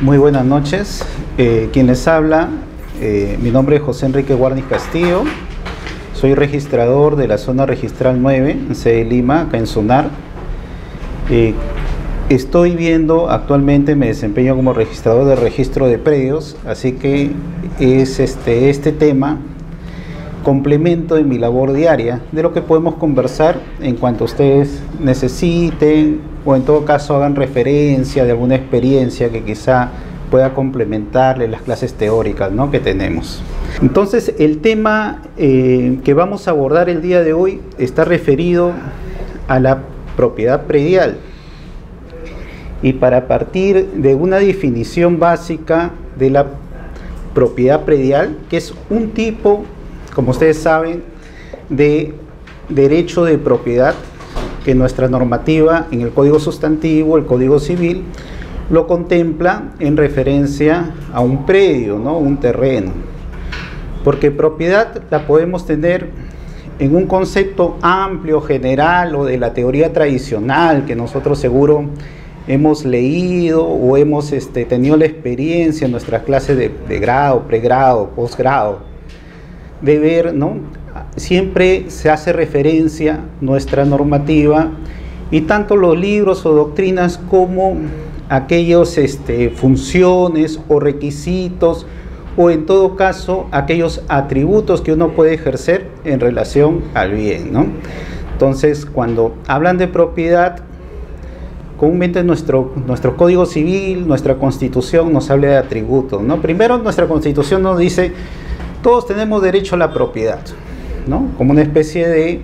Muy buenas noches. Quien les habla, mi nombre es José Enrique Guarniz Castillo. Soy registrador de la zona registral 9, en sede Lima, acá en SUNAR. Estoy viendo, actualmente me desempeño como registrador de registro de predios, así que es este tema complemento de mi labor diaria, de lo que podemos conversar en cuanto ustedes necesiten o en todo caso hagan referencia de alguna experiencia que quizá pueda complementarle las clases teóricas, ¿no?, que tenemos. Entonces el tema que vamos a abordar el día de hoy está referido a la propiedad predial, y para partir de una definición básica de la propiedad predial, que es un tipo, como ustedes saben, de derecho de propiedad que nuestra normativa en el Código Sustantivo, el Código Civil, lo contempla en referencia a un predio, ¿no?, un terreno. Porque propiedad la podemos tener en un concepto amplio, general, o de la teoría tradicional que nosotros seguro hemos leído o hemos tenido la experiencia en nuestras clases de grado, pregrado, posgrado, de ver, ¿no? Siempre se hace referencia nuestra normativa, y tanto los libros o doctrinas como aquellos funciones o requisitos, o en todo caso aquellos atributos que uno puede ejercer en relación al bien, ¿no? Entonces, cuando hablan de propiedad, comúnmente nuestro Código Civil, nuestra Constitución nos habla de atributos, ¿no? Primero, nuestra Constitución nos dice: todos tenemos derecho a la propiedad, ¿no?, como una especie de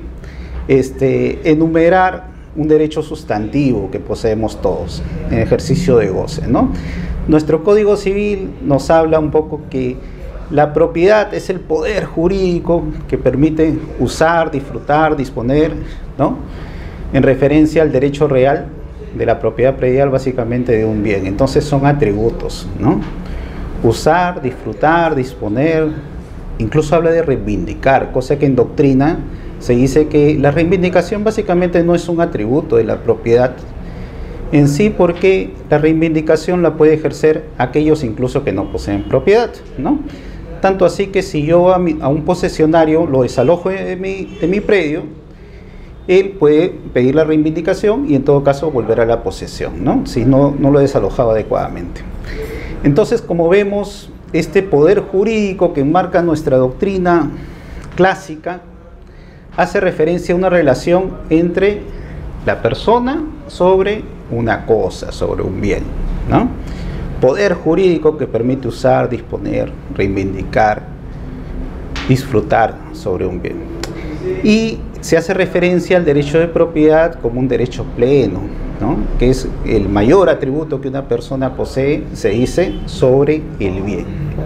enumerar un derecho sustantivo que poseemos todos en ejercicio de goce, ¿no? Nuestro Código Civil nos habla un poco que la propiedad es el poder jurídico que permite usar, disfrutar, disponer, ¿no?, en referencia al derecho real de la propiedad predial, básicamente de un bien. Entonces son atributos, ¿no? Usar, disfrutar, disponer. Incluso habla de reivindicar, cosa que en doctrina se dice que la reivindicación básicamente no es un atributo de la propiedad en sí, porque la reivindicación la puede ejercer aquellos incluso que no poseen propiedad, ¿no? Tanto así que si yo a un posesionario lo desalojo de mi predio, él puede pedir la reivindicación y en todo caso volver a la posesión, ¿no?, si no lo desalojaba adecuadamente. Entonces, como vemos, este poder jurídico que enmarca nuestra doctrina clásica hace referencia a una relación entre la persona sobre una cosa, sobre un bien, ¿no? Poder jurídico que permite usar, disponer, reivindicar, disfrutar sobre un bien. Y se hace referencia al derecho de propiedad como un derecho pleno, ¿no?, que es el mayor atributo que una persona posee, se dice, sobre el bien.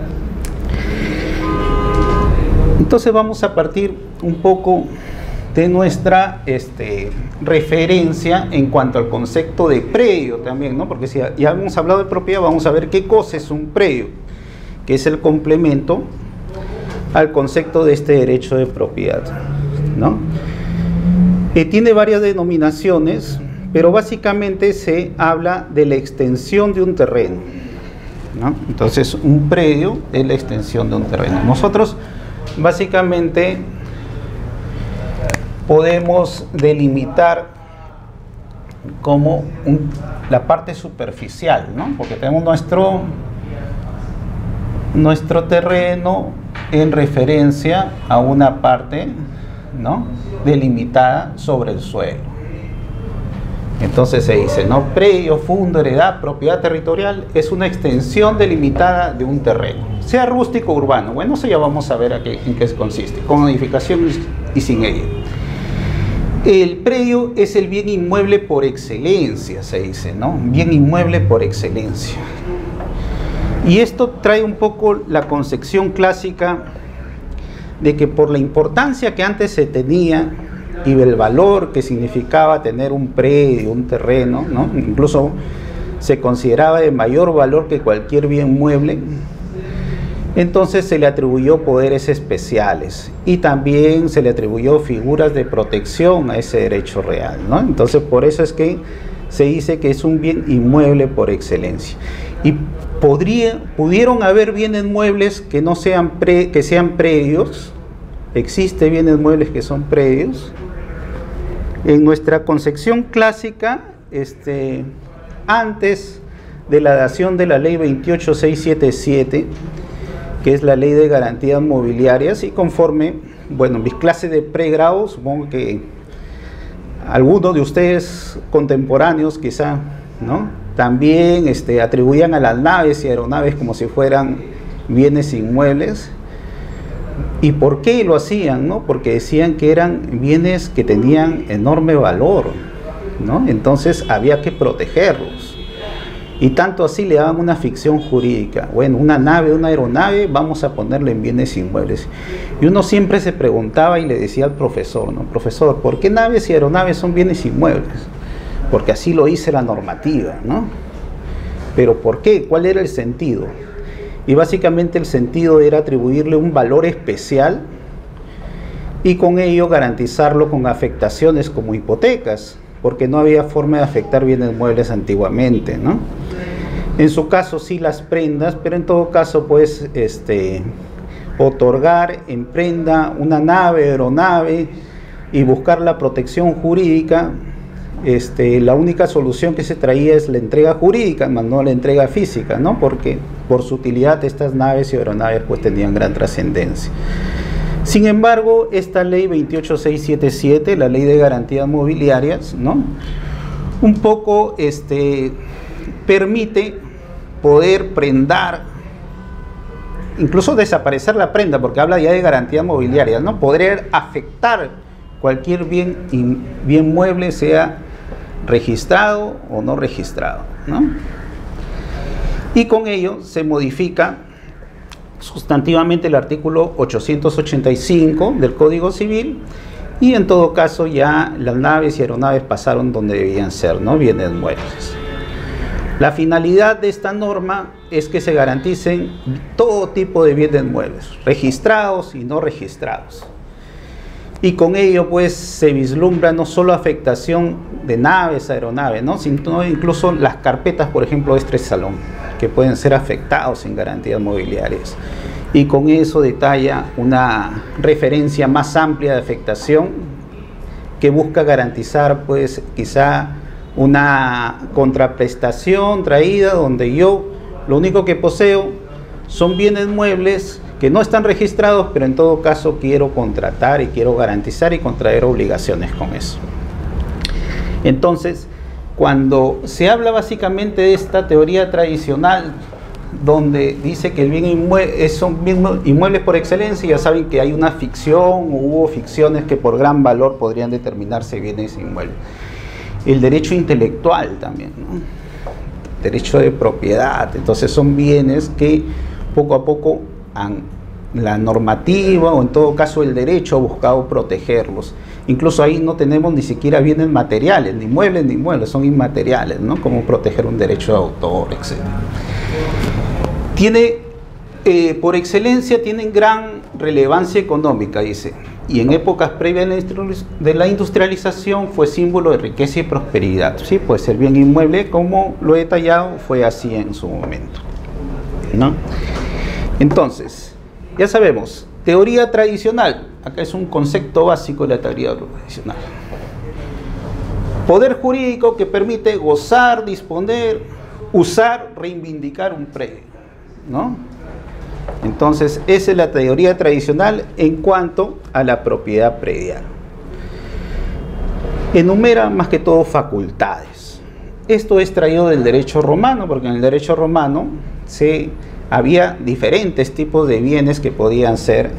Entonces vamos a partir un poco de nuestra referencia en cuanto al concepto de predio también, ¿no?, porque si ya hemos hablado de propiedad, vamos a ver qué cosa es un predio, que es el complemento al concepto de este derecho de propiedad, ¿no? Tiene varias denominaciones, pero básicamente se habla de la extensión de un terreno, ¿no? Entonces, un predio es la extensión de un terreno. Nosotros básicamente podemos delimitar como la parte superficial, ¿no?, porque tenemos nuestro terreno en referencia a una parte, ¿no?, delimitada sobre el suelo. Entonces se dice, ¿no?, predio, fundo, heredad, propiedad territorial es una extensión delimitada de un terreno, sea rústico o urbano. Bueno, eso ya vamos a ver en qué consiste, con edificaciones y sin ella. El predio es el bien inmueble por excelencia, se dice, ¿no?, bien inmueble por excelencia. Y esto trae un poco la concepción clásica de que por la importancia que antes se tenía y el valor que significaba tener un predio, un terreno, ¿no?, incluso se consideraba de mayor valor que cualquier bien mueble, entonces se le atribuyó poderes especiales y también se le atribuyó figuras de protección a ese derecho real, ¿no? Entonces por eso es que se dice que es un bien inmueble por excelencia. Y Pudieron haber bienes muebles que no sean que sean predios. Existe bienes muebles que son predios. En nuestra concepción clásica, antes de la dación de la ley 28677, que es la ley de garantías mobiliarias, y conforme, bueno, mis clases de pregrado, supongo que algunos de ustedes contemporáneos quizá, ¿no?, también atribuían a las naves y aeronaves como si fueran bienes inmuebles. ¿Y por qué lo hacían? ¿No? Porque decían que eran bienes que tenían enorme valor, ¿no? Entonces había que protegerlos. Y tanto así le daban una ficción jurídica. Bueno, una nave, una aeronave, vamos a ponerle en bienes inmuebles. Y uno siempre se preguntaba y le decía al profesor, ¿no? Profesor, ¿por qué naves y aeronaves son bienes inmuebles? Porque así lo dice la normativa, ¿no? Pero ¿por qué? ¿Cuál era el sentido? Y básicamente el sentido era atribuirle un valor especial y con ello garantizarlo con afectaciones como hipotecas, porque no había forma de afectar bienes muebles antiguamente, ¿no? En su caso sí las prendas, pero en todo caso pues otorgar en prenda una nave, aeronave y buscar la protección jurídica, la única solución que se traía es la entrega jurídica, más no la entrega física, ¿no? Porque por su utilidad estas naves y aeronaves pues tenían gran trascendencia. Sin embargo, esta ley 28677, la ley de garantías mobiliarias, ¿no?, un poco permite poder prendar, incluso desaparecer la prenda, porque habla ya de garantías mobiliarias, ¿no?, poder afectar cualquier bien mueble, sea registrado o no registrado, ¿no? Y con ello se modifica sustantivamente el artículo 885 del Código Civil, y en todo caso ya las naves y aeronaves pasaron donde debían ser, ¿no?, bienes muebles. La finalidad de esta norma es que se garanticen todo tipo de bienes muebles, registrados y no registrados. Y con ello pues se vislumbra no solo afectación de naves, aeronaves, ¿no?, sino incluso las carpetas, por ejemplo, de este salón, que pueden ser afectados en garantías mobiliarias. Y con eso detalla una referencia más amplia de afectación que busca garantizar pues quizá una contraprestación traída donde yo lo único que poseo son bienes muebles que no están registrados, pero en todo caso quiero contratar y quiero garantizar y contraer obligaciones con eso. Entonces, cuando se habla básicamente de esta teoría tradicional, donde dice que el bien inmueble son bienes inmuebles por excelencia, ya saben que hay una ficción o hubo ficciones que por gran valor podrían determinarse bienes inmuebles. El derecho intelectual también, ¿no?, derecho de propiedad, entonces son bienes que poco a poco la normativa o en todo caso el derecho ha buscado protegerlos. Incluso ahí no tenemos ni siquiera bienes materiales, ni muebles, son inmateriales, ¿no?, como proteger un derecho de autor, etc. Por excelencia tienen gran relevancia económica, dice, y en épocas previas de la industrialización fue símbolo de riqueza y prosperidad. Sí, pues el bien inmueble, como lo he detallado, fue así en su momento, ¿no? Entonces, ya sabemos, teoría tradicional, acá es un concepto básico de la teoría tradicional. Poder jurídico que permite gozar, disponer, usar, reivindicar un predio, ¿no? Entonces, esa es la teoría tradicional en cuanto a la propiedad predial. Enumera más que todo facultades. Esto es traído del derecho romano, porque en el derecho romano había diferentes tipos de bienes que podían ser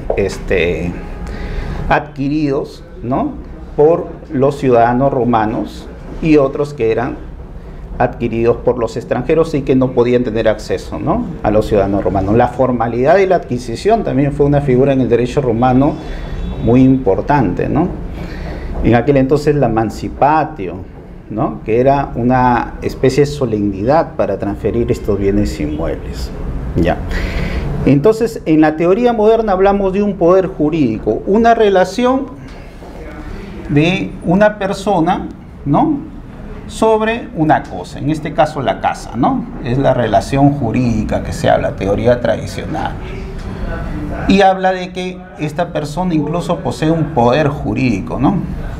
adquiridos, ¿no?, por los ciudadanos romanos y otros que eran adquiridos por los extranjeros y que no podían tener acceso, ¿no?, a los ciudadanos romanos. La formalidad de la adquisición también fue una figura en el derecho romano muy importante, ¿no? En aquel entonces la mancipatio, ¿no?, que era una especie de solemnidad para transferir estos bienes inmuebles. Ya. Entonces, en la teoría moderna hablamos de un poder jurídico, una relación de una persona, ¿no?, sobre una cosa, en este caso la casa, ¿no? Es la relación jurídica que se habla, teoría tradicional. Y habla de que esta persona incluso posee un poder jurídico, ¿no?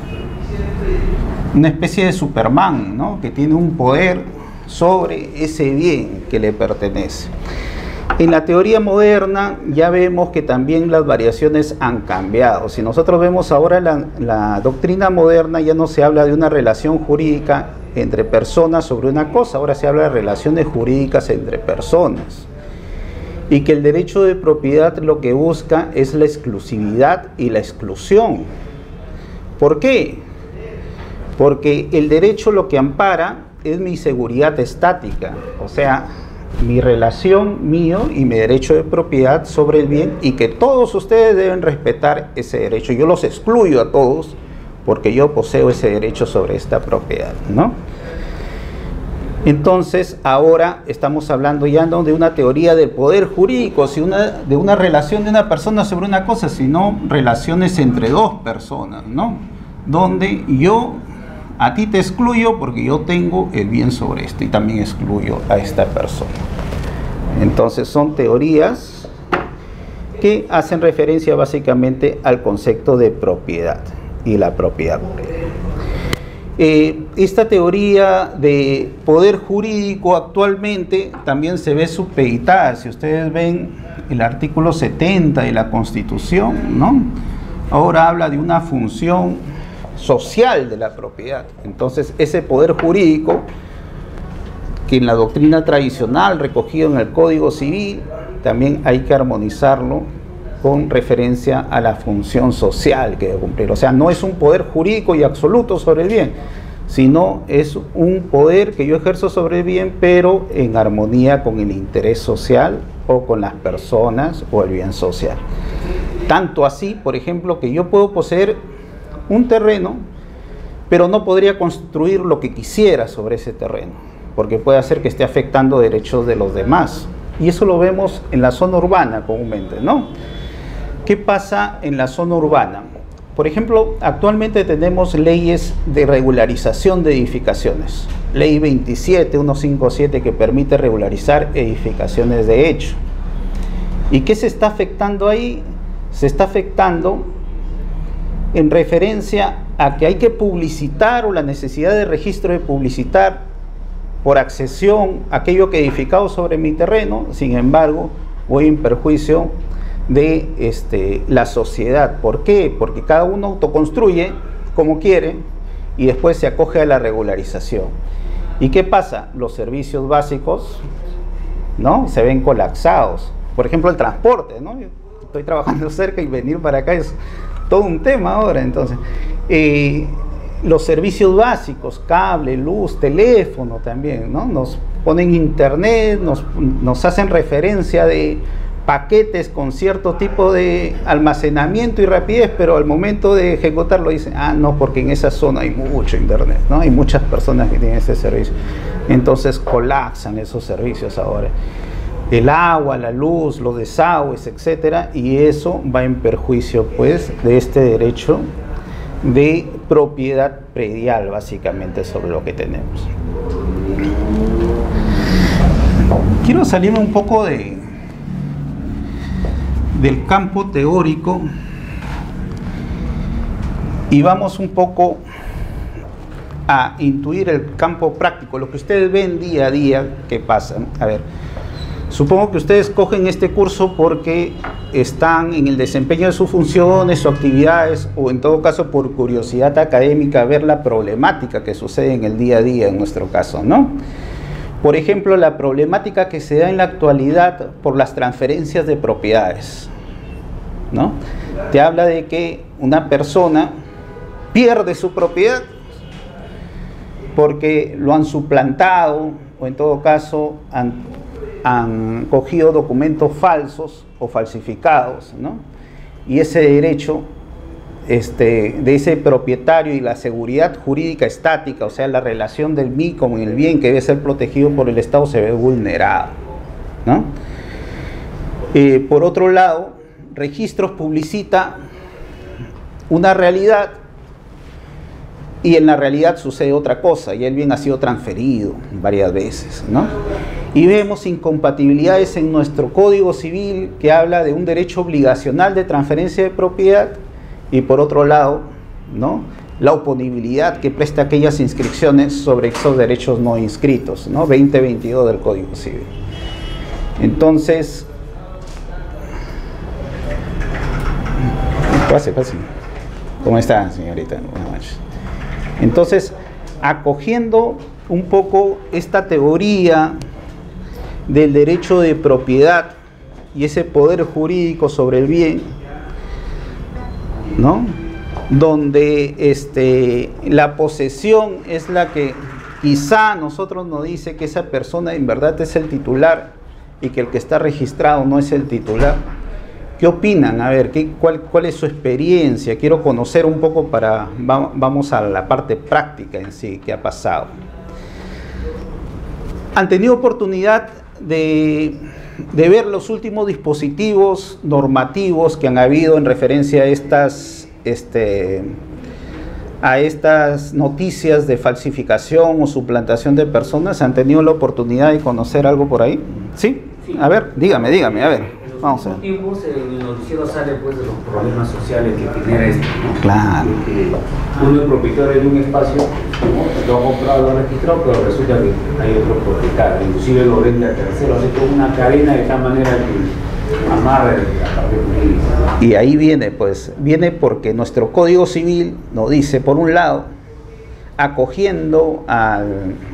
Una especie de Superman, ¿no? Que tiene un poder sobre ese bien que le pertenece. En la teoría moderna ya vemos que también las variaciones han cambiado. Si nosotros vemos ahora la doctrina moderna, ya no se habla de una relación jurídica entre personas sobre una cosa, ahora se habla de relaciones jurídicas entre personas. Y que el derecho de propiedad lo que busca es la exclusividad y la exclusión. ¿Por qué? Porque el derecho lo que ampara es mi seguridad estática, o sea, mi relación mío y mi derecho de propiedad sobre el bien, y que todos ustedes deben respetar ese derecho. Yo los excluyo a todos porque yo poseo ese derecho sobre esta propiedad, ¿no? Entonces, ahora estamos hablando ya no de una teoría del poder jurídico, de una relación de una persona sobre una cosa, sino relaciones entre dos personas, ¿no? Donde yo a ti te excluyo porque yo tengo el bien sobre esto y también excluyo a esta persona. Entonces, son teorías que hacen referencia básicamente al concepto de propiedad y la propiedad. Esta teoría de poder jurídico actualmente también se ve supeditada. Si ustedes ven el artículo 70 de la Constitución, ¿no? Ahora habla de una función social de la propiedad. Entonces, ese poder jurídico que en la doctrina tradicional recogido en el Código Civil, también hay que armonizarlo con referencia a la función social que debe cumplir. O sea, no es un poder jurídico y absoluto sobre el bien, sino es un poder que yo ejerzo sobre el bien, pero en armonía con el interés social o con las personas o el bien social. Tanto así, por ejemplo, que yo puedo poseer un terreno, pero no podría construir lo que quisiera sobre ese terreno, porque puede hacer que esté afectando derechos de los demás. Y eso lo vemos en la zona urbana comúnmente, ¿no? ¿Qué pasa en la zona urbana? Por ejemplo, actualmente tenemos leyes de regularización de edificaciones. Ley 27157 que permite regularizar edificaciones de hecho. ¿Y qué se está afectando ahí? Se está afectando en referencia a que hay que publicitar, o la necesidad de registro de publicitar por accesión aquello que he edificado sobre mi terreno. Sin embargo, voy en perjuicio de la sociedad. ¿Por qué? Porque cada uno autoconstruye como quiere y después se acoge a la regularización. ¿Y qué pasa? Los servicios básicos, ¿no?, se ven colapsados. Por ejemplo, el transporte, ¿no? Yo estoy trabajando cerca y venir para acá es todo un tema ahora. Entonces, los servicios básicos, cable, luz, teléfono también, ¿no? Nos ponen internet, nos hacen referencia de paquetes con cierto tipo de almacenamiento y rapidez, pero al momento de ejecutarlo dicen, ah, no, porque en esa zona hay mucho internet, ¿no? Hay muchas personas que tienen ese servicio. Entonces colapsan esos servicios ahora. El agua, la luz, los desagües, etcétera, y eso va en perjuicio, pues, de este derecho de propiedad predial, básicamente, sobre lo que tenemos. Quiero salirme un poco del campo teórico y vamos un poco a intuir el campo práctico, lo que ustedes ven día a día que pasa. A ver, supongo que ustedes cogen este curso porque están en el desempeño de sus funciones o actividades, o en todo caso por curiosidad académica, ver la problemática que sucede en el día a día en nuestro caso, ¿no? Por ejemplo, la problemática que se da en la actualidad por las transferencias de propiedades, ¿no? Te habla de que una persona pierde su propiedad porque lo han suplantado, o en todo caso han cogido documentos falsos o falsificados, ¿no? Y ese derecho de ese propietario y la seguridad jurídica estática, o sea, la relación del mí con el bien que debe ser protegido por el Estado, se ve vulnerado, ¿no? Por otro lado, Registros publicita una realidad y en la realidad sucede otra cosa, y el bien ha sido transferido varias veces, ¿no? Y vemos incompatibilidades en nuestro Código Civil que habla de un derecho obligacional de transferencia de propiedad y por otro lado, ¿no?, la oponibilidad que presta aquellas inscripciones sobre esos derechos no inscritos, ¿no? 2022 del Código Civil. Entonces, pase. ¿Cómo está, señorita? Buenas noches. Entonces, acogiendo un poco esta teoría del derecho de propiedad y ese poder jurídico sobre el bien, ¿no?, donde la posesión es la que quizá a nosotros nos dice que esa persona en verdad es el titular y que el que está registrado no es el titular. ¿Qué opinan? A ver, ¿cuál es su experiencia? Quiero conocer un poco vamos a la parte práctica en sí, ¿qué ha pasado? ¿Han tenido oportunidad de ver los últimos dispositivos normativos que han habido en referencia a estas noticias de falsificación o suplantación de personas? ¿Han tenido la oportunidad de conocer algo por ahí? ¿Sí? Sí. A ver, dígame, a ver. Vamos a ver. En los tiempos el noticiero sale pues de los problemas sociales que genera esto, ¿no? Claro. Uno es propietario de un espacio, ¿no?, lo ha comprado, lo ha registrado, pero resulta que hay otro propietario, inclusive lo vende a terceros, hace como una cadena de tal manera que amarra la parte jurídica. Y ahí viene porque nuestro Código Civil nos dice, por un lado, acogiendo a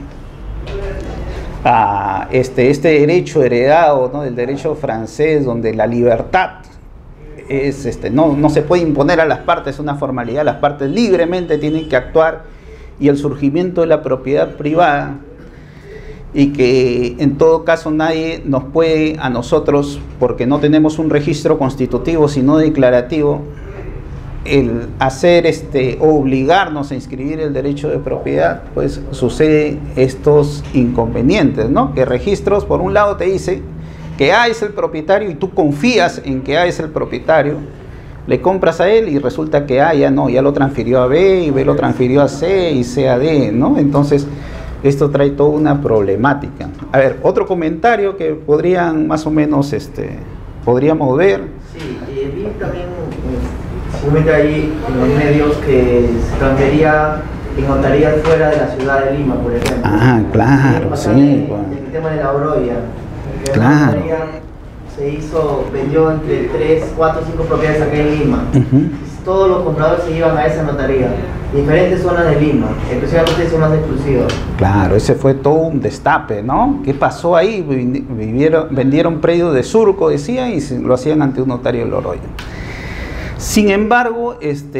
este derecho heredado, ¿no?, del derecho francés, donde la libertad es no se puede imponer a las partes, es una formalidad, las partes libremente tienen que actuar, y el surgimiento de la propiedad privada, y que en todo caso nadie nos puede a nosotros, porque no tenemos un registro constitutivo sino declarativo, el hacer o obligarnos a inscribir el derecho de propiedad, pues sucede estos inconvenientes, ¿no? Que registros por un lado te dice que A es el propietario y tú confías en que A es el propietario, le compras a él y resulta que A ya no, ya lo transfirió a B y B lo transfirió a C y C a D, ¿no? Entonces esto trae toda una problemática. A ver, otro comentario que podrían más o menos podríamos ver. Sí, vi también comenta ahí en los medios que se transfería en notarías fuera de la ciudad de Lima, por ejemplo. Ah, claro, sí. El tema de la Oroya. Claro. Vendió entre 3, 4, 5 propiedades acá en Lima. Todos los compradores se iban a esa notaría. Diferentes zonas de Lima, especialmente zonas exclusivas. Claro, ese fue todo un destape, ¿no? ¿Qué pasó ahí? Vendieron predios de Surco, decían, y lo hacían ante un notario de Loroyo. Sin embargo,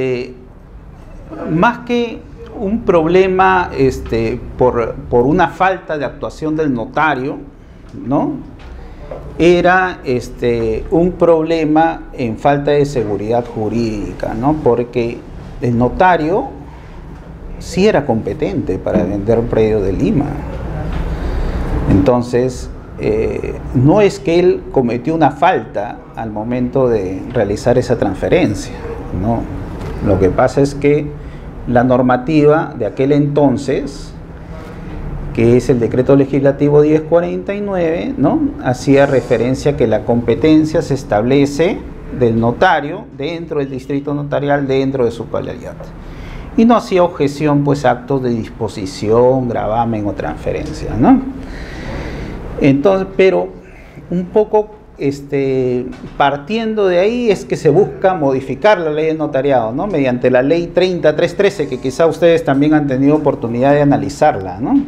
más que un problema por una falta de actuación del notario, ¿no?, era un problema en falta de seguridad jurídica, ¿no? Porque el notario sí era competente para vender un predio de Lima. Entonces, no es que él cometió una falta al momento de realizar esa transferencia, no. Lo que pasa es que la normativa de aquel entonces, que es el decreto legislativo 1049, ¿no?, hacía referencia a que la competencia se establece del notario dentro del distrito notarial, dentro de su palaciat, y no hacía objeción pues a actos de disposición, gravamen o transferencia, ¿no? Entonces, pero un poco partiendo de ahí es que se busca modificar la ley del notariado, ¿no?, mediante la ley 30313, que quizá ustedes también han tenido oportunidad de analizarla, ¿no?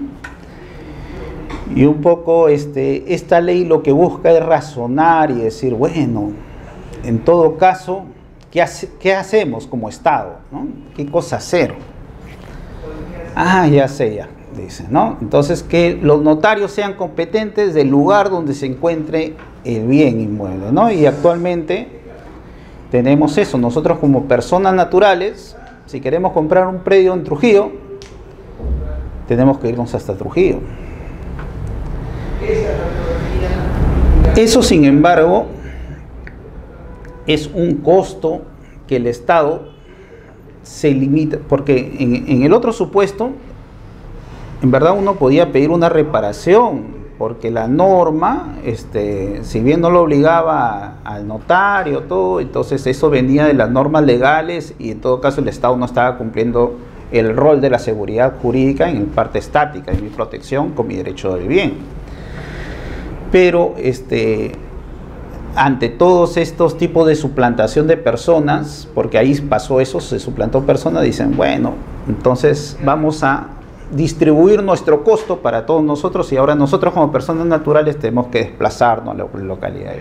Y un poco esta ley lo que busca es razonar y decir, bueno, en todo caso, ¿qué hacemos como Estado, ¿no? ¿Qué cosa hacer? Ah, ya sé, ya, dice, ¿no? Entonces, que los notarios sean competentes del lugar donde se encuentre el bien inmueble, ¿no? Y actualmente tenemos eso. Nosotros como personas naturales, si queremos comprar un predio en Trujillo, tenemos que irnos hasta Trujillo. Eso, sin embargo, es un costo que el Estado se limita, porque en el otro supuesto, en verdad uno podía pedir una reparación, porque la norma, si bien no lo obligaba al notario, todo, entonces eso venía de las normas legales y en todo caso el Estado no estaba cumpliendo el rol de la seguridad jurídica en parte estática, en mi protección con mi derecho del bien. Pero ante todos estos tipos de suplantación de personas, porque ahí pasó eso, se suplantó personas, dicen, bueno, entonces vamos a distribuir nuestro costo para todos nosotros y ahora nosotros como personas naturales tenemos que desplazarnos a la localidad.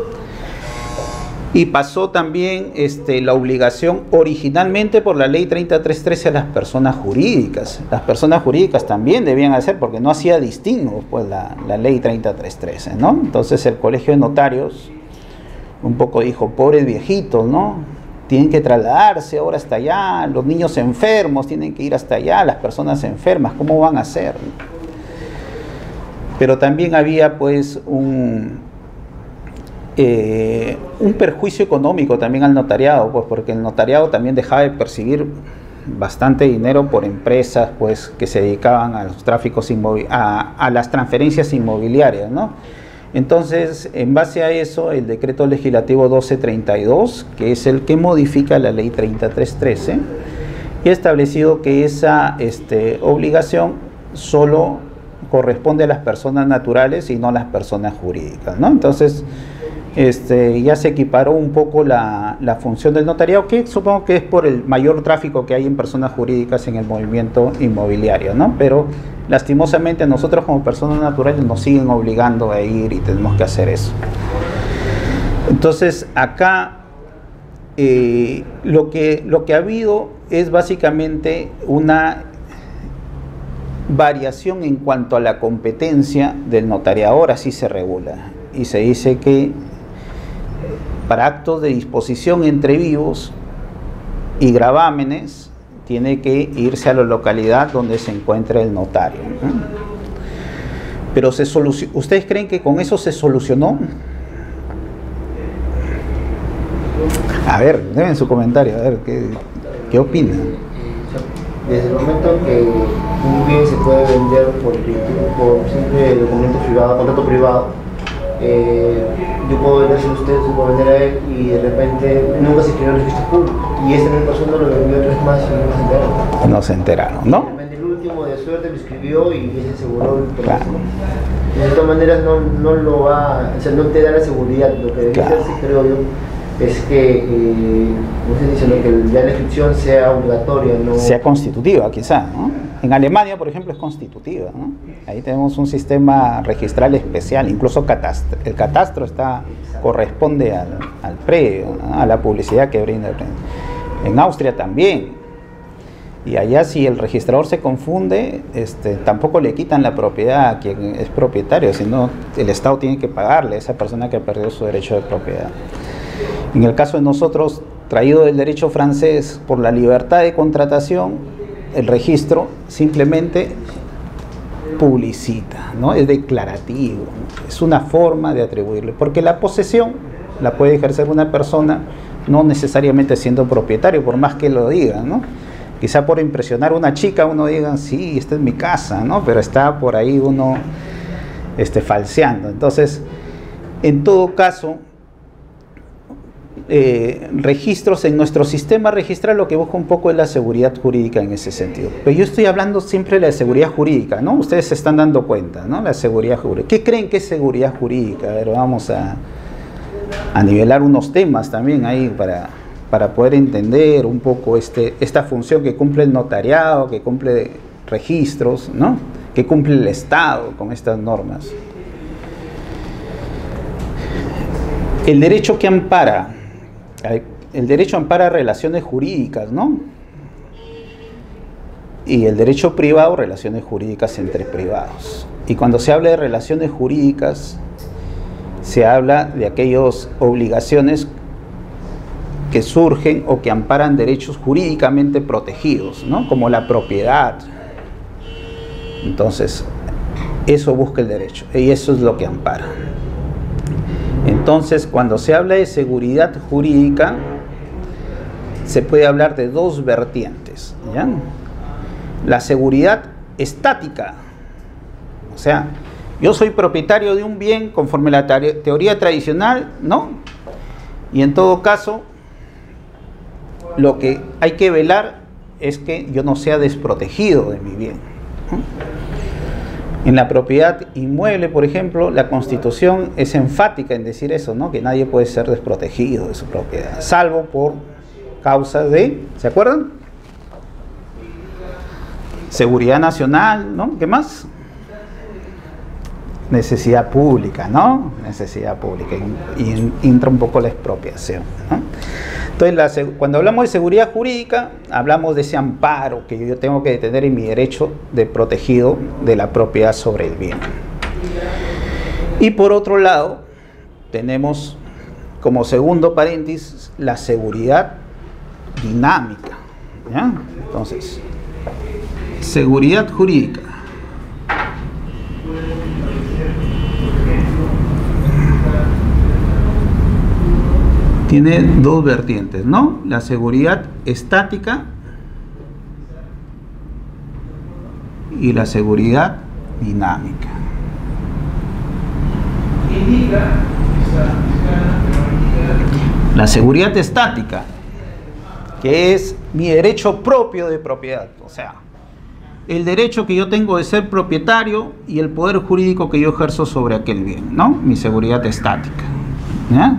Y pasó también la obligación originalmente por la ley 3313 a las personas jurídicas. Las personas jurídicas también debían hacer, porque no hacía distingo pues la ley 3313, ¿no? Entonces el Colegio de Notarios un poco dijo, pobres viejitos, ¿no? Tienen que trasladarse ahora hasta allá, los niños enfermos tienen que ir hasta allá, las personas enfermas, ¿cómo van a hacer? Pero también había pues un perjuicio económico también al notariado, pues porque el notariado también dejaba de percibir bastante dinero por empresas pues que se dedicaban a los tráficos a las transferencias inmobiliarias, ¿no? Entonces, en base a eso, el decreto legislativo 1232, que es el que modifica la ley 3313, y ha establecido que esa obligación solo corresponde a las personas naturales y no a las personas jurídicas, ¿no? Entonces, ya se equiparó un poco la función del notariado, que supongo que es por el mayor tráfico que hay en personas jurídicas en el movimiento inmobiliario, ¿no? Pero lastimosamente nosotros como personas naturales nos siguen obligando a ir y tenemos que hacer eso. Entonces acá lo que ha habido es básicamente una variación en cuanto a la competencia del notariado. Ahora sí se regula y se dice que para actos de disposición entre vivos y gravámenes tiene que irse a la localidad donde se encuentra el notario, ¿no? Pero ¿ustedes creen que con eso se solucionó? A ver, denme su comentario, a ver, ¿qué opinan? Desde el momento que un bien se puede vender por simple documento privado, contrato privado, yo puedo venderse a usted, se puede vender a él y de repente nunca se creó el registro público y esta misma persona lo vendió a 3 más y no se enteraron. No se enteraron, ¿no? De repente el último de suerte lo escribió y se aseguró el proceso. Claro. De todas maneras no lo va, o sea, no te da la seguridad. Lo que debe hacerse, creo yo, es que, no sé si diciendo que ya la inscripción sea obligatoria, no sea constitutiva quizá, ¿no? En Alemania, por ejemplo, es constitutiva, ¿no? Ahí tenemos un sistema registral especial, incluso el catastro corresponde al predio, ¿no? A la publicidad que brinda el predio. En Austria también. Y allá si el registrador se confunde, tampoco le quitan la propiedad a quien es propietario, sino el Estado tiene que pagarle a esa persona que perdió su derecho de propiedad. En el caso de nosotros, traído del derecho francés por la libertad de contratación, el registro simplemente publicita, ¿no? Es declarativo, es una forma de atribuirle, porque la posesión la puede ejercer una persona no necesariamente siendo propietario, por más que lo diga, ¿no? Quizá por impresionar a una chica uno diga, sí, esta es mi casa, ¿no? Pero está por ahí uno falseando. Entonces, en todo caso, registros en nuestro sistema registral lo que busca un poco es la seguridad jurídica en ese sentido. Pero yo estoy hablando siempre de la seguridad jurídica, ¿no? Ustedes se están dando cuenta, ¿no? La seguridad jurídica. ¿Qué creen que es seguridad jurídica? A ver, vamos a nivelar unos temas también ahí para poder entender un poco esta función que cumple el notariado, que cumple registros, ¿no? Que cumple el Estado con estas normas. El derecho que ampara. El derecho ampara relaciones jurídicas, ¿no? Y el derecho privado, relaciones jurídicas entre privados. Y cuando se habla de relaciones jurídicas, se habla de aquellas obligaciones que surgen o que amparan derechos jurídicamente protegidos, ¿no? Como la propiedad. Entonces, eso busca el derecho y eso es lo que ampara. Entonces, cuando se habla de seguridad jurídica, se puede hablar de dos vertientes, ¿ya? La seguridad estática, o sea, yo soy propietario de un bien conforme a la teoría tradicional, ¿no? Y en todo caso, lo que hay que velar es que yo no sea desprotegido de mi bien, ¿no? En la propiedad inmueble, por ejemplo, la Constitución es enfática en decir eso, ¿no? Que nadie puede ser desprotegido de su propiedad, salvo por causas de, ¿se acuerdan? Seguridad nacional, ¿no? ¿Qué más? Necesidad pública, ¿no? Necesidad pública, y entra un poco la expropiación, ¿no? Entonces, cuando hablamos de seguridad jurídica, hablamos de ese amparo que yo tengo que tener en mi derecho de protegido de la propiedad sobre el bien. Y por otro lado, tenemos como segundo paréntesis la seguridad dinámica, ¿ya? Entonces, seguridad jurídica. Tiene dos vertientes, ¿no? La seguridad estática y la seguridad dinámica. La seguridad estática, que es mi derecho propio de propiedad, o sea, el derecho que yo tengo de ser propietario y el poder jurídico que yo ejerzo sobre aquel bien, ¿no? Mi seguridad estática, ¿ya?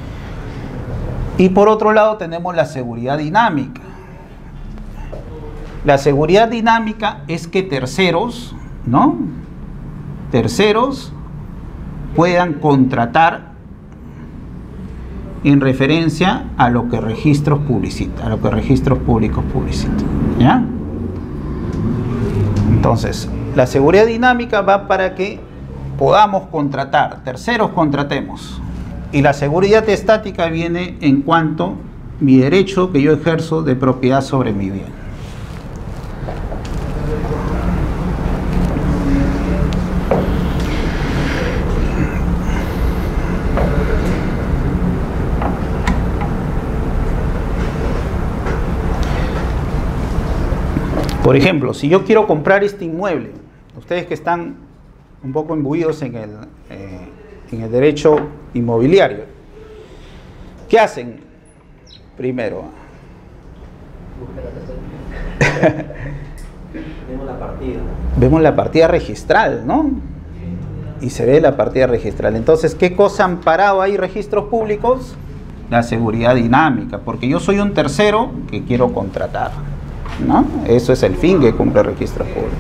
Y por otro lado tenemos la seguridad dinámica. La seguridad dinámica es que terceros, ¿no? Terceros puedan contratar en referencia a lo que registros publicitan, a lo que registros públicos publicitan, ¿ya? Entonces, la seguridad dinámica va para que podamos contratar, terceros contratemos. Y la seguridad estática viene en cuanto mi derecho que yo ejerzo de propiedad sobre mi bien. Por ejemplo, si yo quiero comprar este inmueble, ustedes que están un poco imbuidos en el derecho inmobiliario, ¿qué hacen? Primero, vemos la partida registral, ¿no? Y se ve la partida registral. Entonces, ¿qué cosa amparado hay registros públicos? La seguridad dinámica, porque yo soy un tercero que quiero contratar, ¿no? Eso es el fin que cumple registros públicos.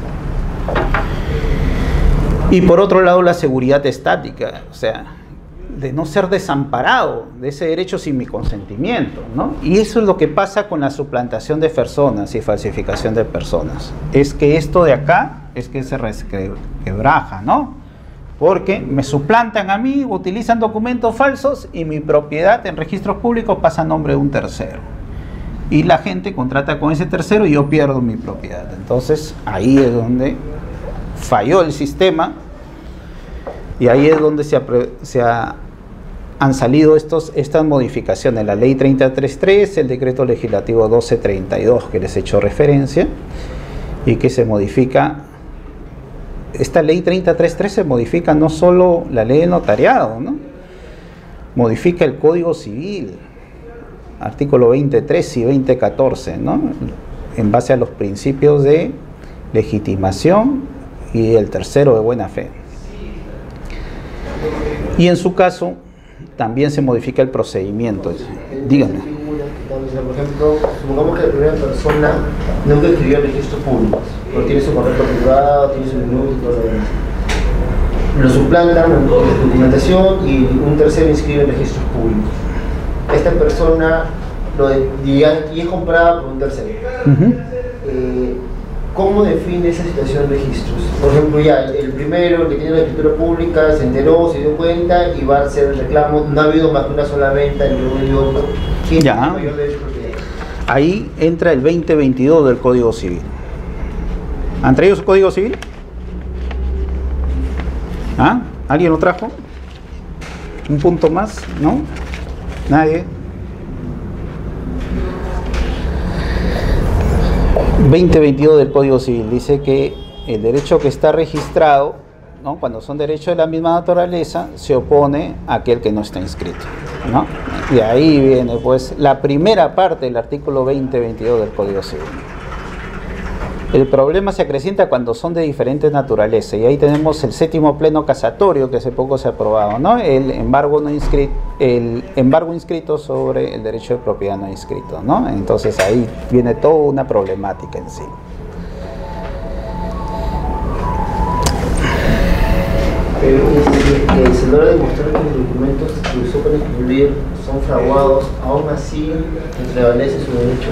Y por otro lado, la seguridad estática, o sea, de no ser desamparado de ese derecho sin mi consentimiento, ¿no? Y eso es lo que pasa con la suplantación de personas y falsificación de personas. Es que esto de acá es que se resquebraja, ¿no? Porque me suplantan a mí, utilizan documentos falsos y mi propiedad en registros públicos pasa a nombre de un tercero. Y la gente contrata con ese tercero y yo pierdo mi propiedad. Entonces, ahí es donde falló el sistema y ahí es donde han salido estas modificaciones, la ley 3033, el decreto legislativo 1232 que les he hecho referencia y que se modifica. Esta ley 3033 se modifica no solo la ley de notariado, ¿no? Modifica el Código Civil, artículo 23 y 2014, ¿no? En base a los principios de legitimación y el tercero de buena fe. Y en su caso también se modifica el procedimiento. Dígame. Por ejemplo, supongamos que la primera persona nunca escribió en registros públicos, pero tiene su correo privado, tiene su menú y todo lo demás. Lo suplantan en documentación y un tercero inscribe en registros públicos. Esta persona y es comprada por un tercero. ¿Cómo define esa situación de registros? Por ejemplo, ya el primero, el que tiene la escritura pública, se enteró, se dio cuenta y va a hacer el reclamo. No ha habido más que una sola venta entre uno y otro. ¿Quién tiene mayor derecho de propiedad? Ahí entra el 2022 del Código Civil. ¿Han traído su Código Civil? ¿Ah? ¿Alguien lo trajo? ¿Un punto más? ¿No? ¿Nadie? 2022 del Código Civil dice que el derecho que está registrado, ¿no?, cuando son derechos de la misma naturaleza, se opone a aquel que no está inscrito, ¿no? Y ahí viene pues la primera parte del artículo 2022 del Código Civil. El problema se acrecienta cuando son de diferentes naturalezas, y ahí tenemos el 7º pleno casatorio que hace poco se ha aprobado, ¿no? El embargo inscrito sobre el derecho de propiedad no inscrito, ¿no? Entonces ahí viene toda una problemática en sí. Pero se logra demostrar que los documentos que usó para escribir son fraguados, aún así prevalece su derecho.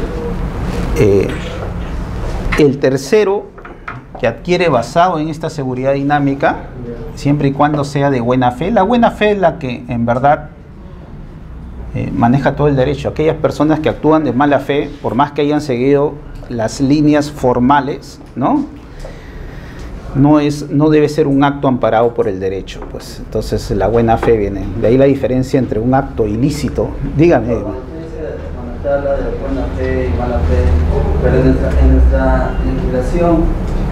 El tercero, que adquiere basado en esta seguridad dinámica, siempre y cuando sea de buena fe. La buena fe es la que en verdad maneja todo el derecho. Aquellas personas que actúan de mala fe, por más que hayan seguido las líneas formales, ¿no?, no debe ser un acto amparado por el derecho, pues. Entonces la buena fe viene. De ahí la diferencia entre un acto ilícito. Dígame. Cuando usted habla de buena fe y mala fe, pero en nuestra legislación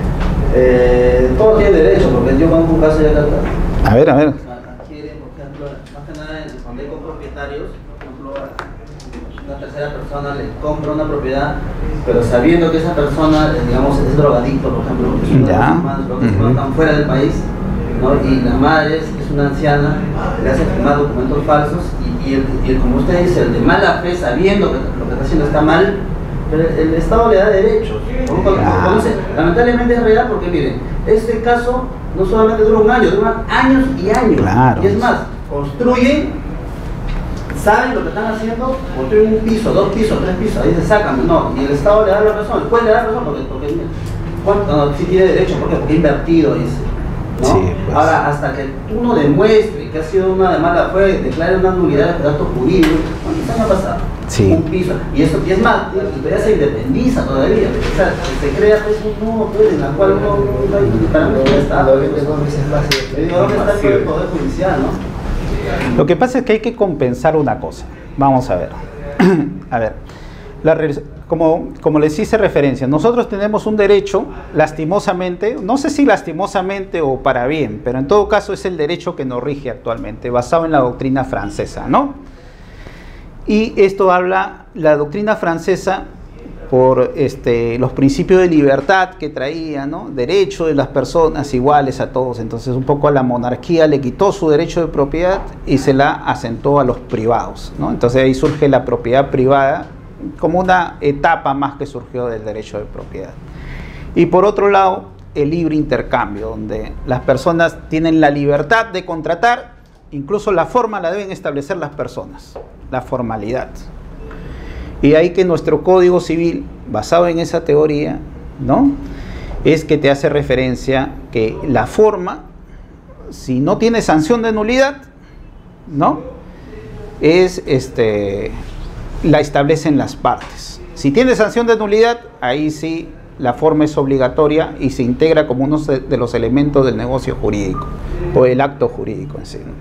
todo tiene derecho, porque yo conozco un caso ya acá. A ver. Adquieren, por ejemplo, más que nada cuando hay copropietarios, por ejemplo, una tercera persona le compra una propiedad, pero sabiendo que esa persona, digamos, es drogadicto, por ejemplo, que es una de las hermanas que están fuera del país, ¿no? Y la madre es una anciana, le hace firmar documentos falsos, y como usted dice, el de mala fe, sabiendo que lo que está haciendo está mal, el Estado le da derechos. Lamentablemente es real, porque miren, este caso no solamente dura un año, dura años y años. Claro. Y es más, construyen, saben lo que están haciendo, construyen un piso, 2 pisos, 3 pisos, ahí se sacan, no, y el Estado le da la razón, el juez le da la razón, porque ¿cuánto sí tiene derecho? Porque ha invertido, dice, ¿no? Sí, pues. Ahora, hasta que uno demuestre que ha sido una de mala fe, declare una nulidad de datos jurídicos, ¿cuántos años ha pasado? Sí. Un piso, y eso, y es más, todavía se independiza todavía, o sea, se crea pues un nuevo poder en la cual uno para mí ya está. ¿Dónde está el poder judicial, no? Lo que pasa es que hay que compensar una cosa. Vamos a ver. A ver, como les hice referencia, nosotros tenemos un derecho, lastimosamente, no sé si lastimosamente o para bien, pero en todo caso es el derecho que nos rige actualmente, basado en la doctrina francesa, ¿no? Y esto habla, la doctrina francesa, por los principios de libertad que traía, ¿no? Derecho de las personas iguales a todos. Entonces un poco a la monarquía le quitó su derecho de propiedad y se la asentó a los privados, ¿no? Entonces ahí surge la propiedad privada como una etapa más que surgió del derecho de propiedad. Y por otro lado, el libre intercambio, donde las personas tienen la libertad de contratar, incluso la forma la deben establecer las personas, la formalidad. Y ahí que nuestro Código Civil, basado en esa teoría, ¿no?, es que te hace referencia que la forma, si no tiene sanción de nulidad, ¿no?, es la establecen las partes. Si tiene sanción de nulidad, ahí sí la forma es obligatoria y se integra como uno de los elementos del negocio jurídico o el acto jurídico en sí.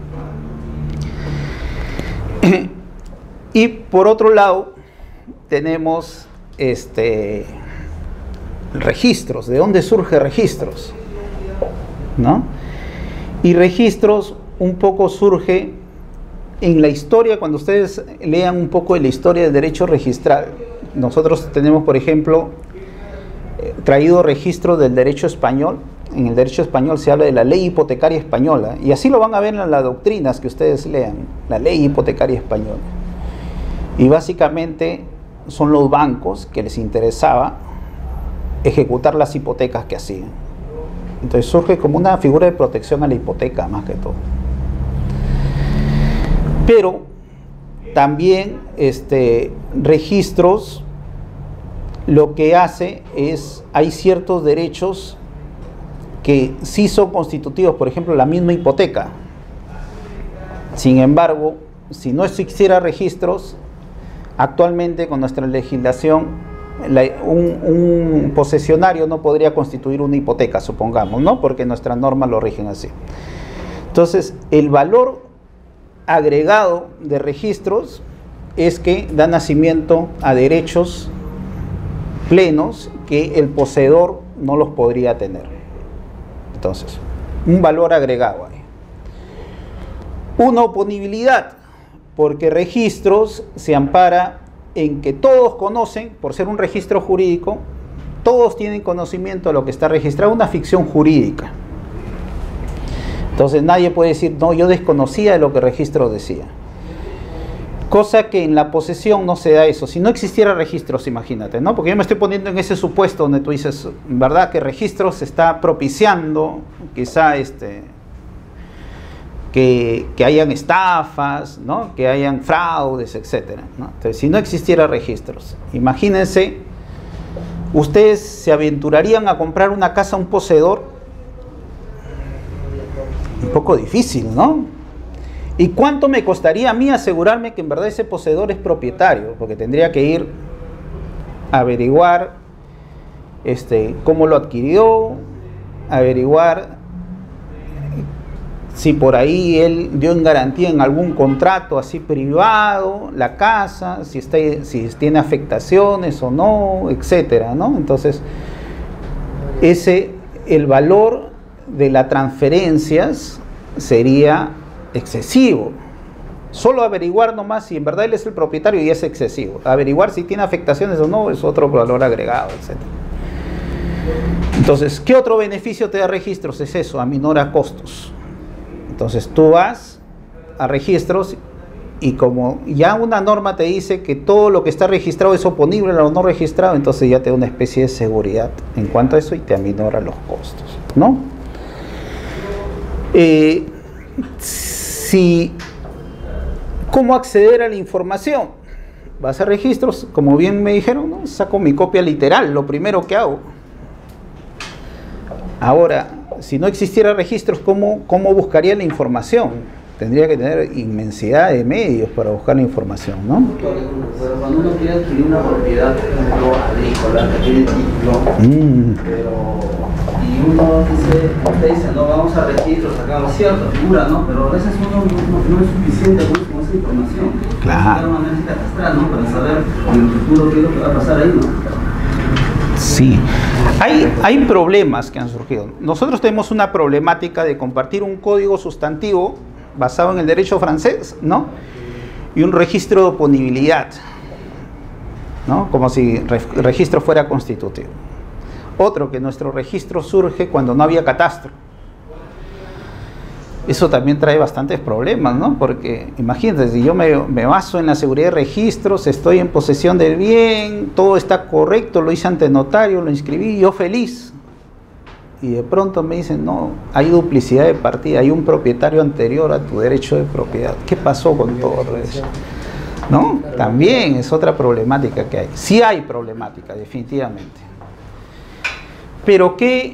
Y por otro lado tenemos registros. ¿De dónde surge registros? ¿No? Y registros un poco surge en la historia. Cuando ustedes lean un poco de la historia del derecho registral, nosotros tenemos, por ejemplo, traído registros del derecho español. En el derecho español se habla de la ley hipotecaria española, y así lo van a ver en las doctrinas que ustedes lean, la ley hipotecaria española. Y básicamente son los bancos que les interesaba ejecutar las hipotecas que hacían. Entonces surge como una figura de protección a la hipoteca más que todo. Pero también registros lo que hace es, hay ciertos derechos que sí son constitutivos, por ejemplo la misma hipoteca. Sin embargo, si no existiera registros, actualmente con nuestra legislación, un posesionario no podría constituir una hipoteca, supongamos, ¿no? Porque nuestras normas lo rigen así. Entonces, el valor agregado de registros es que da nacimiento a derechos plenos que el poseedor no los podría tener. Entonces, un valor agregado ahí. Una oponibilidad, porque registros se ampara en que todos conocen, por ser un registro jurídico, todos tienen conocimiento de lo que está registrado, una ficción jurídica. Entonces nadie puede decir, no, yo desconocía de lo que el registro decía. Cosa que en la posesión no se da eso. Si no existiera registros, imagínate, ¿no? Porque yo me estoy poniendo en ese supuesto donde tú dices, ¿verdad? Que registros se está propiciando, quizá que hayan estafas, ¿no? Que hayan fraudes, etcétera, ¿no? Entonces, si no existiera registros, imagínense, ustedes se aventurarían a comprar una casa a un poseedor. Un poco difícil, ¿no? ¿Y cuánto me costaría a mí asegurarme que en verdad ese poseedor es propietario? Porque tendría que ir a averiguar cómo lo adquirió, averiguar si por ahí él dio en garantía en algún contrato así privado la casa, si tiene afectaciones o no, etcétera, ¿no? Entonces, el valor de las transferencias sería excesivo. Solo averiguar nomás si en verdad él es el propietario y es excesivo. Averiguar si tiene afectaciones o no es otro valor agregado, etc. Entonces, ¿qué otro beneficio te da registros? Es eso, aminora costos. Entonces tú vas a registros y como ya una norma te dice que todo lo que está registrado es oponible a lo no registrado, entonces ya te da una especie de seguridad en cuanto a eso y te aminora los costos, ¿no? ¿Cómo acceder a la información? Vas a registros, como bien me dijeron, ¿no? Saco mi copia literal, lo primero que hago. Ahora, si no existiera registros, ¿cómo buscaría la información? Tendría que tener inmensidad de medios para buscar la información, ¿no? Pero cuando uno quiere adquirir una propiedad, por ejemplo, agrícola, que tiene título, y uno dice, no, vamos a registros, sacamos cierta figura, ¿no? Pero a veces uno no es suficiente con esa información. Claro. ¿No? Para saber en el futuro qué es lo que va a pasar ahí, ¿no? Sí, hay problemas que han surgido. Nosotros tenemos una problemática de compartir un código sustantivo basado en el derecho francés, ¿no? Y un registro de oponibilidad, ¿no? Como si el registro fuera constitutivo. Otro, que nuestro registro surge cuando no había catastro. Eso también trae bastantes problemas, ¿no? Porque imagínate, si yo me baso en la seguridad de registros, estoy en posesión del bien, todo está correcto, lo hice ante notario, lo inscribí, yo feliz. Y de pronto me dicen, no, hay duplicidad de partida, hay un propietario anterior a tu derecho de propiedad. ¿Qué pasó con todo eso? ¿No? También es otra problemática que hay. Sí hay problemática, definitivamente. Pero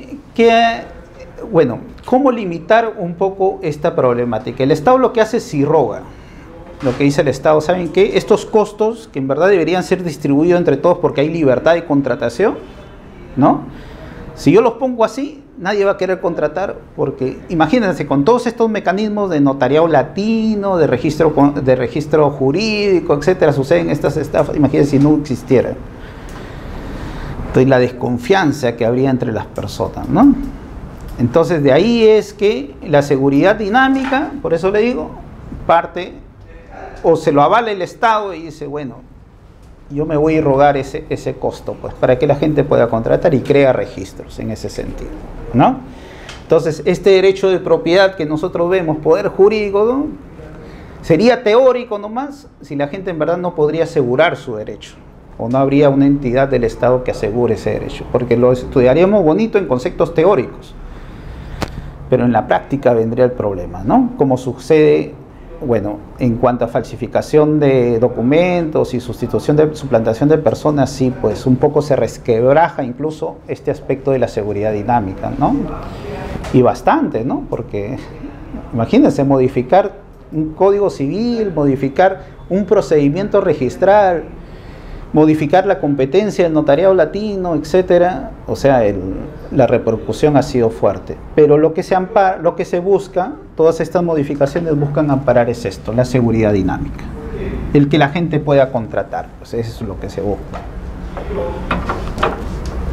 bueno, ¿cómo limitar un poco esta problemática? El Estado lo que hace es subroga. Lo que dice el Estado, ¿saben qué? Estos costos, que en verdad deberían ser distribuidos entre todos porque hay libertad de contratación, ¿no? Si yo los pongo así, nadie va a querer contratar porque, imagínense, con todos estos mecanismos de notariado latino, de registro jurídico, etcétera, suceden estas estafas, imagínense si no existiera. Entonces, la desconfianza que habría entre las personas, ¿no? Entonces, de ahí es que la seguridad dinámica, por eso le digo, parte, o se lo avala el Estado y dice, bueno, yo me voy a rogar ese costo, pues, para que la gente pueda contratar y crea registros en ese sentido, ¿no? Entonces, este derecho de propiedad que nosotros vemos, poder jurídico, ¿no? Sería teórico nomás si la gente en verdad no podría asegurar su derecho, o no habría una entidad del Estado que asegure ese derecho, porque lo estudiaríamos bonito en conceptos teóricos, pero en la práctica vendría el problema, ¿no? Como sucede, bueno, en cuanto a falsificación de documentos y suplantación de personas, sí, pues un poco se resquebraja incluso este aspecto de la seguridad dinámica, ¿no? Y bastante, ¿no? Porque imagínense modificar un código civil, modificar un procedimiento registral, modificar la competencia del notariado latino, etcétera. O sea, la repercusión ha sido fuerte. Pero lo que se busca, todas estas modificaciones buscan amparar es esto, la seguridad dinámica. El que la gente pueda contratar, pues eso es lo que se busca.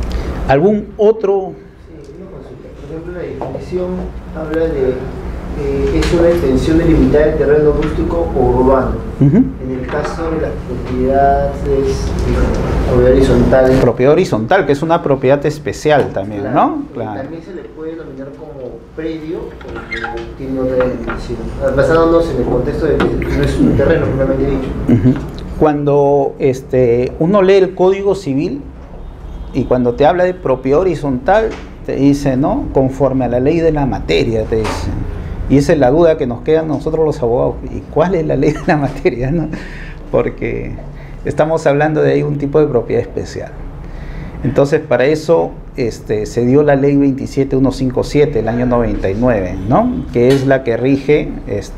¿Algún otro? Sí, una consulta. Por ejemplo, la definición habla de es una extensión delimitada del terreno rústico o urbano. En el caso de las propiedades horizontal. Propiedad horizontal, que es una propiedad especial también, Claro, ¿no? Claro. También se le puede denominar como predio, porque tiene otra definición. Basándonos en el contexto de que no es un terreno, propiamente dicho. Cuando uno lee el Código Civil y cuando te habla de propiedad horizontal, te dice, ¿no? Conforme a la ley de la materia, te dice. Y esa es la duda que nos queda a nosotros los abogados. ¿Y cuál es la ley de la materia, no? Porque estamos hablando de ahí un tipo de propiedad especial. Entonces, para eso se dio la ley 27157 del año 99, ¿no? Que es la que rige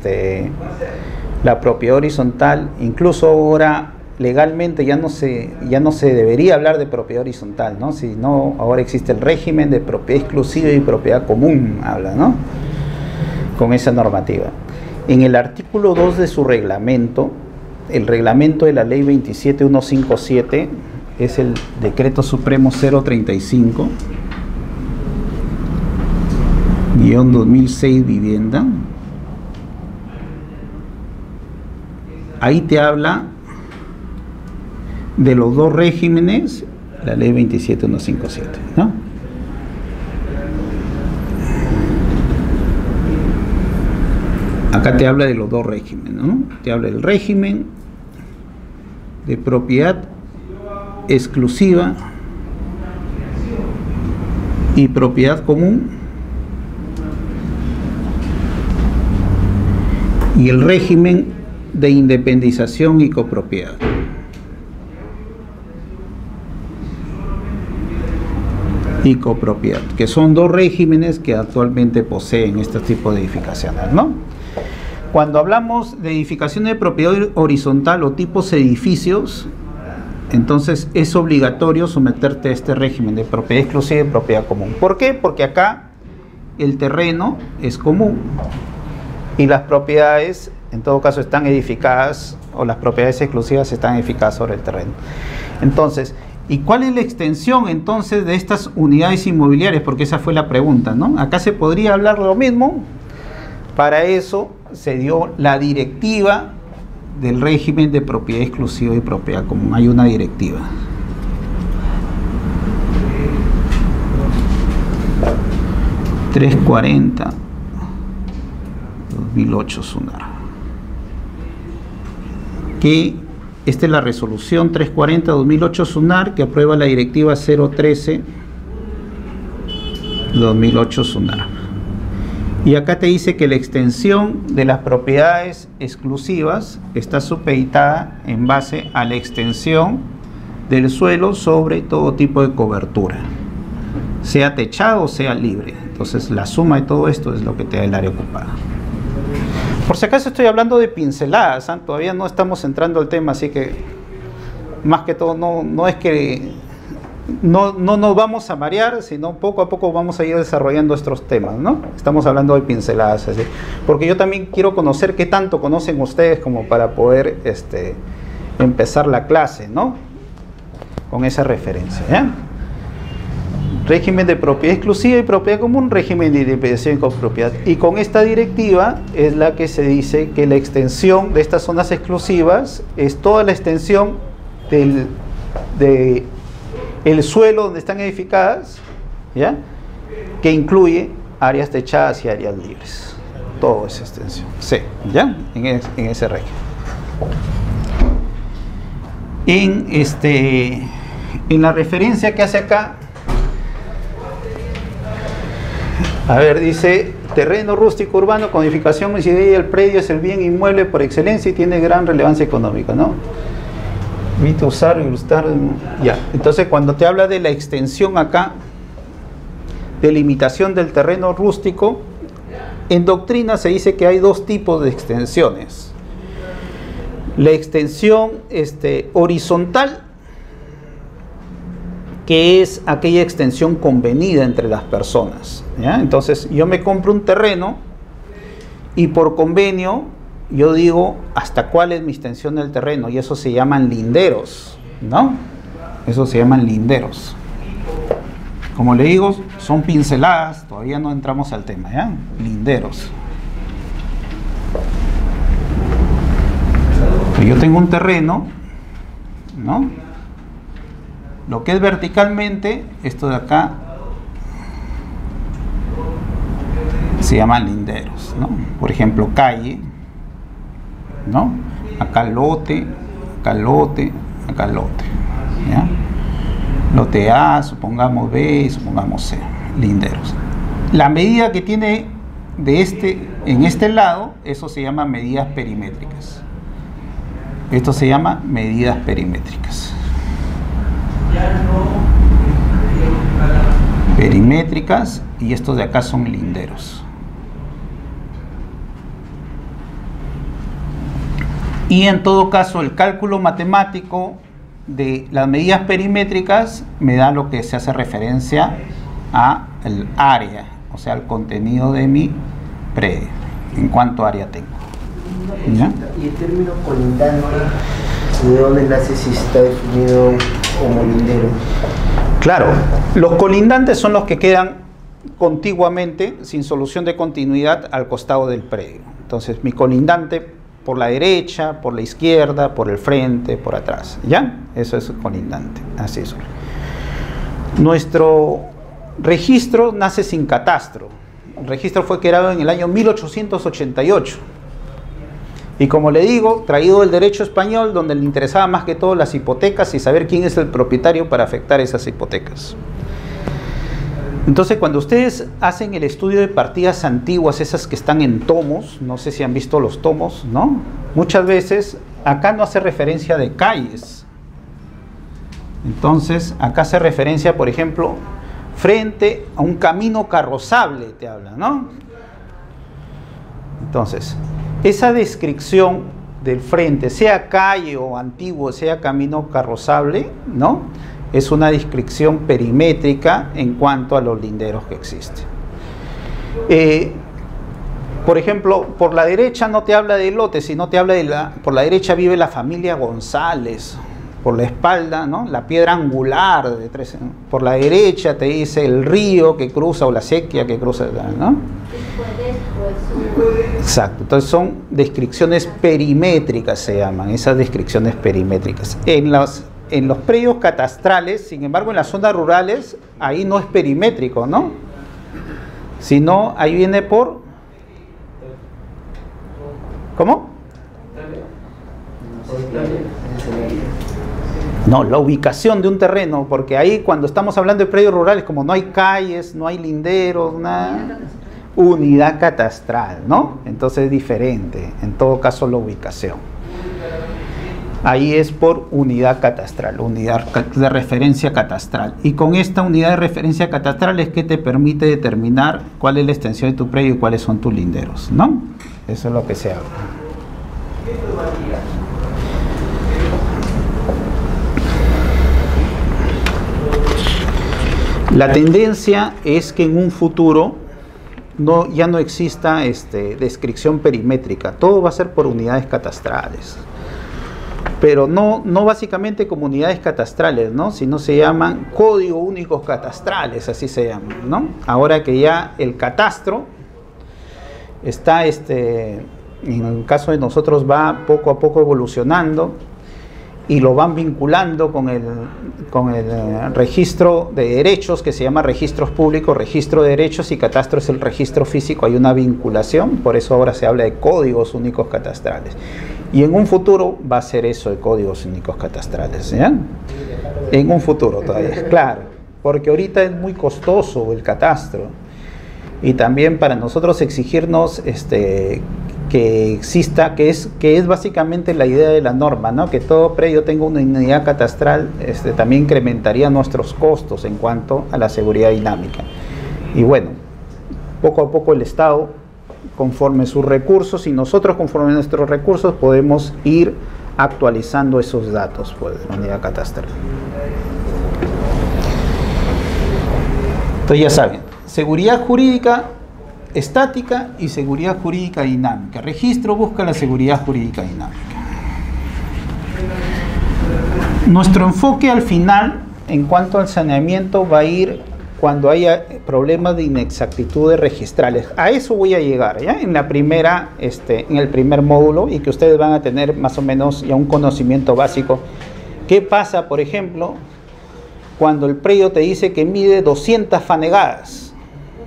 la propiedad horizontal. Incluso ahora legalmente ya no se debería hablar de propiedad horizontal, ¿no? Sino ahora existe el régimen de propiedad exclusiva y propiedad común, habla, ¿no? Con esa normativa. En el artículo 2 de su reglamento, el reglamento de la ley 27157 es el decreto supremo 035 /2006 vivienda. Ahí te habla de los dos regímenes, la ley 27157, ¿no? Acá te habla de los dos regímenes, ¿no? Te habla del régimen de propiedad exclusiva y propiedad común, y el régimen de independización y copropiedad. Y copropiedad, que son dos regímenes que actualmente poseen este tipo de edificaciones, ¿no? Cuando hablamos de edificaciones de propiedad horizontal o tipos edificios, entonces es obligatorio someterte a este régimen de propiedad exclusiva y propiedad común. ¿Por qué? Porque acá el terreno es común y las propiedades, en todo caso, están edificadas, o las propiedades exclusivas están edificadas sobre el terreno. Entonces, ¿y cuál es la extensión entonces de estas unidades inmobiliarias? Porque esa fue la pregunta, ¿no? Acá se podría hablar de lo mismo. Para eso se dio la directiva del régimen de propiedad exclusiva y propiedad común. Hay una directiva. (340/2008) SUNAR. Que esta es la resolución 340/2008 SUNAR, que aprueba la directiva 013/2008 SUNAR. Y acá te dice que la extensión de las propiedades exclusivas está supeditada en base a la extensión del suelo sobre todo tipo de cobertura, sea techado o sea libre. Entonces la suma de todo esto es lo que te da el área ocupada. Por si acaso estoy hablando de pinceladas, ¿eh? Todavía no estamos entrando al tema, así que más que todo no es que no nos vamos a marear, sino poco a poco vamos a ir desarrollando estos temas, ¿no? Estamos hablando de pinceladas, así, porque yo también quiero conocer qué tanto conocen ustedes como para poder empezar la clase, ¿no? Con esa referencia, ¿eh? Régimen de propiedad exclusiva y propiedad común, régimen de independización y copropiedad. Y con esta directiva es la que se dice que la extensión de estas zonas exclusivas es toda la extensión de el suelo donde están edificadas, ¿ya? Que incluye áreas techadas y áreas libres. Todo esa extensión. Sí, ¿ya? En ese régimen. En la referencia que hace acá, a ver, dice: terreno rústico urbano con edificación coincidente, el predio es el bien inmueble por excelencia y tiene gran relevancia económica, ¿no? Permite usar, ilustrar, ya. Entonces, cuando te habla de la extensión acá, de limitación del terreno rústico, en doctrina se dice que hay dos tipos de extensiones. La extensión horizontal, que es aquella extensión convenida entre las personas, ¿ya? Entonces, yo me compro un terreno y por convenio yo digo hasta cuál es mi extensión del terreno, y eso se llaman linderos, ¿no? Eso se llaman linderos. Como le digo, son pinceladas, todavía no entramos al tema, ¿ya? Linderos. Yo tengo un terreno, ¿no? Lo que es verticalmente, esto de acá, se llaman linderos, ¿no? Por ejemplo, calle, ¿no? Acá lote, acá lote, acá lote, ¿ya? Lote A, supongamos B y supongamos C, linderos. La medida que tiene en este lado, eso se llama medidas perimétricas. Esto se llama medidas perimétricas. Perimétricas, y estos de acá son linderos. Y en todo caso, el cálculo matemático de las medidas perimétricas me da lo que se hace referencia a el área, o sea, el contenido de mi predio, en cuánto área tengo. ¿Ya? ¿Y el término colindante, de dónde nace si está definido como lindero? Claro, los colindantes son los que quedan contiguamente, sin solución de continuidad, al costado del predio. Entonces, mi colindante por la derecha, por la izquierda, por el frente, por atrás, ¿ya? Eso es colindante, así es. Nuestro registro nace sin catastro. El registro fue creado en el año 1888. Y como le digo, traído del derecho español, donde le interesaba más que todo las hipotecas y saber quién es el propietario para afectar esas hipotecas. Entonces, cuando ustedes hacen el estudio de partidas antiguas, esas que están en tomos, no sé si han visto los tomos, ¿no? Muchas veces acá no hace referencia de calles. Entonces, acá hace referencia, por ejemplo, frente a un camino carrozable, te habla, ¿no? Entonces, esa descripción del frente, sea calle o antiguo, sea camino carrozable, ¿no? Es una descripción perimétrica en cuanto a los linderos que existen. Por ejemplo, por la derecha no te habla de lote, sino te habla por la derecha vive la familia González. Por la espalda, ¿no? La piedra angular de 13, ¿no? Por la derecha te dice el río que cruza o la sequía que cruza, ¿no? Exacto, entonces son descripciones perimétricas, se llaman, esas descripciones perimétricas. En los predios catastrales, sin embargo, en las zonas rurales, ahí no es perimétrico, ¿no? Sino ahí viene por... ¿Cómo? No, la ubicación de un terreno, porque ahí cuando estamos hablando de predios rurales, como no hay calles, no hay linderos, nada, unidad catastral, ¿no? Entonces es diferente, en todo caso la ubicación. Ahí es por unidad catastral, unidad de referencia catastral. Y con esta unidad de referencia catastral es que te permite determinar cuál es la extensión de tu predio y cuáles son tus linderos, ¿no? Eso es lo que se habla. La tendencia es que en un futuro ya no exista descripción perimétrica, todo va a ser por unidades catastrales, pero no básicamente como unidades catastrales, ¿no? Sino se llaman códigos únicos catastrales, así se llaman, ¿no? Ahora que ya el catastro está, en el caso de nosotros, va poco a poco evolucionando y lo van vinculando con el registro de derechos, que se llama registros públicos, registro de derechos, y catastro es el registro físico. Hay una vinculación, por eso ahora se habla de códigos únicos catastrales. Y en un futuro va a ser eso de códigos únicos catastrales, ¿ya? En un futuro todavía, claro, porque ahorita es muy costoso el catastro. Y también para nosotros exigirnos que exista, que es básicamente la idea de la norma, ¿no? Que todo predio tenga una unidad catastral, también incrementaría nuestros costos en cuanto a la seguridad dinámica. Y bueno, poco a poco el Estado, conforme sus recursos, y nosotros conforme nuestros recursos, podemos ir actualizando esos datos, pues, de la unidad catastral. Entonces ya saben, seguridad jurídica estática y seguridad jurídica dinámica. Registro busca la seguridad jurídica dinámica. Nuestro enfoque al final, en cuanto al saneamiento, va a ir cuando haya problemas de inexactitudes registrales. A eso voy a llegar, ¿ya? En la primera, en el primer módulo, y que ustedes van a tener más o menos ya un conocimiento básico. ¿Qué pasa, por ejemplo, cuando el predio te dice que mide 200 fanegadas?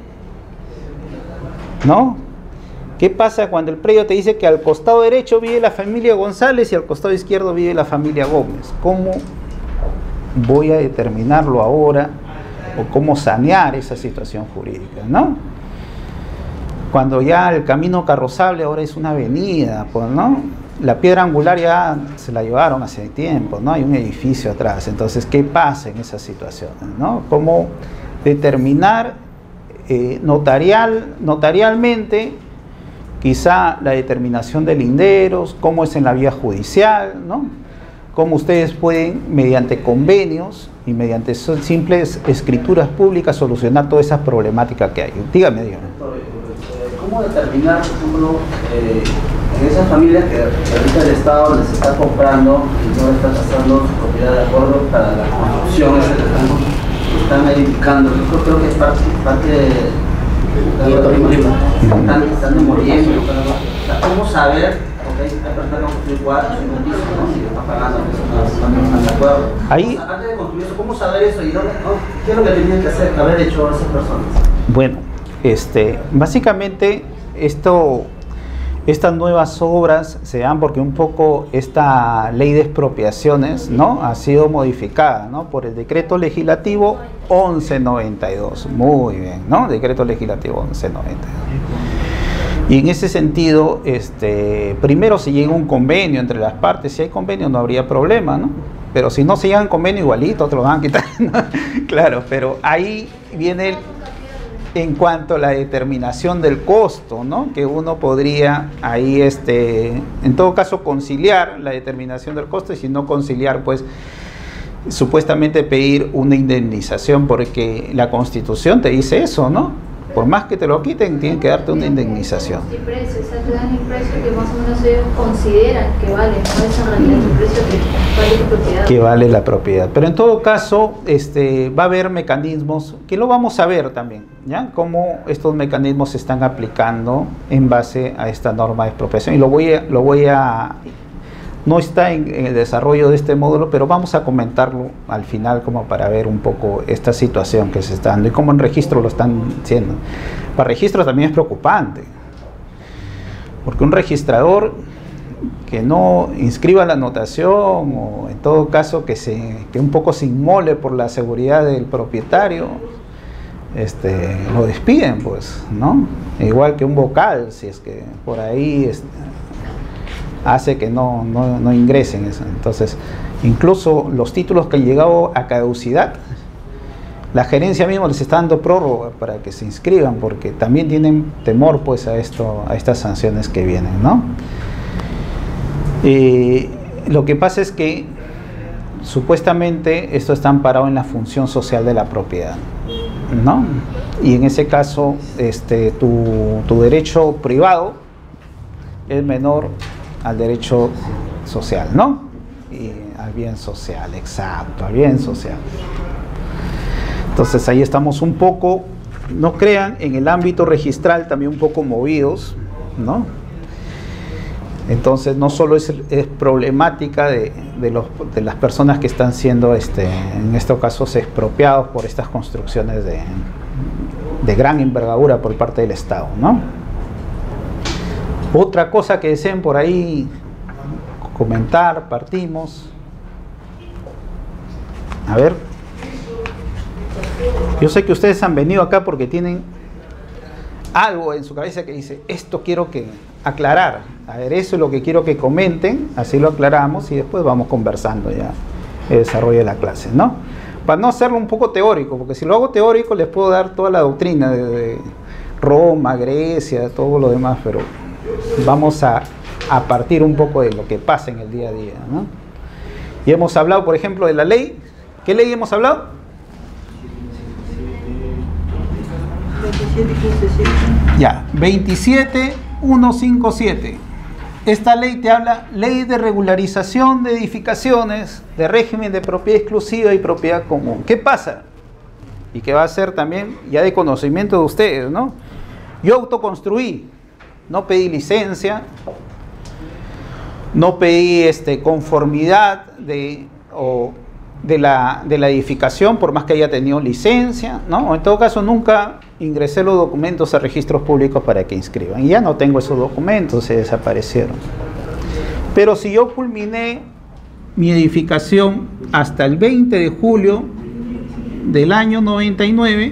¿No? ¿Qué pasa cuando el predio te dice que al costado derecho vive la familia González y al costado izquierdo vive la familia Gómez? ¿Cómo voy a determinarlo ahora o cómo sanear esa situación jurídica, ¿no? Cuando ya el camino carrozable ahora es una avenida, pues, ¿no? La piedra angular ya se la llevaron hace tiempo, ¿no? Hay un edificio atrás. Entonces, ¿qué pasa en esas situaciones, ¿no? ¿Cómo determinar notarialmente quizá la determinación de linderos, cómo es en la vía judicial, ¿no? Cómo ustedes pueden, mediante convenios y mediante simples escrituras públicas, solucionar toda esa problemática que hay? Dígame, dígame. ¿Cómo determinar, por ejemplo, en esas familias que ahorita el Estado les está comprando y no les está pasando su propiedad de acuerdo para la construcción que están edificando? Yo creo que es parte de están demoliendo. ¿Cómo saber? Porque hay personas que han construido 4 o 5 pisos, ¿no? Si están pagando, no están de acuerdo. Ahí, antes de construir eso, ¿cómo saber eso? ¿Y dónde, qué es lo que tenían que hacer, haber hecho esas personas? bueno, básicamente estas nuevas obras se dan porque un poco esta ley de expropiaciones, ¿no?, ha sido modificada, ¿no?, por el decreto legislativo 1192. Muy bien, ¿no? Decreto legislativo 1192. Y en ese sentido, primero se llega a un convenio entre las partes. Si hay convenio no habría problema, ¿no? Pero si no se llega a un convenio, igualito, otros van a quitar, ¿no? Claro, pero ahí viene en cuanto a la determinación del costo, ¿no? Que uno podría ahí, en todo caso, conciliar la determinación del costo, y si no conciliar, pues, supuestamente pedir una indemnización, porque la Constitución te dice eso, ¿no? Por más que te lo quiten, tienen que darte una indemnización. Y precio, o sea, te dan el precio que más o menos ellos consideran que vale, no es en realidad el precio que vale la propiedad. Que vale la propiedad. Pero en todo caso, va a haber mecanismos, que lo vamos a ver también, ¿ya? Cómo estos mecanismos se están aplicando en base a esta norma de expropiación. Y lo voy a no está en el desarrollo de este módulo, pero vamos a comentarlo al final como para ver un poco esta situación que se está dando y cómo en registro lo están haciendo. Para registro también es preocupante, porque un registrador que no inscriba la anotación, o en todo caso que un poco se inmole por la seguridad del propietario, lo despiden, pues, ¿no? Igual que un vocal, si es que por ahí hace que no ingresen eso. Entonces, incluso los títulos que han llegado a caducidad, la gerencia misma les está dando prórroga para que se inscriban, porque también tienen temor, pues, a estas sanciones que vienen, ¿no? Lo que pasa es que supuestamente esto está amparado en la función social de la propiedad, ¿no? Y en ese caso, tu derecho privado es menor al derecho social, ¿no? Y al bien social, exacto, al bien social. Entonces ahí estamos un poco, no crean, en el ámbito registral también un poco movidos, ¿no? Entonces no solo es problemática de las personas que están siendo, en estos casos, expropiados por estas construcciones de gran envergadura por parte del Estado, ¿no? Otra cosa que deseen por ahí comentar, partimos. A ver. Yo sé que ustedes han venido acá porque tienen algo en su cabeza que dice, esto quiero que aclarar. A ver, eso es lo que quiero que comenten, así lo aclaramos y después vamos conversando ya el desarrollo de la clase, ¿no? Para no hacerlo un poco teórico, porque si lo hago teórico les puedo dar toda la doctrina de Roma, Grecia, todo lo demás, pero vamos a partir un poco de lo que pasa en el día a día, ¿no? Y hemos hablado, por ejemplo, de la ley. ¿Qué ley hemos hablado? 27.157. Ya, 27.157. Esta ley te habla, ley de regularización de edificaciones de régimen de propiedad exclusiva y propiedad común. ¿Qué pasa? y que va a ser también ya de conocimiento de ustedes, ¿no? Yo autoconstruí, no pedí licencia, no pedí conformidad de la edificación, por más que haya tenido licencia, ¿no? O en todo caso, nunca ingresé los documentos a registros públicos para que inscriban. Y ya no tengo esos documentos, se desaparecieron. Pero si yo culminé mi edificación hasta el 20 de julio del año 99,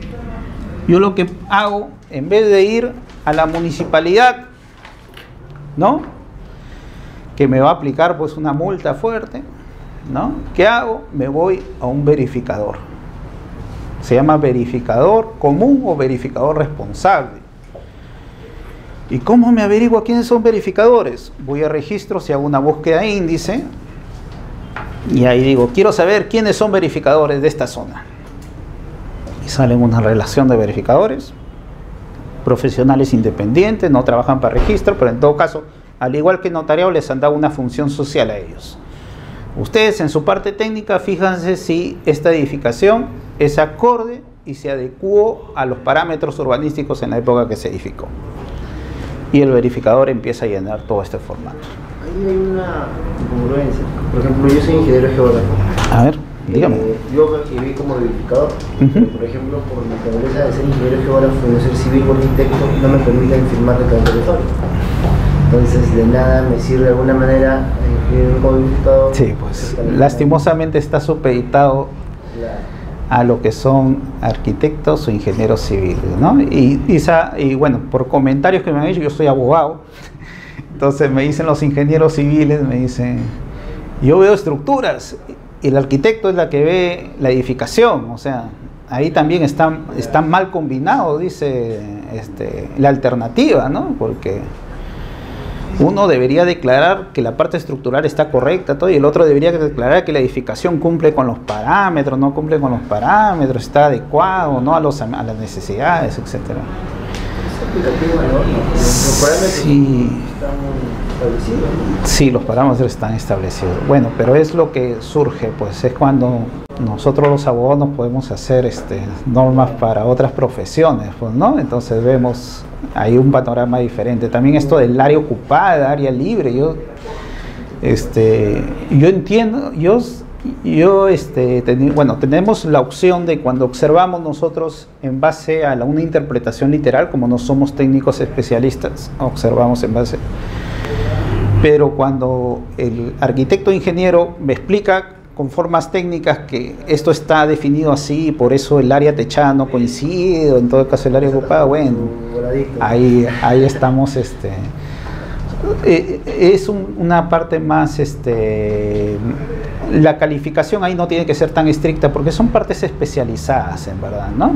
yo lo que hago, en vez de ir a la municipalidad, ¿no?, que me va a aplicar pues una multa fuerte, ¿no?, ¿qué hago? Me voy a un verificador. Se llama verificador común o verificador responsable. ¿Y cómo me averiguo quiénes son verificadores? Voy a registros y hago una búsqueda índice y ahí digo, quiero saber quiénes son verificadores de esta zona. Y salen una relación de verificadores, profesionales independientes, no trabajan para registro, pero en todo caso, al igual que notariado, les han dado una función social a ellos. Ustedes en su parte técnica, fíjense si esta edificación es acorde y se adecuó a los parámetros urbanísticos en la época que se edificó. Y el verificador empieza a llenar todo este formato. Ahí hay una incongruencia. Por ejemplo, yo soy ingeniero geógrafo. A ver, dígame. Yo me inscribí como verificador. Pero, por ejemplo, por mi naturaleza de ser ingeniero geógrafo y no ser civil o arquitecto, no me permiten firmar de cada territorio. Entonces, de nada me sirve de alguna manera como verificador. Sí, pues lastimosamente está supeditado a lo que son arquitectos o ingenieros civiles, ¿no? Y bueno, por comentarios que me han hecho, yo soy abogado, entonces me dicen los ingenieros civiles, me dicen, yo veo estructuras, y el arquitecto es la que ve la edificación, o sea, ahí también está mal combinado, dice la alternativa, ¿no? Porque uno debería declarar que la parte estructural está correcta, todo, y el otro debería declarar que la edificación cumple con los parámetros, no cumple con los parámetros, está adecuado, ¿no?, a las necesidades, etc. Sí, los parámetros están establecidos. Bueno, pero es lo que surge, pues es cuando nosotros los abogados nos podemos hacer normas para otras profesiones, pues, ¿no? Entonces vemos ahí un panorama diferente. También esto del área ocupada, área libre, yo entiendo, bueno, tenemos la opción de cuando observamos nosotros en base a una interpretación literal, como no somos técnicos especialistas, observamos en base. Pero cuando el arquitecto ingeniero me explica con formas técnicas que esto está definido así, por eso el área techada no coincide, en todo caso el área ocupada, bueno, ahí estamos, es una parte más, la calificación ahí no tiene que ser tan estricta porque son partes especializadas, en verdad, ¿no?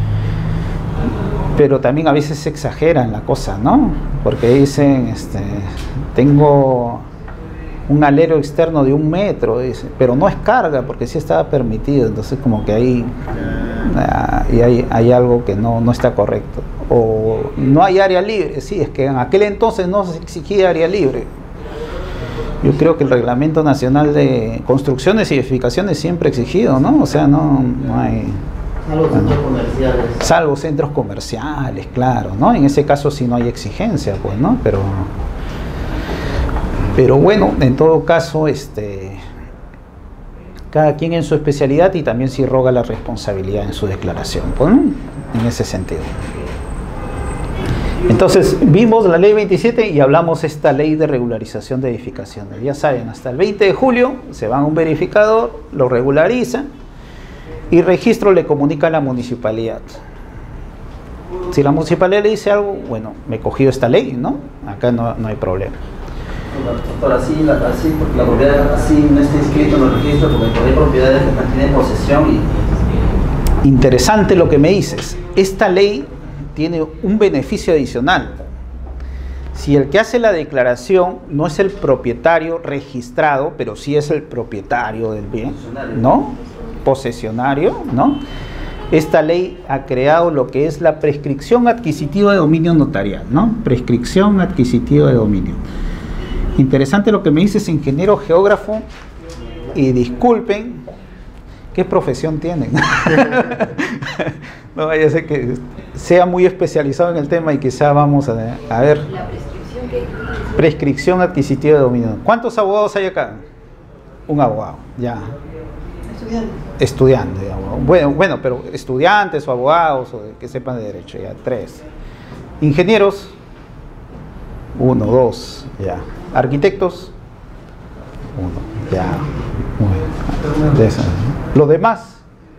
Pero también a veces se exageran la cosa, ¿no? Porque dicen, tengo un alero externo de 1 metro, dice, pero no es carga porque sí estaba permitido, entonces como que ahí hay algo que no está correcto. O no hay área libre, sí, es que en aquel entonces no se exigía área libre. Yo creo que el Reglamento Nacional de Construcciones y Edificaciones siempre ha exigido, ¿no? O sea, no hay... Salvo centros comerciales. Salvo centros comerciales, claro, ¿no? En ese caso sí no hay exigencia, pues, ¿no? Pero bueno, en todo caso, cada quien en su especialidad y también si roga la responsabilidad en su declaración, pues, ¿no? En ese sentido. Entonces, vimos la ley 27 y hablamos esta ley de regularización de edificaciones. Ya saben, hasta el 20 de julio se van a un verificador, lo regularizan y registro le comunica a la municipalidad. Si la municipalidad le dice algo, bueno, me cogió esta ley, ¿no? Acá no hay problema. Pero así, porque la propiedad así no está inscrito en el registro, porque hay propiedades que mantienen posesión y... Interesante lo que me dices. Esta ley tiene un beneficio adicional. Si el que hace la declaración no es el propietario registrado, pero sí es el propietario del bien, ¿no? Posesionario, ¿no? Esta ley ha creado lo que es la prescripción adquisitiva de dominio notarial, ¿no? Prescripción adquisitiva de dominio. Interesante lo que me dices, ingeniero geógrafo, y disculpen ¿Qué profesión tienen? No vaya a ser que sea muy especializado en el tema y quizá vamos a ver. La prescripción que Prescripción adquisitiva de dominio. ¿Cuántos abogados hay acá? Un abogado, ya. Estudiante, digamos. Bueno, pero estudiantes o abogados o que sepan de derecho, ya, 3. Ingenieros, 1, 2, ya. Arquitectos, 1, ya. Muy bien. Los demás,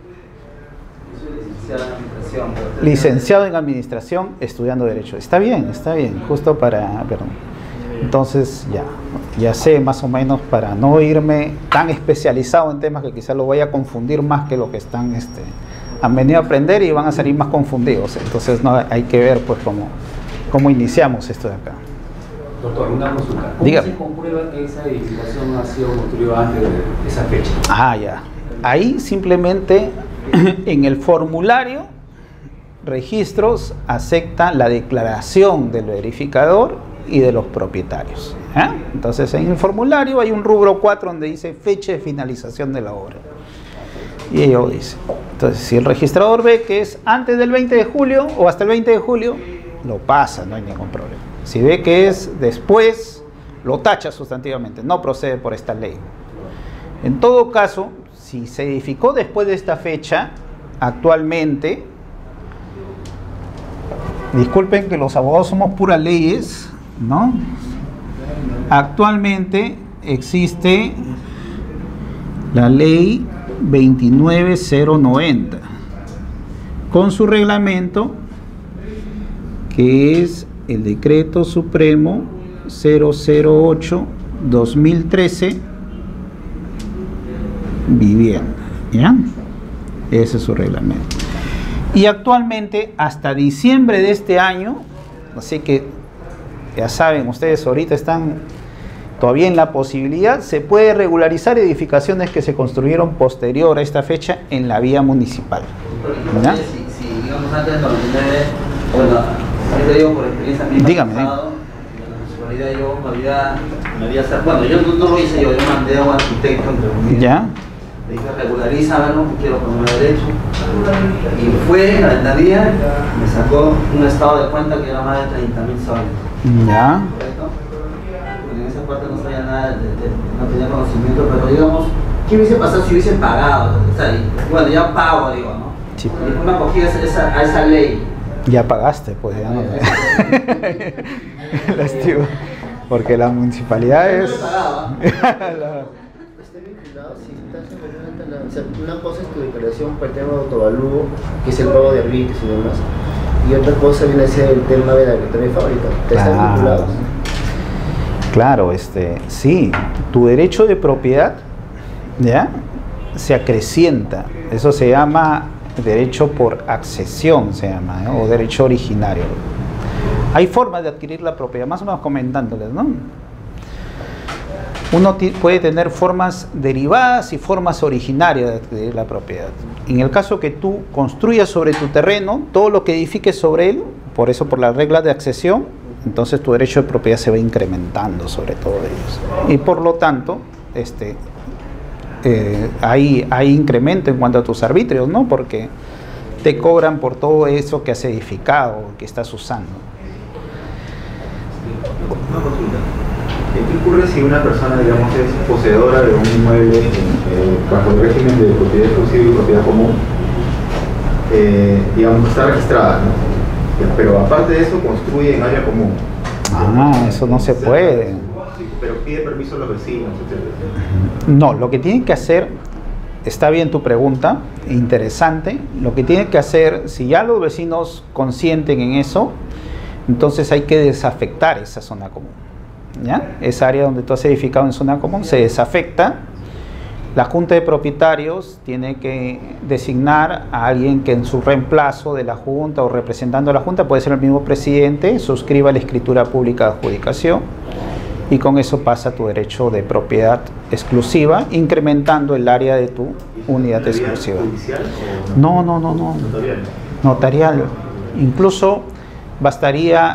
licenciado en administración, estudiando derecho. Está bien, justo para, perdón. Entonces ya sé más o menos, para no irme tan especializado en temas que quizás lo vaya a confundir más que lo que están, han venido a aprender y van a salir más confundidos. Entonces no hay que ver pues cómo iniciamos esto de acá. Doctor, una consulta. ¿Cómo Dígame. se comprueba que esa edificación ha sido construida antes de esa fecha? Ya. Ahí simplemente en el formulario registros acepta la declaración del verificador y de los propietarios. Entonces en el formulario hay un rubro 4 donde dice fecha de finalización de la obra. Y ello dice. Entonces si el registrador ve que es antes del 20 de julio o hasta el 20 de julio, lo pasa, no hay ningún problema. Si ve que es después, lo tacha sustantivamente, no procede por esta ley. En todo caso, si se edificó después de esta fecha, actualmente, disculpen que los abogados somos puras leyes, ¿no? Actualmente existe la ley 29090 con su reglamento, que es el decreto supremo 008/2013, vivienda, ¿ya? Ese es su reglamento. Y actualmente hasta diciembre de este año, así que ya saben, ustedes ahorita están todavía en la posibilidad, se puede regularizar edificaciones que se construyeron posterior a esta fecha en la vía municipal. ¿Ya? Si digamos antes del 99, bueno, yo digo por experiencia misma. Dígame. Pasado, en realidad yo me había bueno, yo no lo hice yo mandé a un arquitecto entre comillas. ¿Ya? Le dije, regulariza, quiero ponerme derecho. Y fue a la alcaldía, me sacó un estado de cuenta que era más de 30.000 soles. ¿Ya? ¿Correcto? Porque en esa parte no sabía nada, no tenía conocimiento, pero digamos, ¿qué hubiese pasado si hubiese pagado? O sea, bueno, ya pago, digo, ¿no? Sí. Y una acogida a esa ley. Ya pagaste, pues ya no. Lástima. Porque la municipalidad es. Está vinculado, si estás en una cosa es tu declaración para el tema de autovalúo, que es el pago de arbitrios y demás, y otra cosa viene a ser el tema de la declaración de fábrica. ¿Están vinculados? Claro, sí, tu derecho de propiedad, ¿ya? Se acrecienta. Eso se llama derecho por accesión, se llama, ¿no? O derecho originario. Hay formas de adquirir la propiedad, más o menos comentándoles, ¿no? Uno puede tener formas derivadas y formas originarias de adquirir la propiedad. En el caso que tú construyas sobre tu terreno, todo lo que edifiques sobre él, por eso por las reglas de accesión, entonces tu derecho de propiedad se va incrementando sobre todo ellos. Y por lo tanto, hay incremento en cuanto a tus arbitrios, ¿no? Porque te cobran por todo eso que has edificado, que estás usando. Una consulta. ¿Qué ocurre si una persona, digamos, es poseedora de un inmueble bajo el régimen de propiedad exclusiva y propiedad común? Digamos, está registrada, ¿no? Pero aparte de eso construye en área común. Eso no se puede. Pero pide permiso a los vecinos, etc. No, lo que tiene que hacer, está bien tu pregunta, interesante. Lo que tiene que hacer, si ya los vecinos consienten en eso, entonces hay que desafectar esa zona común. ¿Ya? Esa área donde tú has edificado en zona común se desafecta. La Junta de Propietarios tiene que designar a alguien que en su reemplazo de la Junta o representando a la Junta, puede ser el mismo presidente, suscriba la escritura pública de adjudicación y con eso pasa tu derecho de propiedad exclusiva, incrementando el área de tu unidad exclusiva. ¿Judicial o No. notarial? Notarial. Incluso bastaría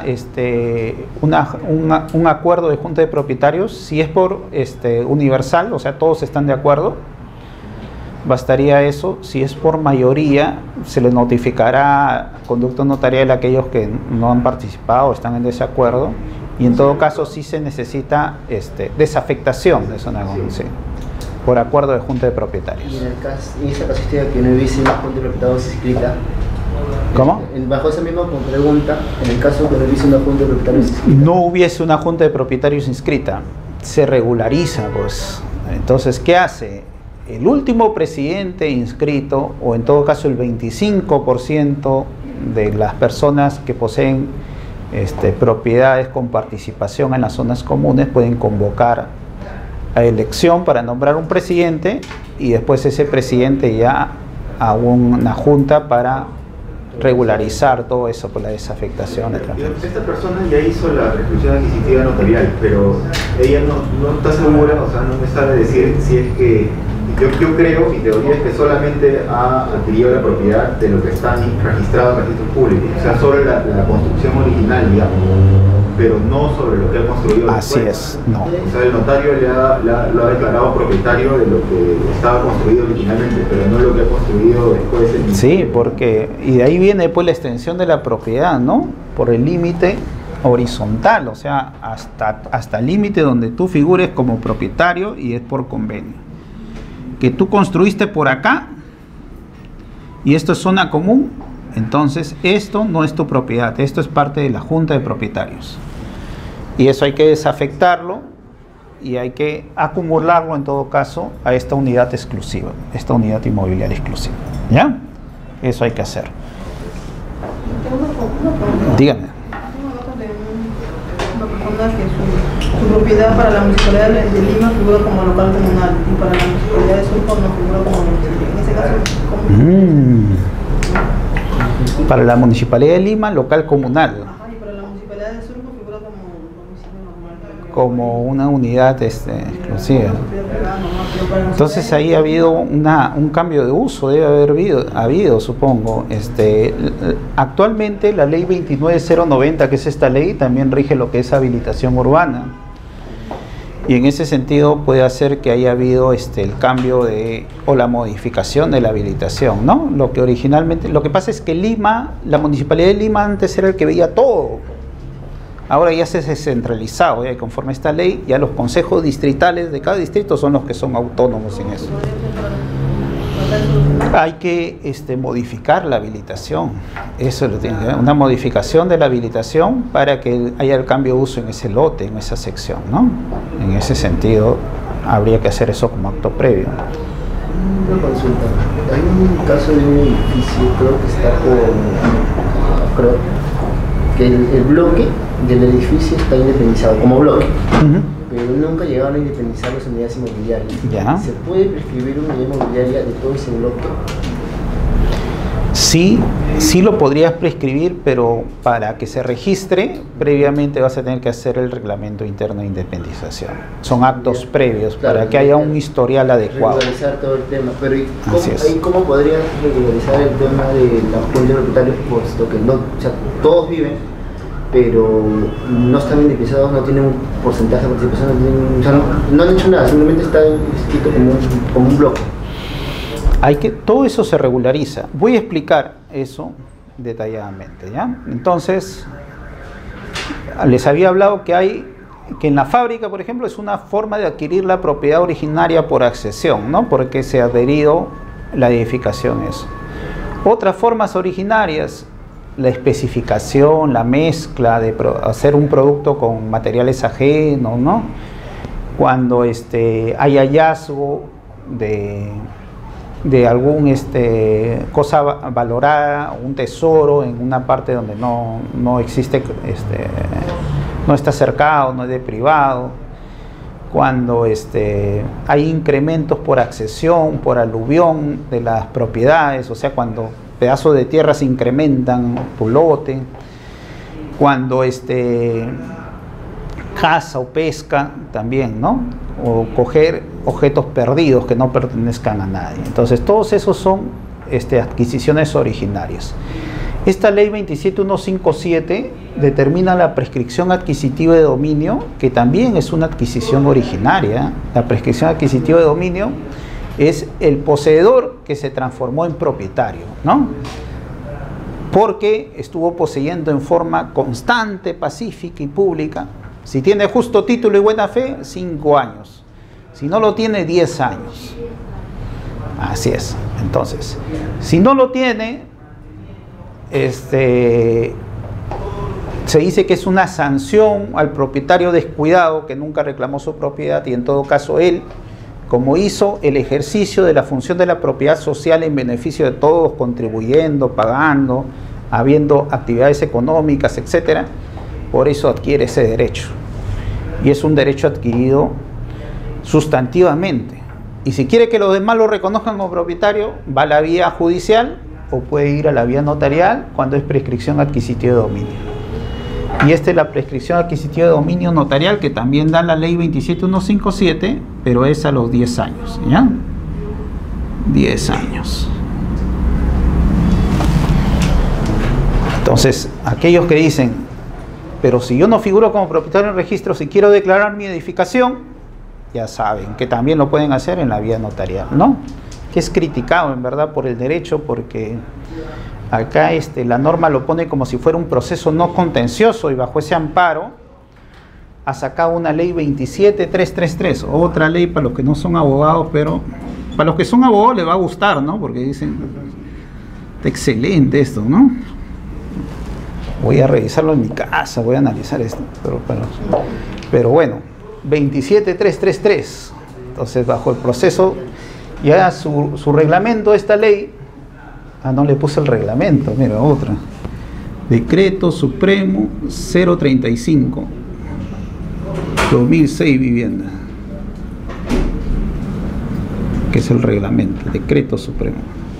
un acuerdo de Junta de Propietarios, si es por universal, o sea, todos están de acuerdo, bastaría eso. Si es por mayoría, se les notificará conducta notarial a aquellos que no han participado o están en desacuerdo, y en todo caso sí se necesita desafectación de zona común, sí, por acuerdo de junta de propietarios. Y en esa casuística que no hubiese una junta de propietarios inscrita. ¿Cómo? Bajo esa misma pregunta, en el caso que no hubiese una junta de propietarios inscrita. No hubiese una junta de propietarios inscrita, se regulariza, pues. Entonces, ¿qué hace? El último presidente inscrito, o en todo caso el 25% de las personas que poseen propiedades con participación en las zonas comunes, pueden convocar a elección para nombrar un presidente, y después ese presidente ya a una junta para regularizar todo eso por la desafectación. Esta persona ya hizo la prescripción adquisitiva notarial, pero ella no está segura, o sea, no me sabe decir si es que, yo creo, mi teoría es que solamente ha adquirido la propiedad de lo que está registrado en registros públicos, o sea, sobre la construcción original, digamos, pero no sobre lo que ha construido después. Así es, no. O sea, el notario lo ha declarado propietario de lo que estaba construido originalmente, pero no lo que ha construido después. Sí, porque, y de ahí viene pues la extensión de la propiedad, ¿no? Por el límite horizontal, o sea, hasta el límite donde tú figures como propietario, y es por convenio. Que tú construiste por acá, y esto es zona común, entonces esto no es tu propiedad, esto es parte de la junta de propietarios. Y eso hay que desafectarlo y hay que acumularlo en todo caso a esta unidad exclusiva, esta unidad inmobiliaria exclusiva. ¿Ya? Eso hay que hacer. Dígame. Una persona que su propiedad para la Municipalidad de Lima figura como local comunal, y para la Municipalidad de Surco no figura como municipio. En ese caso, ¿cómo? Para la Municipalidad de Lima, local comunal. Ajá, y para la Municipalidad de Surco figura como municipio normal. Como una unidad exclusiva. Entonces ahí ha habido un cambio de uso, debe haber habido, supongo. Actualmente la ley 29090, que es esta ley, también rige lo que es habilitación urbana. Y en ese sentido puede hacer que haya habido el cambio o la modificación de la habilitación, ¿no? Lo que pasa es que Lima, la Municipalidad de Lima antes era el que veía todo. Ahora ya se ha descentralizado, y conforme a esta ley, ya los consejos distritales de cada distrito son los que son autónomos en eso. Hay que modificar la habilitación, eso lo tiene que ver, una modificación de la habilitación para que haya el cambio de uso en ese lote, en esa sección, ¿no? En ese sentido, habría que hacer eso como acto previo. Una consulta, hay un caso de un edificio, creo que el bloque del edificio está independizado como bloque, pero nunca llegaron a independizar las unidades inmobiliarias. ¿Ya? ¿Se puede prescribir una unidad inmobiliaria de todo ese bloque? Sí, sí lo podrías prescribir, pero para que se registre, previamente vas a tener que hacer el reglamento interno de independización. Son actos previos, claro, para que haya un historial adecuado. Regularizar todo el tema, pero ¿cómo podrías regularizar el tema de la junta de propietarios, puesto que no, o sea, todos viven, pero no están independizados, no tienen un porcentaje de participación, no han hecho nada, simplemente está escrito como un bloque? Todo eso se regulariza. Voy a explicar eso detalladamente, ¿ya? Entonces, les había hablado que en la fábrica, por ejemplo, es una forma de adquirir la propiedad originaria por accesión, ¿no? Porque se ha adherido la edificación a eso. Otras formas originarias, la especificación, la mezcla, de hacer un producto con materiales ajenos, ¿no? Cuando hay hallazgo de algún cosa valorada, un tesoro en una parte donde no existe, no está cercado, no es de privado, cuando hay incrementos por accesión, por aluvión de las propiedades, o sea, cuando pedazos de tierra se incrementan tu lote, cuando caza o pesca también, ¿no? O coger objetos perdidos que no pertenezcan a nadie. Entonces, todos esos son adquisiciones originarias. Esta ley 27157 determina la prescripción adquisitiva de dominio, que también es una adquisición originaria. La prescripción adquisitiva de dominio es el poseedor que se transformó en propietario, ¿no? Porque estuvo poseyendo en forma constante, pacífica y pública. Si tiene justo título y buena fe, 5 años. Si no lo tiene, 10 años. Así es. Entonces, si no lo tiene, se dice que es una sanción al propietario descuidado que nunca reclamó su propiedad, y en todo caso él, como hizo el ejercicio de la función de la propiedad social en beneficio de todos, contribuyendo, pagando, habiendo actividades económicas, etcétera, por eso adquiere ese derecho. Y es un derecho adquirido sustantivamente. Y si quiere que los demás lo reconozcan como propietario, va a la vía judicial o puede ir a la vía notarial cuando es prescripción adquisitiva de dominio. Y esta es la prescripción adquisitiva de dominio notarial que también da la ley 27157, pero es a los 10 años, ¿ya? 10 años. Entonces, aquellos que dicen, pero si yo no figuro como propietario en registro, si quiero declarar mi edificación, ya saben que también lo pueden hacer en la vía notarial, ¿no? Que es criticado en verdad por el derecho, porque acá la norma lo pone como si fuera un proceso no contencioso, y bajo ese amparo ha sacado una ley 27333, otra ley para los que no son abogados, pero para los que son abogados les va a gustar, ¿no? Porque dicen, está excelente esto, ¿no? Voy a revisarlo en mi casa, voy a analizar esto, pero bueno, 27333. Entonces, bajo el proceso, ya su reglamento, esta ley, no le puse el reglamento, mira, otra, Decreto Supremo 035 2006 vivienda, que es el reglamento, Decreto Supremo.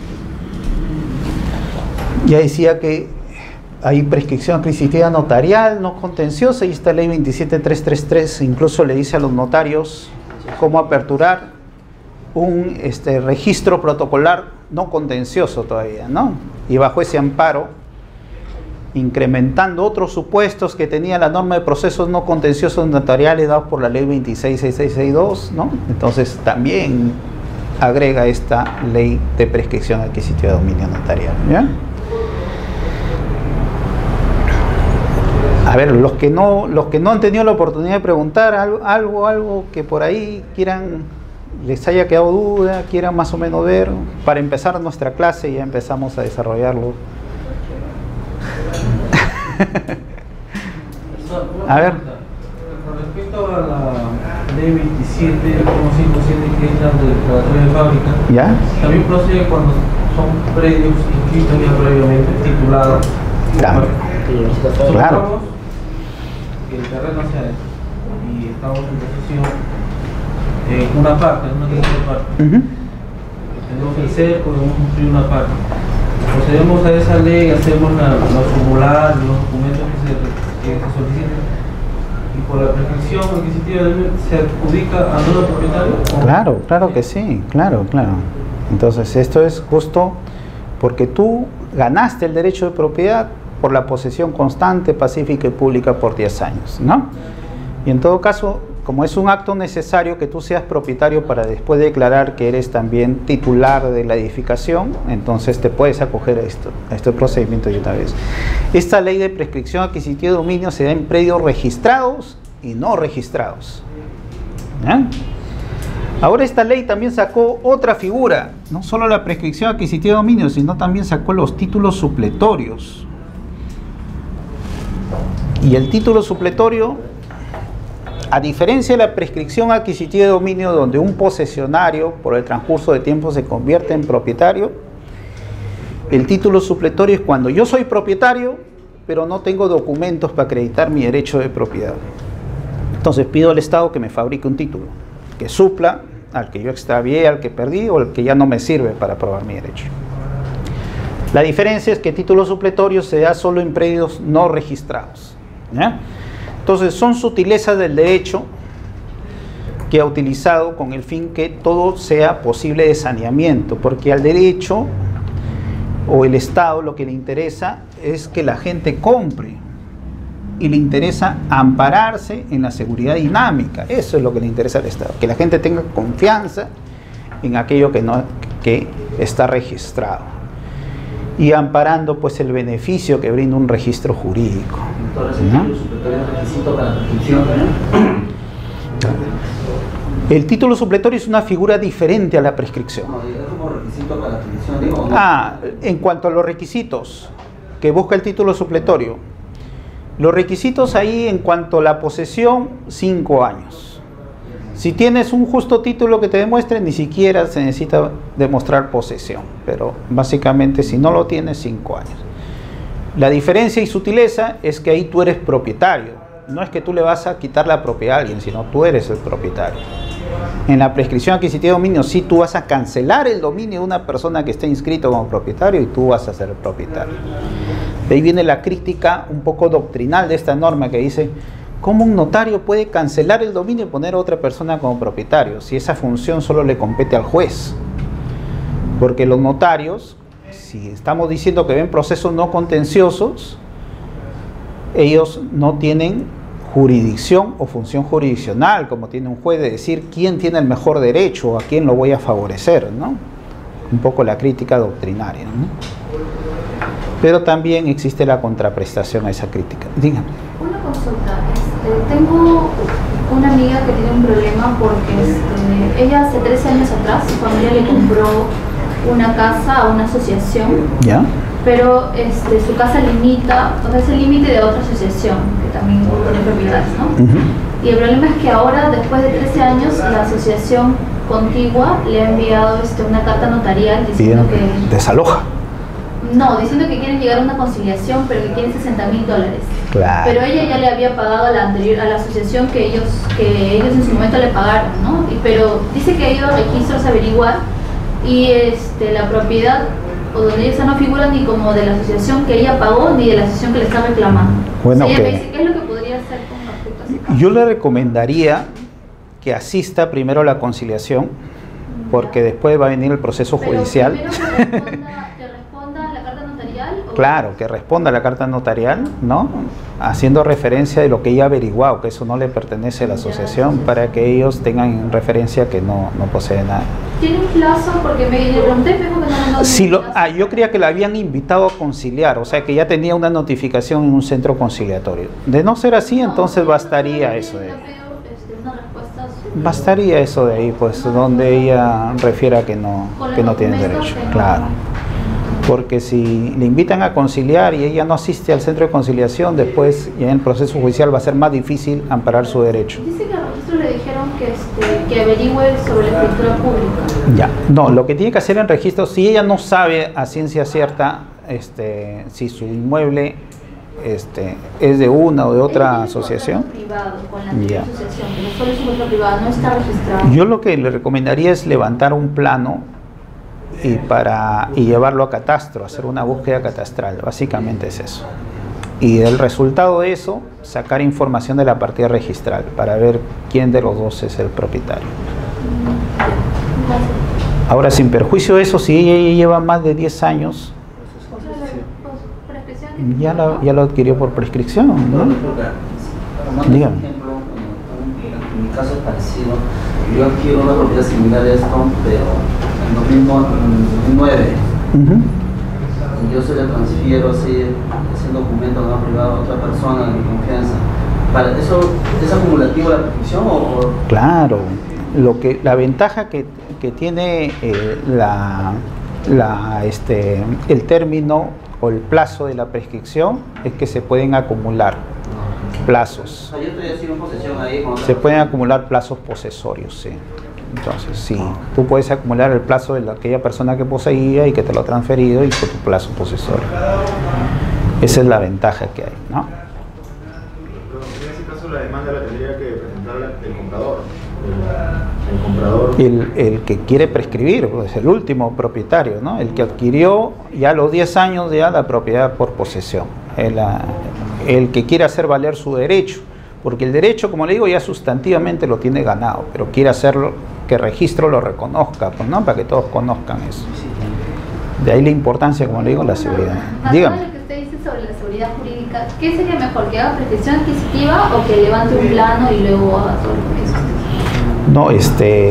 Ya decía que hay prescripción adquisitiva notarial, no contenciosa, y esta ley 27333 incluso le dice a los notarios cómo aperturar un registro protocolar no contencioso todavía, ¿no? Y bajo ese amparo, incrementando otros supuestos que tenía la norma de procesos no contenciosos notariales dados por la ley 266662, ¿no? Entonces también agrega esta ley de prescripción adquisitiva de dominio notarial, ¿ya? A ver, los que no han tenido la oportunidad de preguntar algo que por ahí quieran, les haya quedado duda, quieran más o menos ver, para empezar nuestra clase, ya empezamos a desarrollarlo. A ver. Con respecto a la ley 27.57, que es la de declaratoria de fábrica, ¿ya? También procede cuando son predios inscritos ya previamente titulados. Claro. Claro. Que el terreno sea eso, y estamos en posesión en una parte, en una tercera parte. Tenemos el cerco, debemos cumplir una parte. Procedemos a esa ley, hacemos los formularios, los documentos que se soliciten, y por la prescripción adquisitiva se adjudica al nuevo propietario. Claro, claro que sí, claro. Entonces esto es justo porque tú ganaste el derecho de propiedad por la posesión constante, pacífica y pública por 10 años, ¿no? Y en todo caso, como es un acto necesario que tú seas propietario para después declarar que eres también titular de la edificación, entonces te puedes acoger a este procedimiento de una vez. Esta ley de prescripción adquisitiva de dominio se da en predios registrados y no registrados, ¿ya? Ahora esta ley también sacó otra figura, no solo la prescripción adquisitiva de dominio, sino también sacó los títulos supletorios. Y el título supletorio, a diferencia de la prescripción adquisitiva de dominio, donde un posesionario por el transcurso de tiempo se convierte en propietario, el título supletorio es cuando yo soy propietario, pero no tengo documentos para acreditar mi derecho de propiedad. Entonces pido al Estado que me fabrique un título que supla al que yo extravié, al que perdí o al que ya no me sirve para probar mi derecho. La diferencia es que el título supletorio se da solo en predios no registrados, ¿ya? Entonces son sutilezas del derecho que ha utilizado con el fin que todo sea posible de saneamiento, porque al derecho o el Estado lo que le interesa es que la gente compre y le interesa ampararse en la seguridad dinámica. Eso es lo que le interesa al Estado, que la gente tenga confianza en aquello que está registrado y amparando pues el beneficio que brinda un registro jurídico, ¿no? El título supletorio es una figura diferente a la prescripción. En cuanto a los requisitos que busca el título supletorio, los requisitos ahí en cuanto a la posesión, 5 años. Si tienes un justo título que te demuestre, ni siquiera se necesita demostrar posesión, pero básicamente si no lo tienes, 5 años. La diferencia y sutileza es que ahí tú eres propietario, no es que tú le vas a quitar la propiedad a alguien, sino tú eres el propietario. En la prescripción adquisitiva de dominio, sí, tú vas a cancelar el dominio de una persona que esté inscrito como propietario y tú vas a ser el propietario. De ahí viene la crítica un poco doctrinal de esta norma que dice: ¿cómo un notario puede cancelar el dominio y poner a otra persona como propietario? Si esa función solo le compete al juez. Porque los notarios, si estamos diciendo que ven procesos no contenciosos, ellos no tienen jurisdicción o función jurisdiccional, como tiene un juez, de decir quién tiene el mejor derecho o a quién lo voy a favorecer, ¿no? Un poco la crítica doctrinaria, ¿no? Pero también existe la contraprestación a esa crítica. Dígame. Una consulta. Tengo una amiga que tiene un problema porque ella hace 13 años atrás, su familia le compró una casa a una asociación. ¿Ya? Pero su casa limita, o sea, es el límite de otra asociación que también tiene propiedades, ¿no? Y el problema es que ahora, después de 13 años, la asociación contigua le ha enviado una carta notarial diciendo que desaloja. No, diciendo que quieren llegar a una conciliación, pero que quieren $60.000. Claro. Pero ella ya le había pagado a la asociación que ellos en su momento le pagaron, ¿no? Pero dice que ha ido a registros a averiguar y la propiedad o donde ella no figura ni como de la asociación que ella pagó ni de la asociación que le está reclamando. Bueno, ella me dice, ¿qué es lo que podría hacer con respecto a ese caso? Yo le recomendaría que asista primero a la conciliación, porque después va a venir el proceso judicial. Que responda la carta notarial. Claro, que responda a la carta notarial, ¿no? Haciendo referencia de lo que ella ha averiguado, que eso no le pertenece a la asociación, para que ellos tengan en referencia que no posee nada. ¿Tiene un plazo? Porque me pregunté, pero que yo creía que la habían invitado a conciliar, o sea que ya tenía una notificación en un centro conciliatorio. De no ser así, entonces bastaría eso de ahí. Bastaría eso de ahí, pues, donde ella refiera que no tiene derecho. Claro. Porque si le invitan a conciliar y ella no asiste al centro de conciliación, después ya en el proceso judicial va a ser más difícil amparar su derecho. Dice que al registro le dijeron que averigüe sobre la escritura pública. Ya, no, lo que tiene que hacer en registro, si ella no sabe a ciencia cierta si su inmueble es de una o de otra asociación. Privado, con la asociación, pero solo es un inmueble privado, no está registrado. Yo lo que le recomendaría es levantar un plano y llevarlo a catastro, hacer una búsqueda catastral, básicamente es eso. Y del resultado de eso, sacar información de la partida registral para ver quién de los dos es el propietario. Ahora, sin perjuicio de eso, si ella lleva más de 10 años, ya lo adquirió por prescripción, ¿no? Dígame. En mi caso es parecido. Yo adquiero una propiedad similar a esto, pero en 2009. Y yo se la transfiero ese documento no privado a otra persona de mi confianza. ¿Para eso es acumulativo la prescripción o...? Claro. La ventaja que tiene el término o el plazo de la prescripción es que se pueden acumular plazos. Yo estoy haciendo posesión ahí. Se pueden acumular plazos posesorios, sí. Entonces, sí, tú puedes acumular el plazo de aquella persona que poseía y que te lo ha transferido y por tu plazo posesorio. Esa es la ventaja que hay, ¿no? En ese caso la demanda la tendría que presentar el comprador. El que quiere prescribir, pues el último propietario, ¿no? El que adquirió ya a los 10 años ya la propiedad por posesión. El que quiere hacer valer su derecho, porque el derecho, como le digo, ya sustantivamente lo tiene ganado, pero quiere hacerlo que el registro lo reconozca, pues, ¿no? Para que todos conozcan eso. De ahí la importancia, como le digo, la seguridad. Dígame. Lo que usted dice sobre la seguridad jurídica, ¿qué sería mejor? ¿Que haga prescripción adquisitiva o que levante un plano y luego haga todo lo que es? No,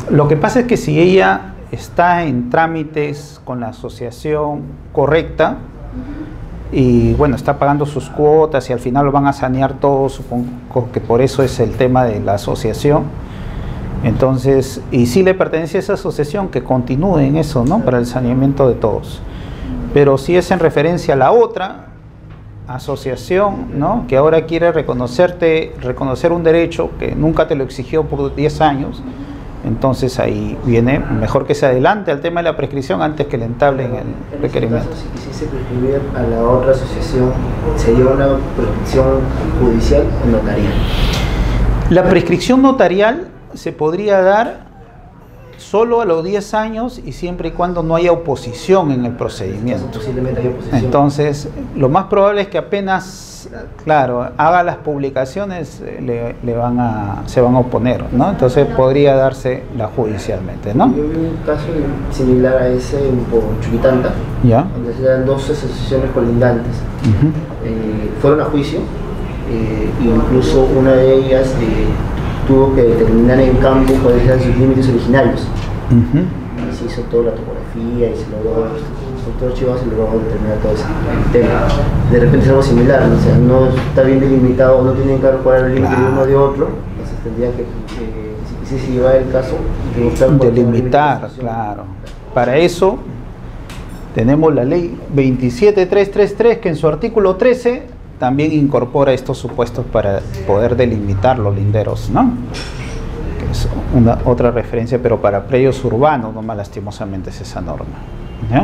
Lo que pasa es que si ella está en trámites con la asociación correcta y bueno, está pagando sus cuotas y al final lo van a sanear todo, supongo que por eso es el tema de la asociación. Entonces, y si le pertenece a esa asociación, que continúe en eso, ¿no? Para el saneamiento de todos. Pero si es en referencia a la otra asociación, ¿no? Que ahora quiere reconocer un derecho que nunca te lo exigió por 10 años, entonces ahí viene, mejor que se adelante al tema de la prescripción antes que le entablen el requerimiento. En este caso, si quisiese prescribir a la otra asociación, ¿sería una prescripción judicial o notarial? La prescripción notarial se podría dar solo a los 10 años y siempre y cuando no haya oposición en el procedimiento. Posiblemente haya oposición. Entonces, lo más probable es que apenas, claro, haga las publicaciones, se van a oponer, ¿no? Entonces podría darse judicialmente, ¿no? Yo vi un caso similar a ese por Chuquitanta, ¿ya? Donde eran dos asociaciones colindantes. Fueron a juicio, incluso una de ellas tuvo que determinar en campo cuáles eran sus límites originarios. Y se hizo toda la topografía y se logró, con todo Chihuahua se logró determinar todo ese tema. De repente es algo similar, ¿no? O sea, no está bien delimitado, no tienen claro cuál era el límite de uno de otro, entonces tendría que, si se lleva el caso, delimitar, claro. Para eso tenemos la ley 27333, que en su artículo 13 también incorpora estos supuestos para poder delimitar los linderos, ¿no? Que es otra referencia, pero para predios urbanos, no más lastimosamente es esa norma, ¿ya?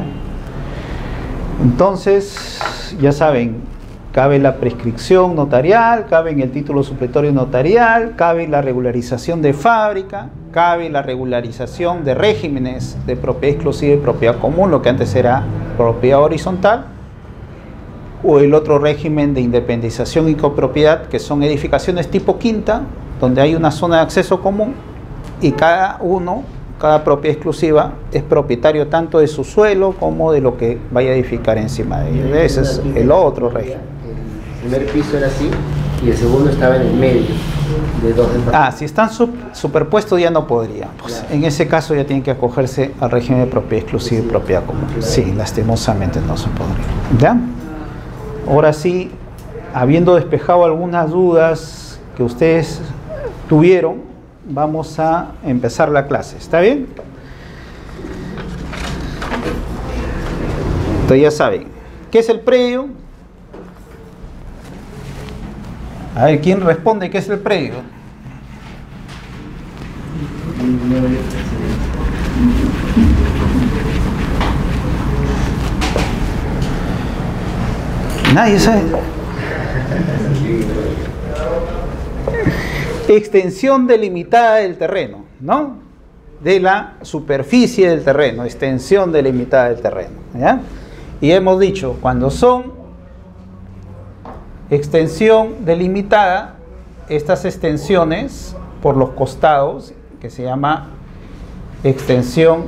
Entonces, ya saben, cabe la prescripción notarial, cabe en el título supletorio notarial, cabe la regularización de fábrica, cabe la regularización de regímenes de propiedad exclusiva y propiedad común, lo que antes era propiedad horizontal, o el otro régimen de independización y copropiedad, que son edificaciones tipo quinta, donde hay una zona de acceso común y cada propiedad exclusiva es propietario tanto de su suelo como de lo que vaya a edificar encima de ella. Ese es el otro régimen. El primer piso era así y el segundo estaba en el medio de dos departamentos. Si están superpuestos ya no podrían. Pues, claro. En ese caso ya tienen que acogerse al régimen de propiedad exclusiva y propiedad común. Sí, lastimosamente no se podría. ¿Ya? Ahora sí, habiendo despejado algunas dudas que ustedes tuvieron, vamos a empezar la clase. ¿Está bien? Entonces ya saben, ¿qué es el predio? A ver, ¿quién responde qué es el predio? Nadie sabe. Extensión delimitada del terreno, ¿no? De la superficie del terreno, extensión delimitada del terreno, ¿ya? Y hemos dicho, cuando son extensión delimitada, estas extensiones por los costados, que se llama extensión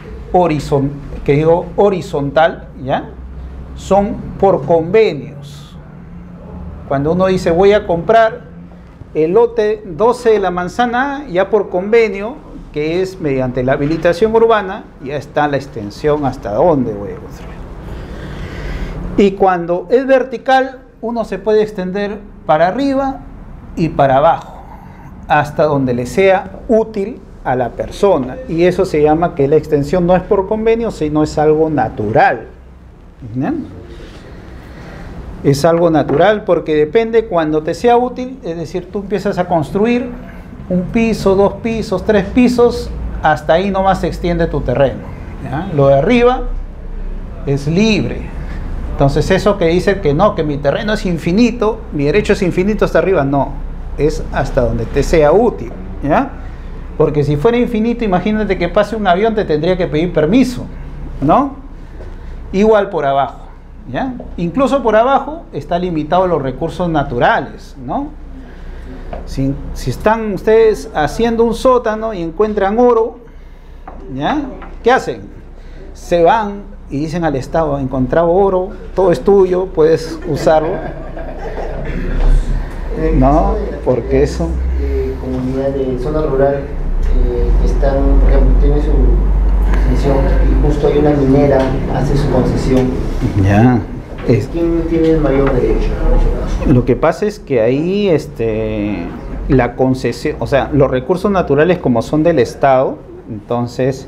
horizontal, ¿ya? Son por convenios. Cuando uno dice voy a comprar el lote 12 de la manzana A, ya por convenio, que es mediante la habilitación urbana, ya está la extensión hasta dónde voy a construir. Y cuando es vertical, uno se puede extender para arriba y para abajo, hasta donde le sea útil a la persona. Y eso se llama que la extensión no es por convenio, sino es algo natural. ¿Bien? Es algo natural porque depende cuando te sea útil, es decir, tú empiezas a construir un piso, 2 pisos, 3 pisos, hasta ahí nomás se extiende tu terreno, ¿ya? Lo de arriba es libre. Entonces eso que dice que no, que mi terreno es infinito, mi derecho es infinito hasta arriba, no, es hasta donde te sea útil, ¿ya? Porque si fuera infinito, imagínate que pase un avión, te tendría que pedir permiso, ¿no? Igual por abajo, ¿ya? Incluso por abajo está limitado los recursos naturales, ¿no? Si están ustedes haciendo un sótano y encuentran oro, ¿ya? ¿Qué hacen? Se van y dicen al Estado, encontrado oro, todo es tuyo, puedes usarlo. No, porque eso... Comunidad de zona rural, están, por ejemplo, tiene su concesión y justo hay una minera, hace su concesión. Ya. ¿Quién tiene el mayor derecho en ese caso? Lo que pasa es que ahí la concesión, o sea, los recursos naturales como son del Estado, entonces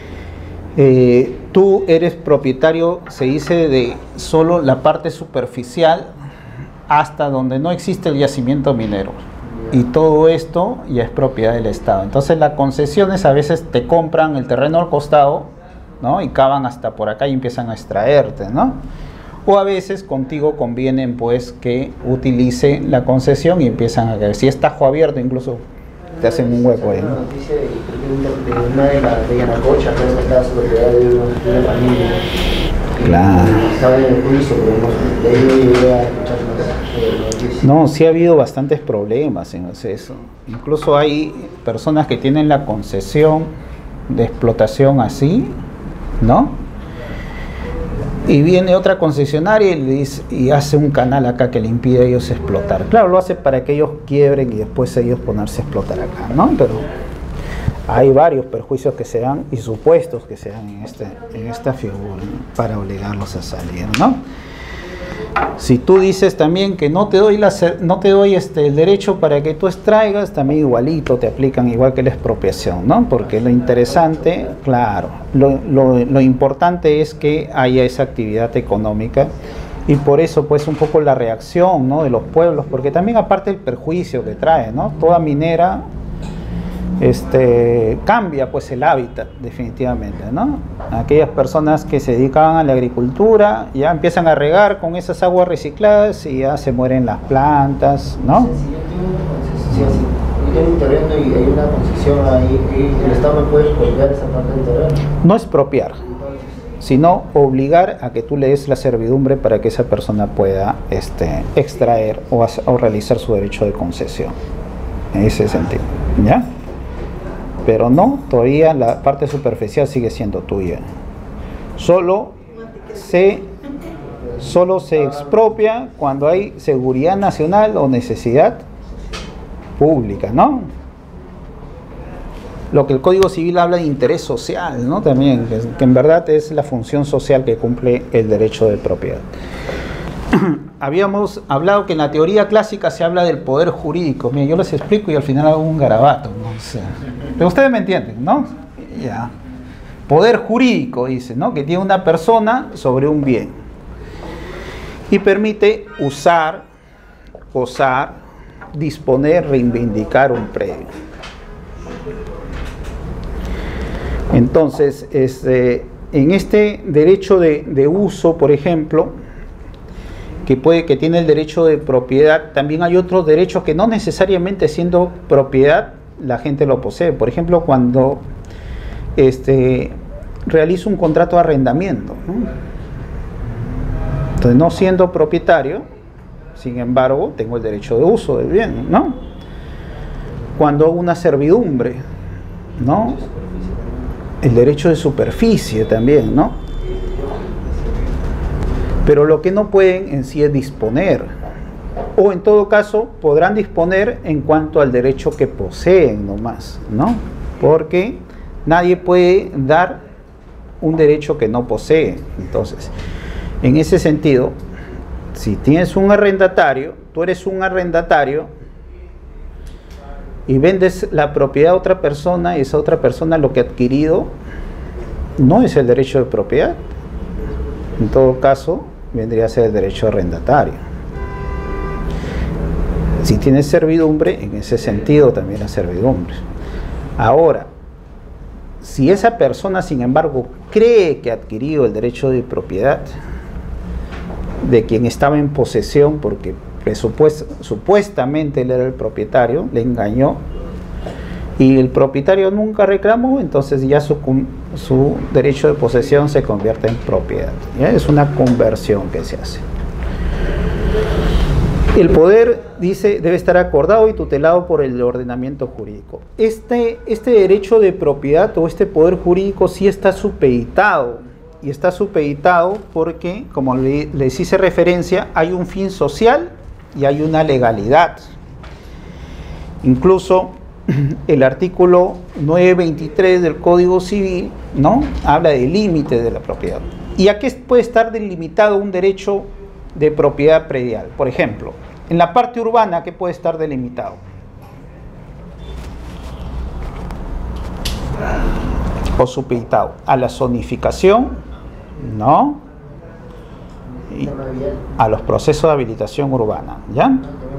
tú eres propietario, se dice, de solo la parte superficial hasta donde no existe el yacimiento minero. Y todo esto ya es propiedad del Estado. Entonces las concesiones a veces te compran el terreno al costado, ¿no? Y cavan hasta por acá y empiezan a extraerte, ¿no? O a veces contigo convienen pues que utilice la concesión y empiezan a caer. Si es tajo abierto incluso te hacen un hueco ahí, ¿no? Una noticia de una de Yanacocha, que es la propiedad de una familia. Claro. Estaba en el juicio, pero de ahí no llegué a escuchar noticias. No, sí ha habido bastantes problemas en eso. Incluso hay personas que tienen la concesión de explotación así, ¿no? Y viene otra concesionaria y, le dice, y hace un canal acá que le impide a ellos explotar. Claro, lo hace para que ellos quiebren y después ellos ponerse a explotar acá, ¿no? Pero hay varios perjuicios que se dan y supuestos que se dan en esta figura, ¿no? Para obligarlos a salir, ¿no? Si tú dices también que no te doy el derecho para que tú extraigas, también igualito te aplican igual que la expropiación, ¿no? Porque lo interesante, claro, lo importante es que haya esa actividad económica y por eso pues un poco la reacción, ¿no? De los pueblos, porque también aparte el perjuicio que trae, ¿no? Toda minera cambia pues el hábitat definitivamente, ¿no? Aquellas personas que se dedicaban a la agricultura ya empiezan a regar con esas aguas recicladas y ya se mueren las plantas, ¿no? Si yo tengo un terreno y hay una concesión ahí, ¿el Estado me puede expropiar esa parte del terreno? No expropiar, sino obligar a que tú le des la servidumbre para que esa persona pueda extraer o realizar su derecho de concesión, en ese sentido, ¿ya? Pero no, todavía la parte superficial sigue siendo tuya. Solo se expropia cuando hay seguridad nacional o necesidad pública, ¿no? Lo que el Código Civil habla de interés social, ¿no? También, que en verdad es la función social que cumple el derecho de propiedad. Habíamos hablado que en la teoría clásica se habla del poder jurídico. Mira, yo les explico y al final hago un garabato, ¿no? O sea, pero ustedes me entienden, ¿no? Ya. Poder jurídico, dice, ¿no? Que tiene una persona sobre un bien y permite usar, posar, disponer, reivindicar un predio. Entonces, en este derecho de uso, por ejemplo, que tiene el derecho de propiedad, también hay otros derechos que no necesariamente siendo propiedad la gente lo posee. Por ejemplo, cuando realizo un contrato de arrendamiento, ¿no? Entonces, no siendo propietario, sin embargo, tengo el derecho de uso del bien, ¿no? Cuando hago una servidumbre, ¿no? El derecho de superficie también, ¿no? Pero lo que no pueden en sí es disponer, o en todo caso podrán disponer en cuanto al derecho que poseen nomás, ¿no? Porque nadie puede dar un derecho que no posee. Entonces, en ese sentido, si tienes un arrendatario, tú eres un arrendatario y vendes la propiedad a otra persona y esa otra persona lo que ha adquirido no es el derecho de propiedad. En todo caso, vendría a ser el derecho arrendatario. Si tienes servidumbre, en ese sentido también la servidumbre. Ahora, si esa persona, sin embargo, cree que ha adquirido el derecho de propiedad de quien estaba en posesión, porque supuestamente él era el propietario, le engañó, y el propietario nunca reclamó, entonces ya su derecho de posesión se convierte en propiedad. ¿Ya? Es una conversión que se hace. El poder, dice, debe estar acordado y tutelado por el ordenamiento jurídico. Este derecho de propiedad o este poder jurídico sí está supeditado. Y está supeditado porque, como les hice referencia, hay un fin social y hay una legalidad. Incluso el artículo 923 del Código Civil, ¿no? Habla de límites de la propiedad. ¿Y a qué puede estar delimitado un derecho de propiedad predial? Por ejemplo, en la parte urbana, ¿qué puede estar delimitado? O supeditado a la zonificación, ¿no? Y a los procesos de habilitación urbana, ¿ya?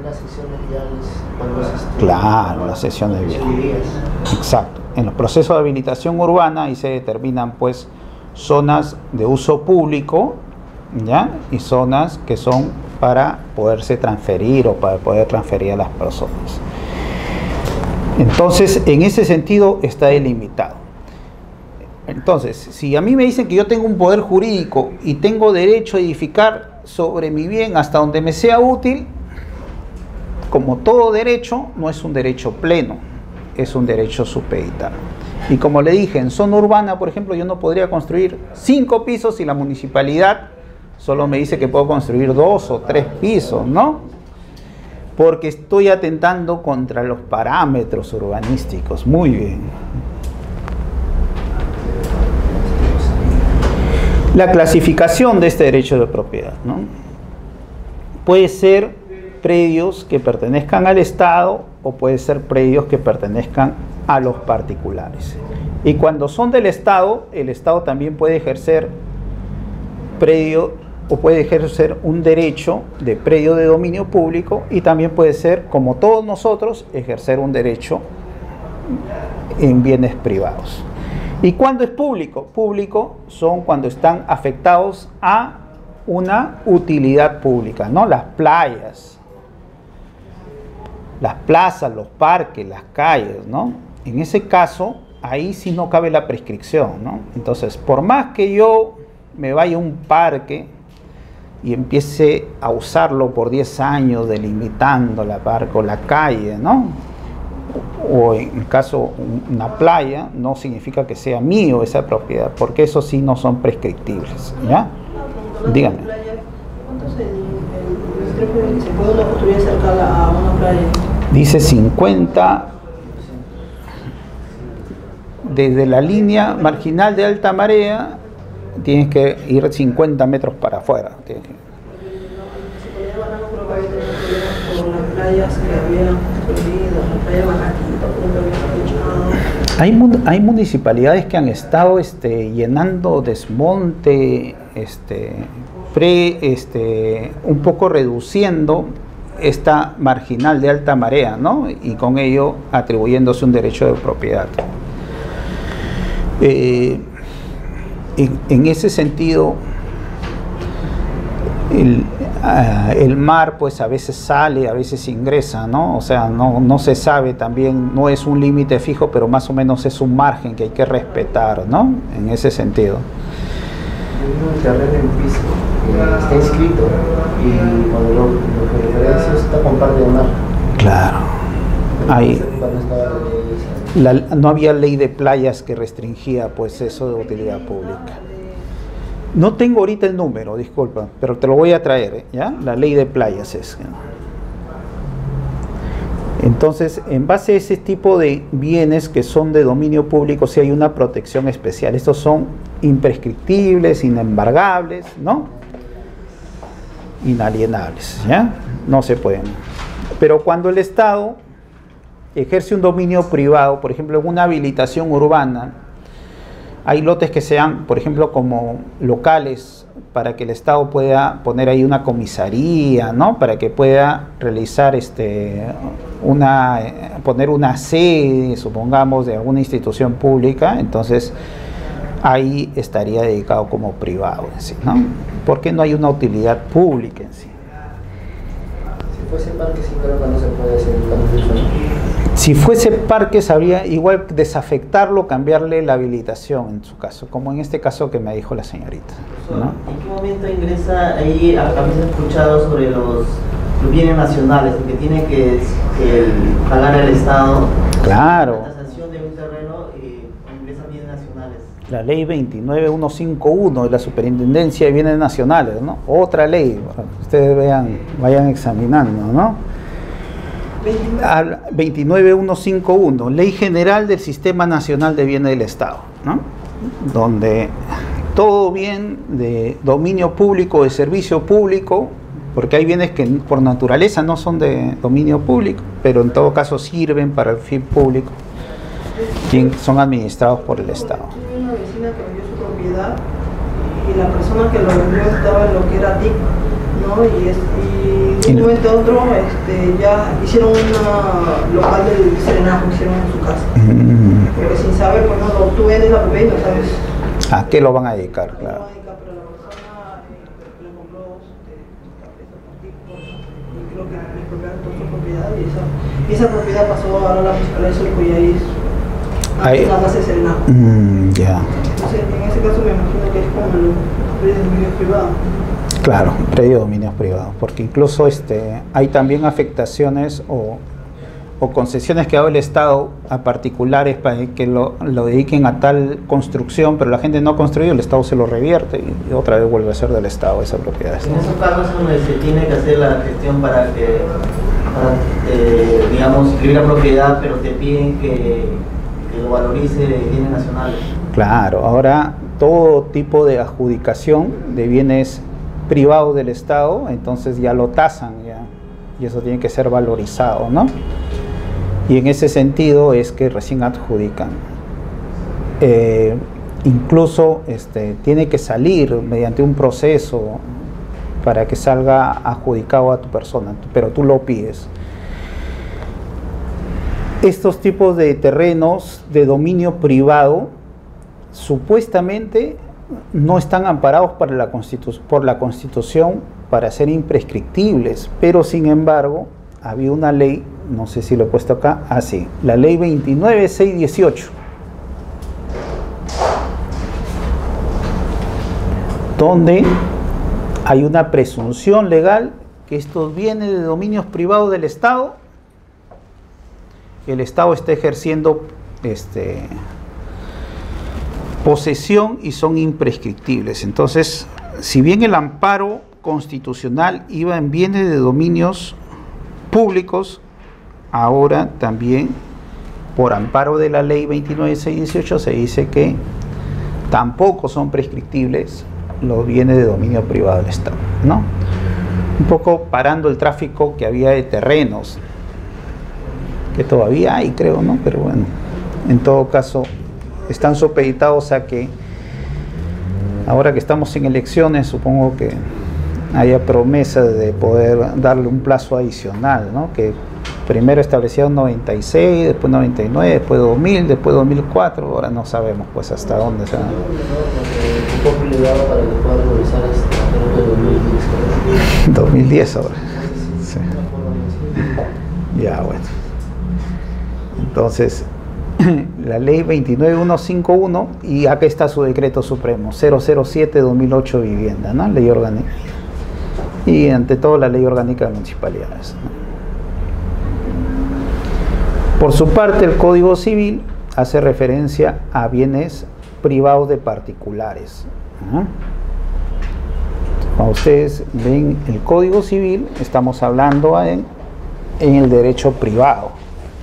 Claro, las secciones viales. Exacto. En los procesos de habilitación urbana ahí se determinan pues zonas de uso público, ¿ya? Y zonas que son para poderse transferir o para poder transferir a las personas. Entonces, en ese sentido está delimitado. Entonces, si a mí me dicen que yo tengo un poder jurídico y tengo derecho a edificar sobre mi bien hasta donde me sea útil, como todo derecho, no es un derecho pleno, es un derecho supeditado. Y como le dije, en zona urbana, por ejemplo, yo no podría construir 5 pisos si la municipalidad solo me dice que puedo construir 2 o 3 pisos, ¿no? Porque estoy atentando contra los parámetros urbanísticos. Muy bien. La clasificación de este derecho de propiedad, ¿no? Puede ser predios que pertenezcan al Estado o puede ser predios que pertenezcan a los particulares. Y cuando son del Estado, el Estado también puede ejercer predio o puede ejercer un derecho de predio de dominio público y también puede ser, como todos nosotros, ejercer un derecho en bienes privados. ¿Y cuándo es público? Público son cuando están afectados a una utilidad pública, ¿no? Las playas, las plazas, los parques, las calles, ¿no? En ese caso, ahí sí no cabe la prescripción, ¿no? Entonces, por más que yo me vaya a un parque y empiece a usarlo por 10 años, delimitando la parque o la calle, ¿no? O en el caso una playa, no significa que sea mío esa propiedad, porque eso sí no son prescriptibles, ¿ya? Dígame. ¿Cuánto se puede una construir cerca a una playa? Dice 50, desde la línea marginal de alta marea, tienes que ir 50 metros para afuera. Hay municipalidades que han estado llenando desmonte, un poco reduciendo esta marginal de alta marea, ¿no? Y con ello atribuyéndose un derecho de propiedad. En ese sentido, el mar pues a veces sale, a veces ingresa, ¿no? O sea, no se sabe también, no es un límite fijo, pero más o menos es un margen que hay que respetar, ¿no? En ese sentido. El terreno en piso está inscrito y cuando lo referencia está con parte de mar. Claro. No había ley de playas que restringía pues eso de utilidad pública. No tengo ahorita el número, disculpa, pero te lo voy a traer, ¿ya? La ley de playas es. Entonces, en base a ese tipo de bienes que son de dominio público, sí hay una protección especial. Estos son imprescriptibles, inembargables, ¿no? Inalienables, ¿ya? No se pueden. Pero cuando el Estado ejerce un dominio privado, por ejemplo, en una habilitación urbana, hay lotes que sean, por ejemplo, como locales para que el Estado pueda poner ahí una comisaría, ¿no? Para que pueda realizar poner una sede, supongamos, de alguna institución pública. Entonces ahí estaría dedicado como privado en sí, ¿no? Porque no hay una utilidad pública en sí. Si fuese parque, sí creo que no se puede hacer un. Si fuese parque, sabría igual desafectarlo, cambiarle la habilitación en su caso, como en este caso que me dijo la señorita, ¿no? ¿En qué momento ingresa ahí? A veces he escuchado sobre los bienes nacionales, que tiene que pagar el Estado. Claro. La tasación de un terreno ingresan bienes nacionales. La ley 29151 de la Superintendencia de Bienes Nacionales, ¿no? Otra ley, ustedes vayan examinando, ¿no? 29151, Ley General del Sistema Nacional de Bienes del Estado, ¿no? Donde todo bien de dominio público, de servicio público, porque hay bienes que por naturaleza no son de dominio público, pero en todo caso sirven para el fin público, son administrados por el Estado. Tuve una vecina que vendió su propiedad y la persona que lo vendió estaba en lo que era TIC, ¿no? Y de un momento a otro ya hicieron un local del serenazgo, hicieron en su casa. Porque sin saber, pues no, tú vendes la propiedad y no sabes a qué lo van a dedicar, claro. Pero la persona le compró y creo que le expropiaron toda su propiedad y esa propiedad pasó ahora a la municipalidad de Surco y ahí nada más se serenazgo. Ya. Entonces, en ese caso me imagino que es como el predio de dominio privado. Claro, predio de dominios privados, porque incluso hay también afectaciones o concesiones que ha dado el Estado a particulares para que lo dediquen a tal construcción, pero la gente no ha construido, el Estado se lo revierte y otra vez vuelve a ser del Estado esa propiedad. En esos casos es donde se tiene que hacer la gestión para digamos, inscribir la propiedad, pero te piden que lo valorice bienes nacionales. Claro, ahora todo tipo de adjudicación de bienes privados del Estado, entonces ya lo tasan, y eso tiene que ser valorizado, ¿no? Y en ese sentido es que recién adjudican. Incluso tiene que salir mediante un proceso para que salga adjudicado a tu persona, pero tú lo pides. Estos tipos de terrenos de dominio privado supuestamente no están amparados por la Constitución para ser imprescriptibles, pero sin embargo había una ley, no sé si lo he puesto acá, sí, la ley 29618, donde hay una presunción legal que estos bienes de dominios privados del Estado, el Estado está ejerciendo posesión y son imprescriptibles. Entonces, si bien el amparo constitucional iba en bienes de dominios públicos, ahora también por amparo de la ley 29618 se dice que tampoco son prescriptibles los bienes de dominio privado del Estado, ¿no? Un poco parando el tráfico que había de terrenos, que todavía hay, creo, ¿no? Pero bueno, en todo caso están supeditados a que ahora que estamos en elecciones, supongo que haya promesa de poder darle un plazo adicional, ¿no? Que primero establecieron 96, después 99, después 2000, después 2004, ahora no sabemos pues hasta dónde se va. Un poco ligado para que pueda realizar de 2010 ahora. Sí. Ya, bueno. Entonces, la ley 29151, y acá está su decreto supremo, 007-2008 vivienda, ¿no? Ley orgánica. Y ante todo la ley orgánica de municipalidades, ¿no? Por su parte, el Código Civil hace referencia a bienes privados de particulares, ¿no? Cuando ustedes ven el Código Civil, estamos hablando en el derecho privado.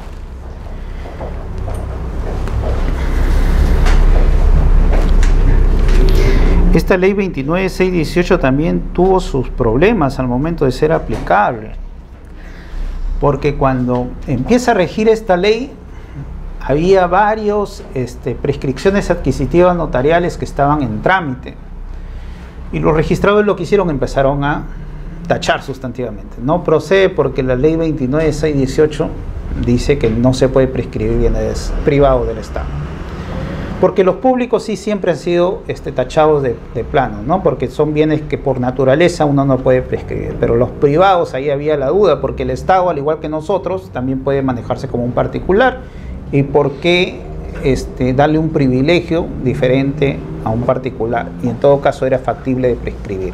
Esta ley 29618 también tuvo sus problemas al momento de ser aplicable, porque cuando empieza a regir esta ley había varios prescripciones adquisitivas notariales que estaban en trámite, y los registradores lo que hicieron, empezaron a tachar sustantivamente. No procede porque la ley 29618 dice que no se puede prescribir bienes privados del Estado. Porque los públicos sí siempre han sido tachados de plano, ¿no? Porque son bienes que por naturaleza uno no puede prescribir. Pero los privados, ahí había la duda, porque el Estado, al igual que nosotros, también puede manejarse como un particular. ¿Y por qué darle un privilegio diferente a un particular? Y en todo caso era factible de prescribir.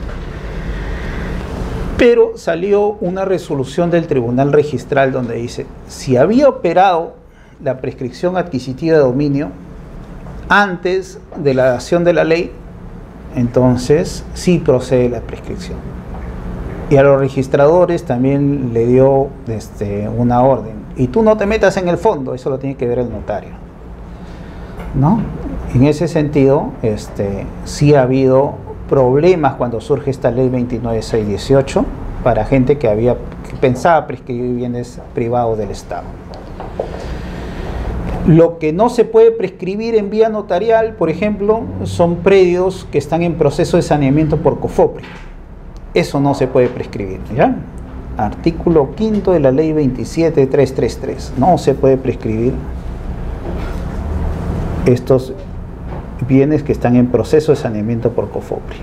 Pero salió una resolución del Tribunal Registral donde dice, si había operado la prescripción adquisitiva de dominio antes de la dación de la ley, entonces sí procede la prescripción. Y a los registradores también le dio una orden. Y tú no te metas en el fondo, eso lo tiene que ver el notario, ¿no? En ese sentido, sí ha habido problemas cuando surge esta ley 29618 para gente que pensaba prescribir bienes privados del Estado. Lo que no se puede prescribir en vía notarial, por ejemplo, son predios que están en proceso de saneamiento por COFOPRI. Eso no se puede prescribir, ¿ya? Artículo 5 de la ley 27333. No se puede prescribir estos bienes que están en proceso de saneamiento por COFOPRI.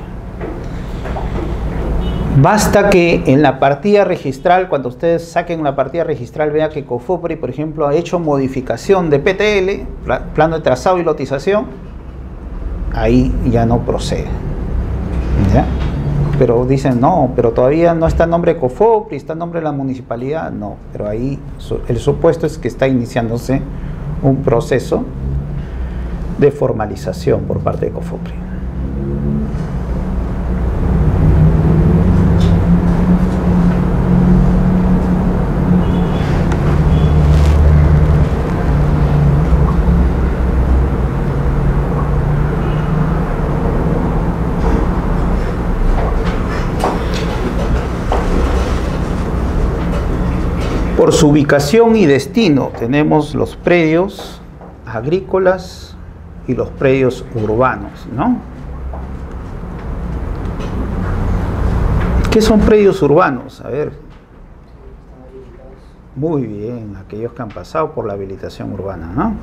Basta que en la partida registral, cuando ustedes saquen la partida registral, vean que COFOPRI, por ejemplo, ha hecho modificación de PTL, plano de trazado y lotización, ahí ya no procede, ¿ya? Pero dicen, no, pero todavía no está el nombre de COFOPRI, está el nombre de la municipalidad. No, pero ahí el supuesto es que está iniciándose un proceso de formalización por parte de COFOPRI. Por su ubicación y destino tenemos los predios agrícolas y los predios urbanos, ¿no? ¿Qué son predios urbanos? A ver. Muy bien, aquellos que han pasado por la habilitación urbana, ¿no?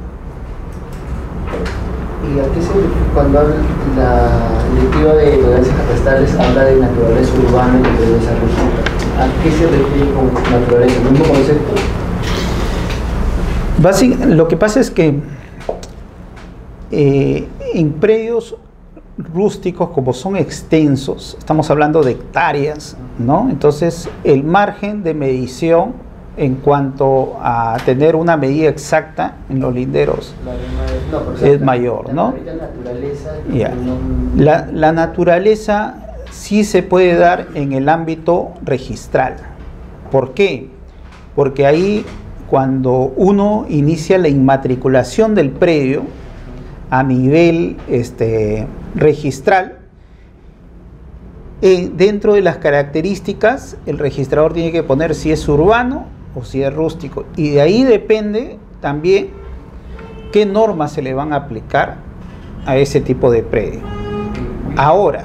¿Y a qué se cuando habla la directiva de ordenanzas catastrales habla de naturaleza urbana y de desarrollo? ¿A qué se refiere con naturaleza? ¿El mismo concepto? Lo que pasa es que en predios rústicos, como son extensos, estamos hablando de hectáreas, ¿no? Entonces el margen de medición en cuanto a tener una medida exacta en los linderos es mayor, ¿no? La naturaleza sí se puede dar en el ámbito registral. ¿Por qué? Porque ahí, cuando uno inicia la inmatriculación del predio a nivel registral, dentro de las características, el registrador tiene que poner si es urbano o si es rústico. Y de ahí depende también qué normas se le van a aplicar a ese tipo de predio. Ahora,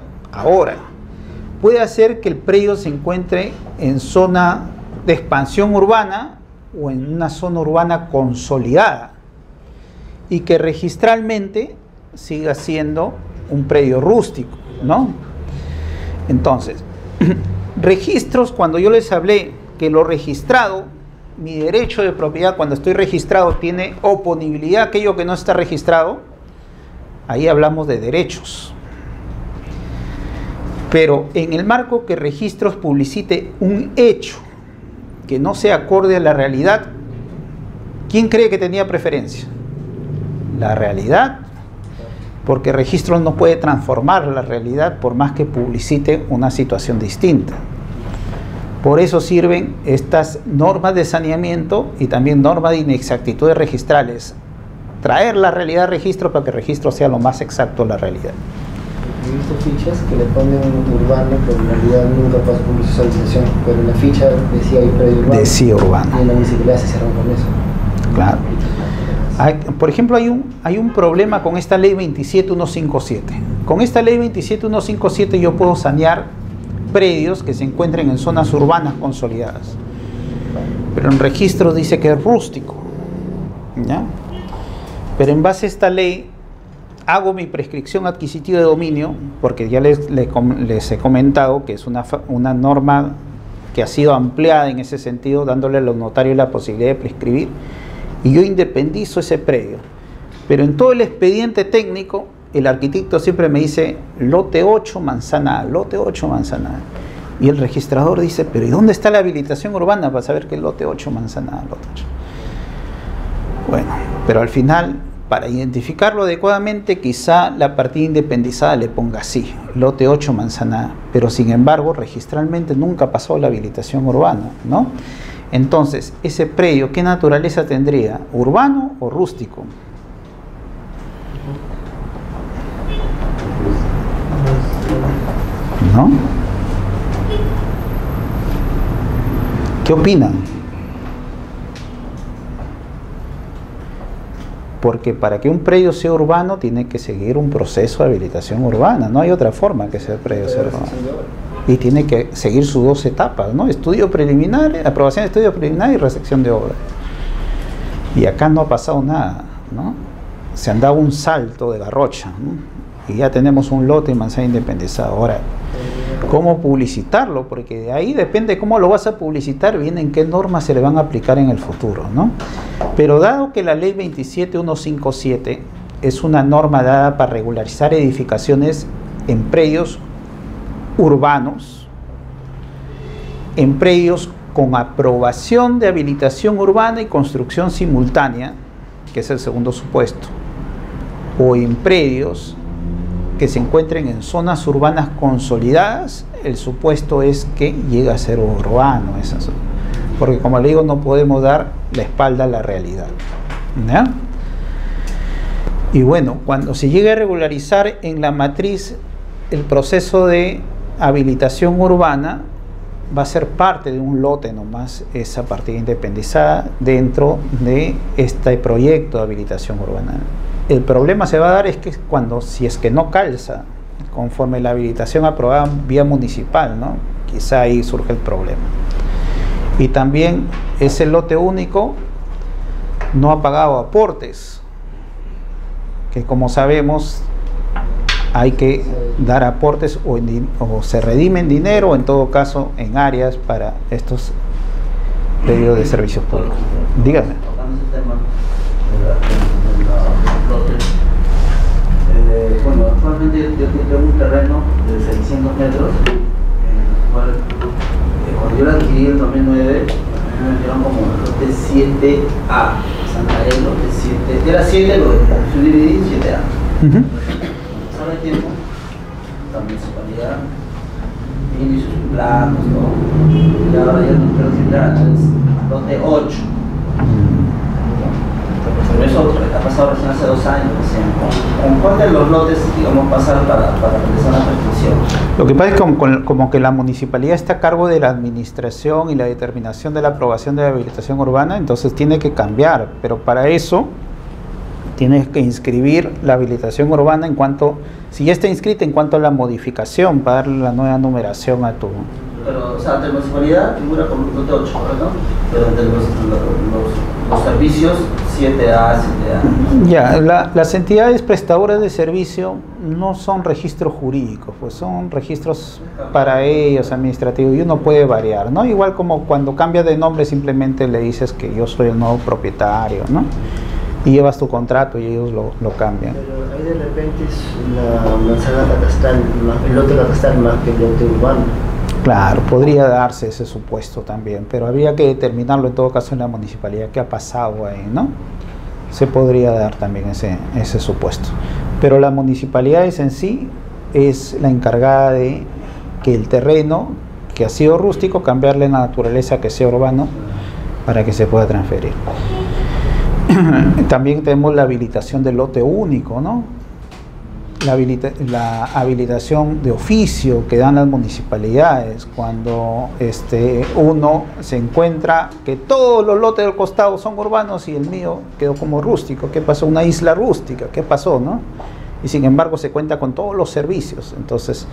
puede ser que el predio se encuentre en zona de expansión urbana o en una zona urbana consolidada y que registralmente siga siendo un predio rústico, ¿no? Entonces, registros, cuando yo les hablé que lo registrado, mi derecho de propiedad cuando estoy registrado tiene oponibilidad a aquello que no está registrado, ahí hablamos de derechos. Pero en el marco que registros publicite un hecho que no sea acorde a la realidad, ¿quién cree que tenía preferencia? La realidad, porque registros no puede transformar la realidad por más que publicite una situación distinta. Por eso sirven estas normas de saneamiento y también normas de inexactitudes registrales. Traer la realidad al registro para que el registro sea lo más exacto de la realidad. He visto fichas que le ponen urbano, pero en realidad nunca pasó por su socialización, pero en la ficha decía ahí predio urbano. Decía urbano. Y en la municipalidad se cerró con eso. Claro. Por ejemplo, hay un problema con esta ley 27157. Con esta ley 27157 yo puedo sanear predios que se encuentren en zonas urbanas consolidadas. Pero en registro dice que es rústico, ¿ya? Pero en base a esta ley hago mi prescripción adquisitiva de dominio, porque ya les he comentado que es una norma que ha sido ampliada en ese sentido, dándole a los notarios la posibilidad de prescribir, y yo independizo ese predio. Pero en todo el expediente técnico, el arquitecto siempre me dice lote 8, manzana A, lote 8, manzana A. Y el registrador dice, pero ¿y dónde está la habilitación urbana para saber que es lote 8, manzana A, lote 8? Bueno, pero al final Para identificarlo adecuadamente, quizá la partida independizada le ponga así, lote 8 manzana A, pero sin embargo registralmente nunca pasó la habilitación urbana, ¿no? Entonces, ese predio, ¿qué naturaleza tendría? ¿Urbano o rústico? ¿No? ¿Qué opinan? Porque para que un predio sea urbano tiene que seguir un proceso de habilitación urbana, no hay otra forma que ese predio sea urbano. Y tiene que seguir sus 2 etapas, ¿no? Estudio preliminar, aprobación de estudio preliminar y recepción de obra. Y acá no ha pasado nada, ¿no? Se han dado un salto de garrocha, ¿no? Y ya tenemos un lote de manzana independizada. Ahora, ¿cómo publicitarlo? Porque de ahí depende cómo lo vas a publicitar, viene en qué normas se le van a aplicar en el futuro, ¿no? Pero dado que la ley 27157 es una norma dada para regularizar edificaciones en predios urbanos, en predios con aprobación de habilitación urbana y construcción simultánea, que es el segundo supuesto, o en predios que se encuentren en zonas urbanas consolidadas, el supuesto es que llega a ser urbano esa zona. Porque como le digo, no podemos dar la espalda a la realidad, ¿no? Y bueno, cuando se llegue a regularizar en la matriz el proceso de habilitación urbana, va a ser parte de un lote nomás esa partida independizada dentro de este proyecto de habilitación urbana. El problema se va a dar es que si es que no calza conforme la habilitación aprobada vía municipal, ¿no? Quizá ahí surge el problema. Y también ese lote único no ha pagado aportes, que como sabemos hay que dar aportes o se redime en dinero o en todo caso en áreas para estos pedidos de servicios públicos. Dígame. Bueno, actualmente yo tengo un terreno de 600 metros, cual, cuando yo lo adquirí en 2009, me metieron como lote 7A, Santa E, lote 7, era 7, lo subdividí 7A. Pasaba el tiempo, la municipalidad tiene sus planos, ¿no? Y ahora ya no quiero decir entonces lote 8. Pero eso ha pasado recién hace 2 años. ¿Con cuál de los lotes, digamos, pasar para realizar la prescripción? Lo que pasa es que como que la municipalidad está a cargo de la administración y la determinación de la aprobación de la habilitación urbana, entonces tiene que cambiar, pero para eso tienes que inscribir la habilitación urbana si ya está inscrita en cuanto a la modificación, para darle la nueva numeración a tu... Pero, o sea, ante la municipalidad figura como lote 8, ¿no? Pero ante los servicios 7A, 7A. Ya, las entidades prestadoras de servicio no son registros jurídicos, pues son registros para ellos, administrativos, y uno puede variar, ¿no? Igual como cuando cambias de nombre simplemente le dices que yo soy el nuevo propietario, ¿no? Y llevas tu contrato y ellos lo cambian. Pero ahí de repente es la manzana catastral, el lote catastral más que el lote urbano. Claro, podría darse ese supuesto también, pero habría que determinarlo en todo caso en la municipalidad qué ha pasado ahí, ¿no? Se podría dar también ese supuesto. Pero la municipalidad en sí es la encargada de que el terreno que ha sido rústico, cambiarle la naturaleza que sea urbano para que se pueda transferir. También tenemos la habilitación del lote único, ¿no? La habilitación de oficio que dan las municipalidades cuando uno se encuentra que todos los lotes del costado son urbanos y el mío quedó como rústico. ¿Qué pasó? Una isla rústica, ¿qué pasó, no? Y sin embargo se cuenta con todos los servicios. Entonces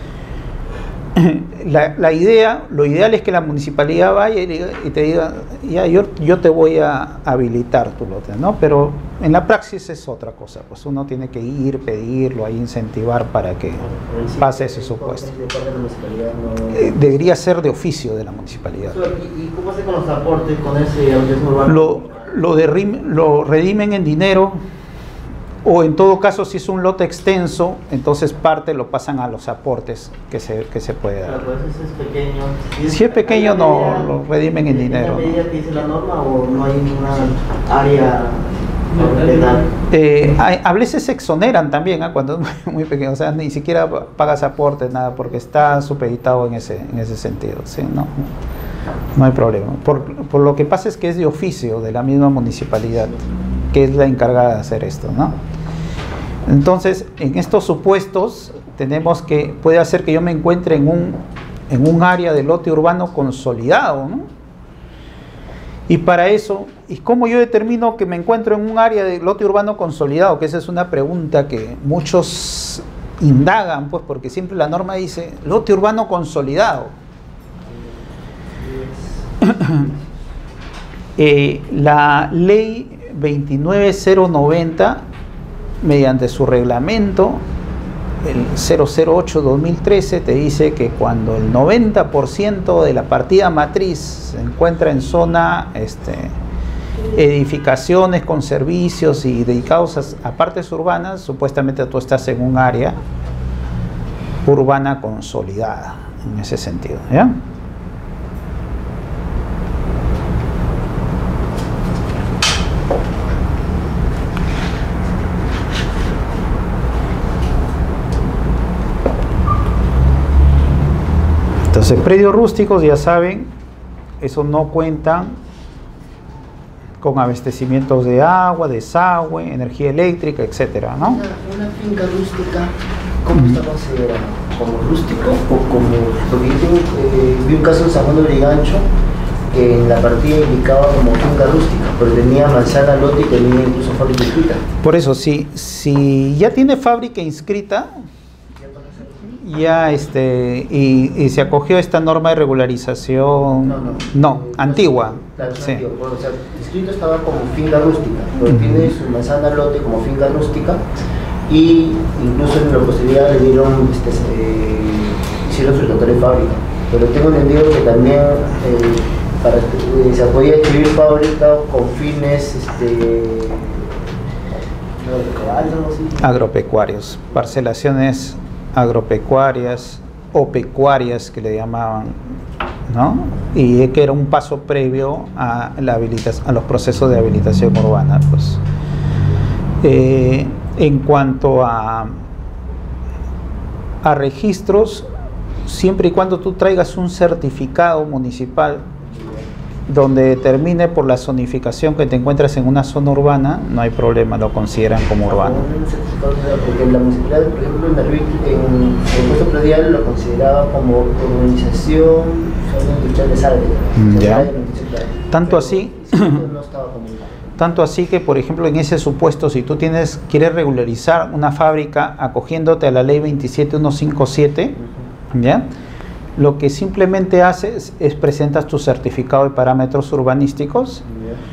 lo ideal es que la municipalidad vaya y te diga, ya yo te voy a habilitar tu lote, ¿no? Pero en la praxis es otra cosa, pues uno tiene que ir, pedirlo, ahí incentivar para que pase ese supuesto. Debería ser de oficio de la municipalidad. ¿Y cómo hace con los aportes con ese urbano? Lo redimen en dinero. O en todo caso, si es un lote extenso, entonces parte lo pasan a los aportes que se puede dar. Pero pues ese es pequeño. Si es pequeño, no lo redimen en dinero. ¿Hay medida que dice la norma o no hay ninguna área A veces se exoneran también, cuando es muy pequeño, o sea, ni siquiera pagas aporte, nada, porque está supeditado en ese sentido, ¿sí? No hay problema. Por lo que pasa es que es de oficio de la misma municipalidad, que es la encargada de hacer esto, ¿no? Entonces, en estos supuestos, tenemos que, puede hacer que yo me encuentre en un área de lote urbano consolidado, ¿no? Y para eso, ¿y cómo yo determino que me encuentro en un área de lote urbano consolidado? Que esa es una pregunta que muchos indagan, pues, porque siempre la norma dice lote urbano consolidado. La ley 29090, mediante su reglamento, el 008-2013, te dice que cuando el 90% de la partida matriz se encuentra en zona, edificaciones con servicios y dedicados a partes urbanas, supuestamente tú estás en un área urbana consolidada, en ese sentido, ¿ya? Entonces, predios rústicos, ya saben, eso no cuentan con abastecimientos de agua, desagüe, energía eléctrica, etcétera, ¿no? Una finca rústica, ¿cómo está considerada? ¿Como rústico o como...? Porque yo vi un caso en San Juan de Brigancho que en la partida indicaba como finca rústica, pero tenía manzana, lote y tenía incluso fábrica inscrita. Por eso, si ya tiene fábrica inscrita, ya y se acogió a esta norma de regularización, no, antigua. Claro, sí. Antiguo. Bueno, o sea, inscrito estaba como finca rústica, pero tiene su manzana lote como finca rústica, y incluso en la posterioridad le dieron, hicieron su tratado de fábrica. Pero tengo entendido que también se podía escribir fábrica con fines agropecuarios, parcelaciones agropecuarias o pecuarias que le llamaban, ¿no? Y que era un paso previo a los procesos de habilitación urbana, pues. En cuanto a registros, siempre y cuando tú traigas un certificado municipal donde determine por la zonificación que te encuentras en una zona urbana, no hay problema, lo consideran como urbano. Porque la municipalidad, por ejemplo, en el puesto predial lo consideraba como urbanización, zona industrial de Salve. Ya. Tanto así, tanto así que, por ejemplo, en ese supuesto, si tú quieres regularizar una fábrica acogiéndote a la ley 27157, ¿ya? Lo que simplemente haces es presentas tu certificado de parámetros urbanísticos,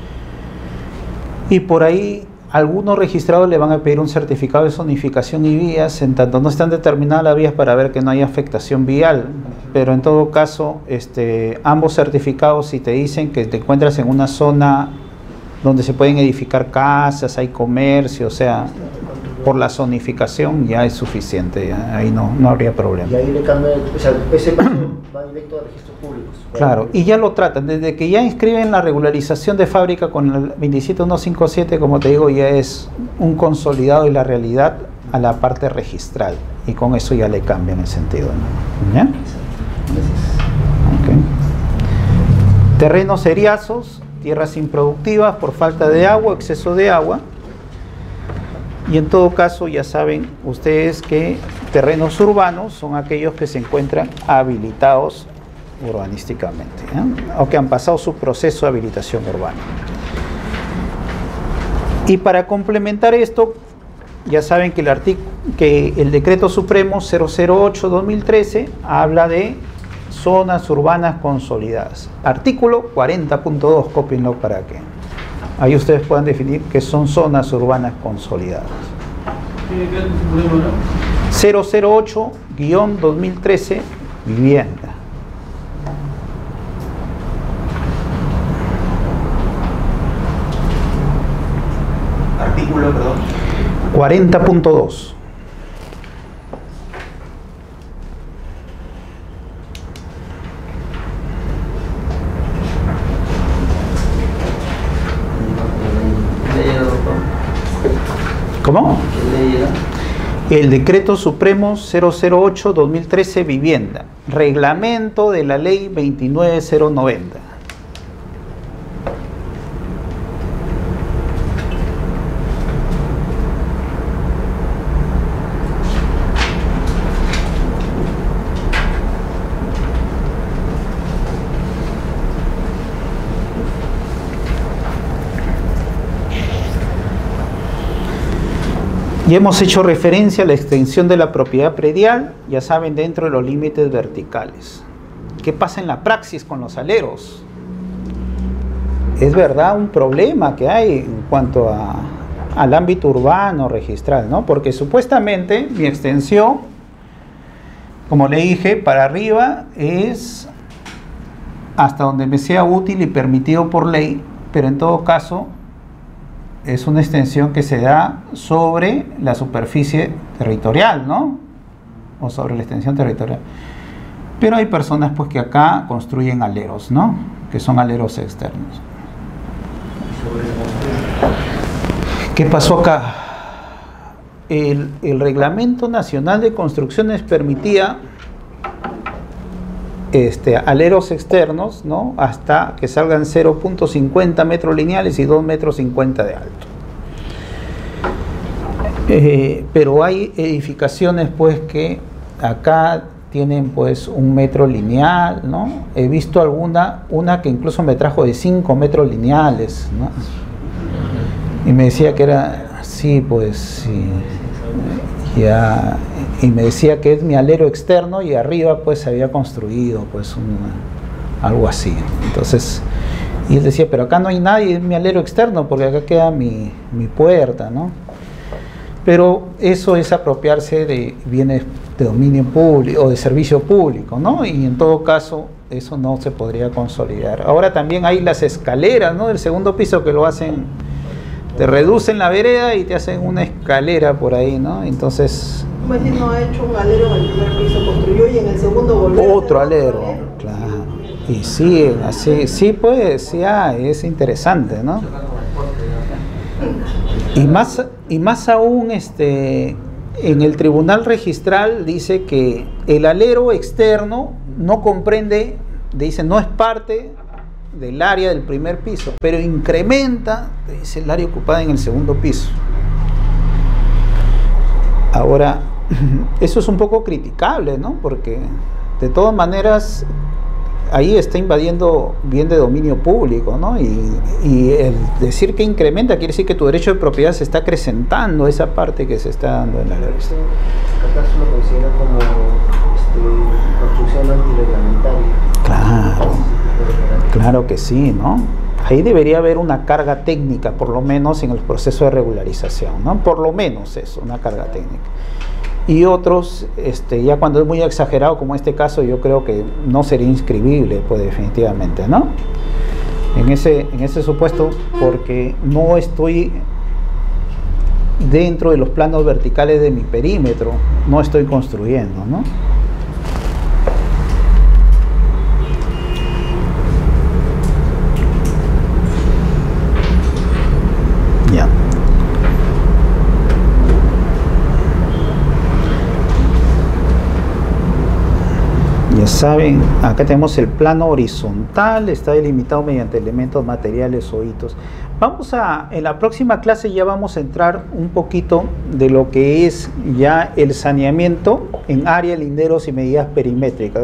y por ahí algunos registrados le van a pedir un certificado de zonificación y vías, en tanto no están determinadas las vías para ver que no hay afectación vial. Pero en todo caso, ambos certificados, si te dicen que te encuentras en una zona donde se pueden edificar casas, hay comercio, o sea, por la zonificación ya es suficiente, ya, ahí no habría problema. Y ahí le cambia, o sea, ese paso va directo a registros públicos. Claro, y ya lo tratan, desde que ya inscriben la regularización de fábrica con el 27157, como te digo, ya es un consolidado y la realidad a la parte registral, y con eso ya le cambian el sentido, ¿no? ¿Ya? Okay. Terrenos eriazos, tierras improductivas por falta de agua, exceso de agua. Y en todo caso, ya saben ustedes que terrenos urbanos son aquellos que se encuentran habilitados urbanísticamente, ¿eh? O que han pasado su proceso de habilitación urbana. Y para complementar esto, ya saben que el Decreto Supremo 008-2013 habla de zonas urbanas consolidadas. Artículo 40.2, cópienlo para que ahí ustedes puedan definir qué son zonas urbanas consolidadas. 008-2013, vivienda. Artículo, perdón. 40.2. ¿Cómo? ¿Qué ley era? El Decreto Supremo 008-2013 Vivienda, reglamento de la Ley 29090. Y hemos hecho referencia a la extensión de la propiedad predial, ya saben, dentro de los límites verticales. ¿Qué pasa en la praxis con los aleros? Es verdad un problema que hay en cuanto al ámbito urbano registral, ¿no? Porque supuestamente mi extensión, como le dije, para arriba es hasta donde me sea útil y permitido por ley, pero en todo caso es una extensión que se da sobre la superficie territorial, ¿no? O sobre la extensión territorial. Pero hay personas pues que acá construyen aleros, ¿no? Que son aleros externos. ¿Qué pasó acá? El Reglamento Nacional de Construcciones permitía aleros externos, ¿no? Hasta que salgan 0.50 metros lineales y 2,50 metros de alto. Pero hay edificaciones pues que acá tienen pues 1 metro lineal, ¿no? He visto una que incluso me trajo de 5 metros lineales, ¿no? Y me decía que era, sí, pues, sí, ya, y me decía que es mi alero externo y arriba pues se había construido pues algo así. Entonces, y él decía, pero acá no hay nadie, es mi alero externo porque acá queda mi puerta, ¿no? Pero eso es apropiarse de bienes de dominio público o de servicio público, ¿no? Y en todo caso eso no se podría consolidar. Ahora también hay las escaleras, ¿no? Del segundo piso que lo hacen, te reducen la vereda y te hacen una escalera por ahí, ¿no? Entonces... Un vecino ha hecho un alero en el primer piso, construyó y en el segundo volvió otro alero, claro. Y siguen así, sí pues, ya es interesante, ¿no? Y más aún, en el tribunal registral dice que el alero externo no comprende, dice, no es parte del área del primer piso, pero incrementa, dice, el área ocupada en el segundo piso. Ahora, eso es un poco criticable, ¿no? Porque de todas maneras ahí está invadiendo bien de dominio público, ¿no? Y el decir que incrementa quiere decir que tu derecho de propiedad se está acrecentando esa parte que se está dando en la ley. Acá se lo considera como construcción antirreglamentaria. Claro, claro que sí, ¿no? Ahí debería haber una carga técnica, por lo menos en el proceso de regularización, ¿no? Por lo menos eso, una carga técnica. Y otros, ya cuando es muy exagerado, como este caso, yo creo que no sería inscribible, pues definitivamente, ¿no? En ese supuesto, porque no estoy dentro de los planos verticales de mi perímetro, no estoy construyendo, ¿no? Ya. Ya saben, acá tenemos el plano horizontal, está delimitado mediante elementos materiales o hitos. En la próxima clase ya vamos a entrar un poquito de lo que es ya el saneamiento en área, linderos y medidas perimétricas,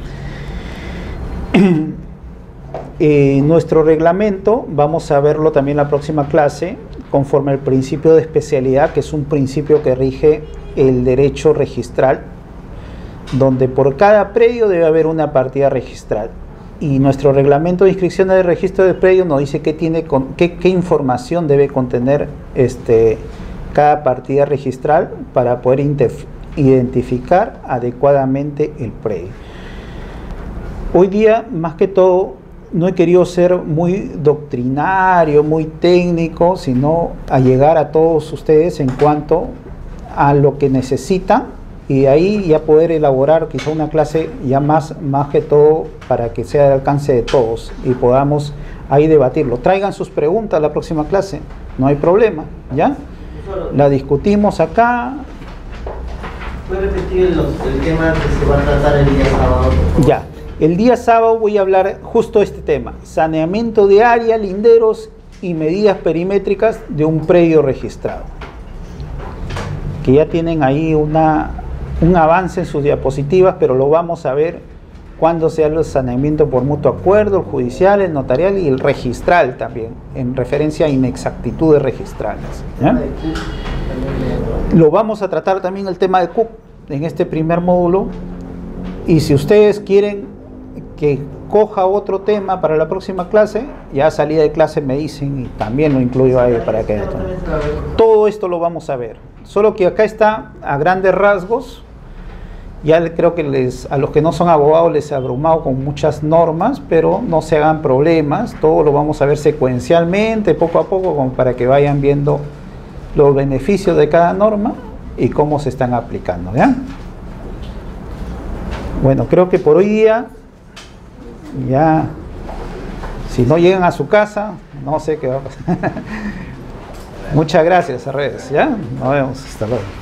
nuestro reglamento, vamos a verlo también en la próxima clase, conforme al principio de especialidad, que es un principio que rige el derecho registral, donde por cada predio debe haber una partida registral. Y nuestro reglamento de inscripciones de registro de predio nos dice qué información debe contener cada partida registral para poder identificar adecuadamente el predio. Hoy día, más que todo, no he querido ser muy doctrinario, muy técnico, sino a llegar a todos ustedes en cuanto a lo que necesitan, y ahí ya poder elaborar quizá una clase ya más que todo para que sea de alcance de todos y podamos ahí debatirlo. Traigan sus preguntas a la próxima clase, no hay problema, ¿ya? la discutimos acá. ¿Puede repetir el tema que se va a tratar el día sábado? Ya, el día sábado voy a hablar justo de este tema: saneamiento de área, linderos y medidas perimétricas de un predio registrado. Que ya tienen ahí un avance en sus diapositivas, pero lo vamos a ver cuando sea el saneamiento por mutuo acuerdo, el judicial, el notarial y el registral también, en referencia a inexactitudes registrales, ¿ya? Lo vamos a tratar también el tema de CUP en este primer módulo, y si ustedes quieren que coja otro tema para la próxima clase, ya a salida de clase me dicen y también lo incluyo ahí para que todo esto lo vamos a ver. Solo que acá está a grandes rasgos. Ya creo que a los que no son abogados les he abrumado con muchas normas, pero no se hagan problemas, todo lo vamos a ver secuencialmente, poco a poco, como para que vayan viendo los beneficios de cada norma y cómo se están aplicando, ¿ya? Bueno, creo que por hoy día, ya, si no llegan a su casa, no sé qué va a pasar. Muchas gracias a redes, ¿ya? Nos vemos, hasta luego.